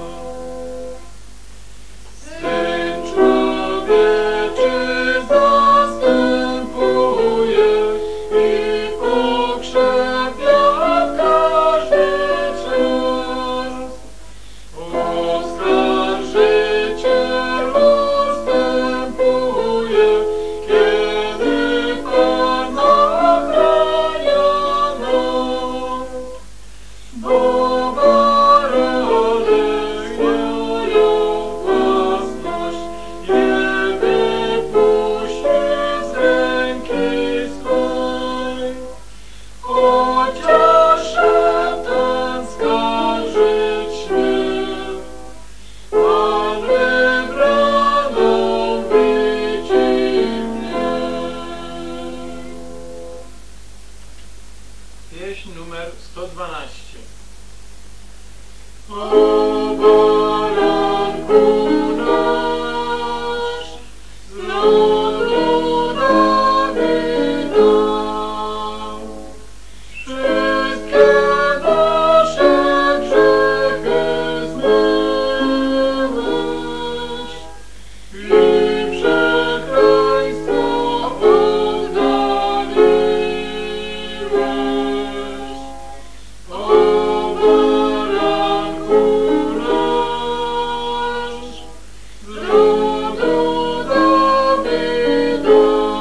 Speaker 4: Syn człowieczy zastępuje i pokrzepia każdy czas. Oskarżyciel ustępuje, kiedy Pan ochrania nas. Bo barany mają własność, nie wypuści z ręki swej. Chociaż szatan skarżyć śmie, Pan wybraną widzi mnie.
Speaker 5: Pieśń numer 112.
Speaker 4: O baranku nasz, z ludu Dawida, wszystkie nasze grzechy zmyłeś i przekleństwo oddaliłeś. O baranku nasz, z ludu Dawida,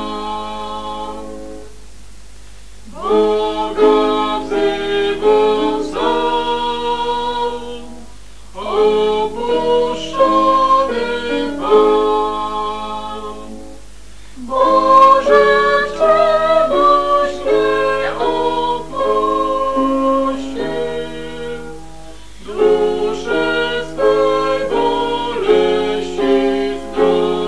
Speaker 4: Boga wzywał sam, opuszczony Pan. Boże, czemuś nie opuścił, duszy swej boleści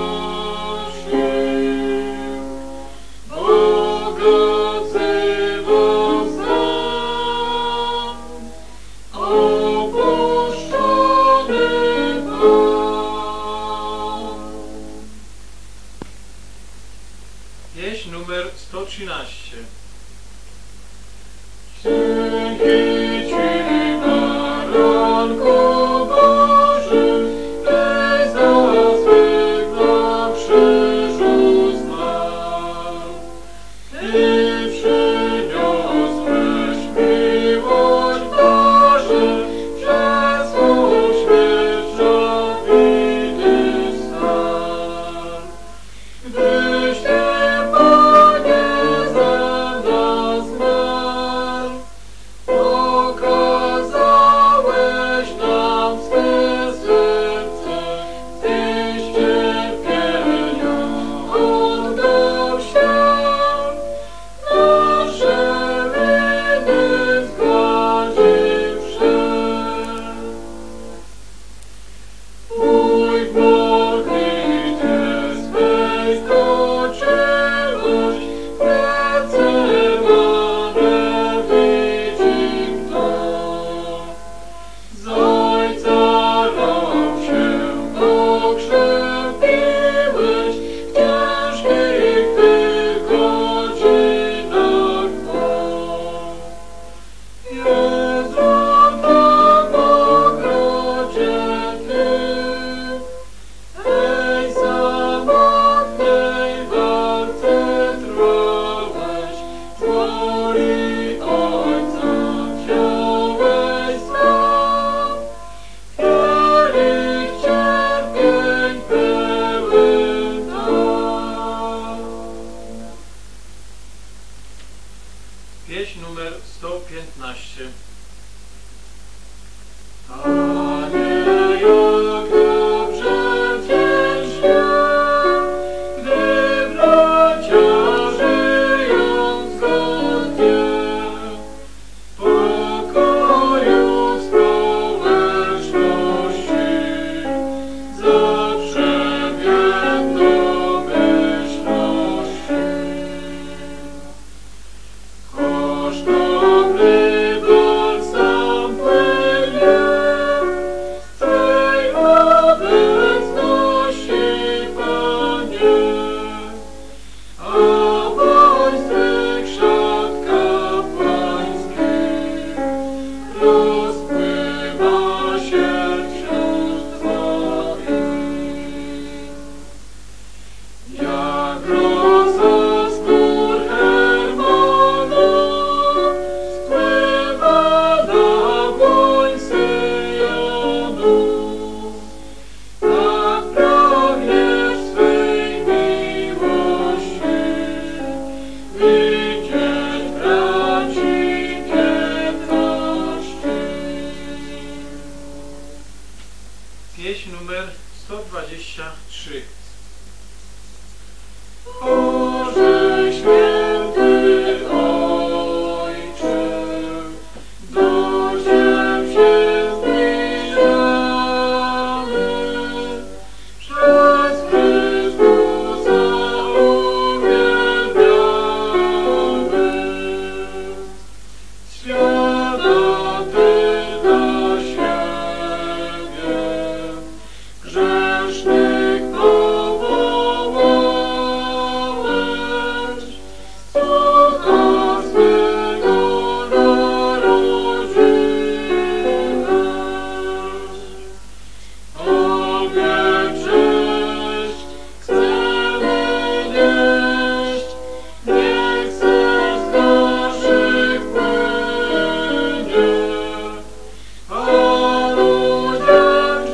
Speaker 4: znosił. Boga wzywał
Speaker 5: Pieśń numer 115.
Speaker 4: Panie, jak dobrze Cię świat, gdy bracia żyją zgodnie, pokoju w społeczności, zawsze w jednomyślności. Kosztowny balsam płynie z Twej obecności, Panie, a woń swych szat kapłańskich rozpływa się wśród Twoich. Jak rosa z gór Hermonów spływa na woń Syjonu, tak pragniesz swej miłości widzieć braci piętności.
Speaker 5: Pieśń numer 123.
Speaker 4: Boże święty Ojcze, do Ciebie się zbliżamy, przez Chrystusa uwielbiamy. Świata Ty dla siebie grzesznych powołałeś, Syna swego narodziłeś. Tobie cześć chcemy nieść, niech serc naszych płynie, a ludziom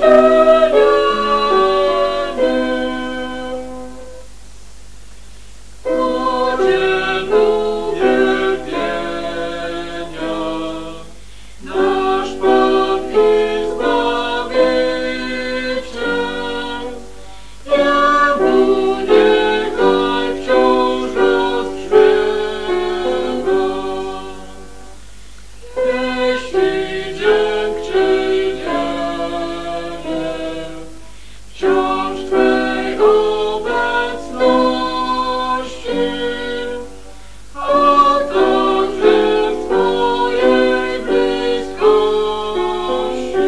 Speaker 4: Godzien uwielbienia, nasz Pan i Zbawiciel, Jemu niechaj wciąż rozbrzmiewa. Jeśli dziękczynienie wciąż Twej obecności, a także w Twojej bliskości.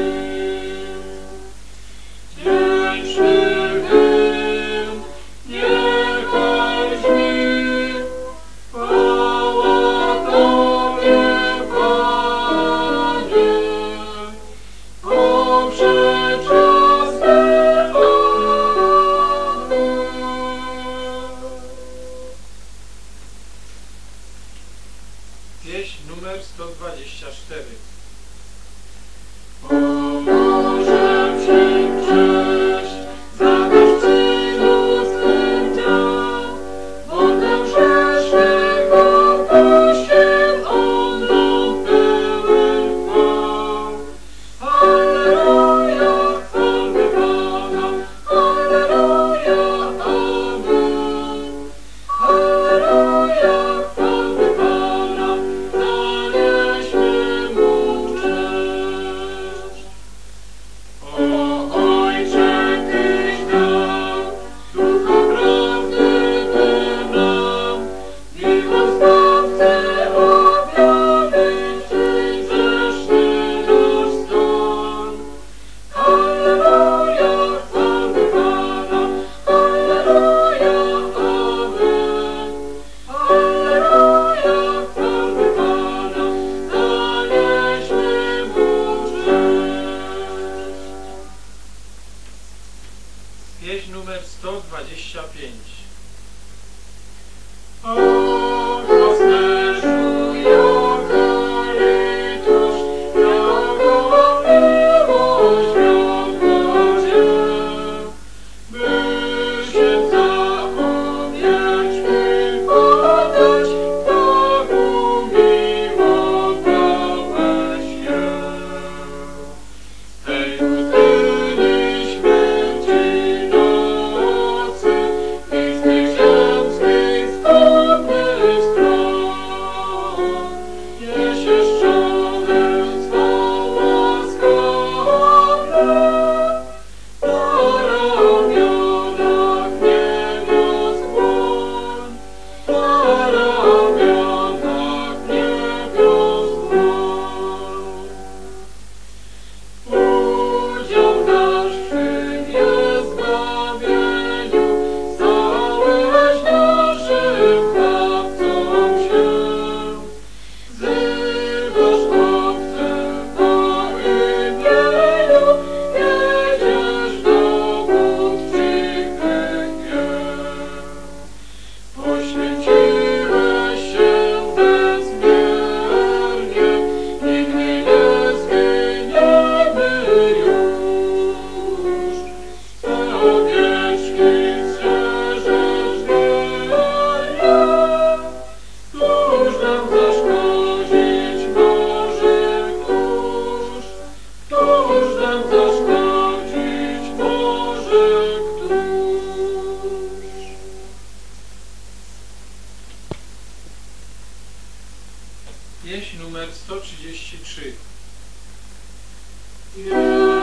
Speaker 4: Wdzięczny hymn niechaj brzmi, chwała Tobie, Panie, powszechczasne.
Speaker 5: Pieśń numer 124.
Speaker 4: Pomoże Ci cześć, zakaż Synu swym dział, wodę grzesznych opuścił On dom pełen chwał. Alleluja, chwalmy Pana, alleluja, amen. Alleluja, chwalmy Pana, zanieśmy Mu cześć. O Ojcze, Tyś dał Ducha prawdy Ty nam, miłość Zbawcę objawić, Tyś grzeszny nasz stan. Alleluja, chwalmy Pana, alleluja, amen. Alleluja, chwalmy Pana, zanieśmy Mu cześć.
Speaker 5: Pieśń numer 125.
Speaker 4: O pasterzu, Eucharytusz, jaką miłość miał dla Ciebie, by się zapomnieć, by podać Bogu miłość.
Speaker 5: Pieśń numer 133.
Speaker 4: Yeah.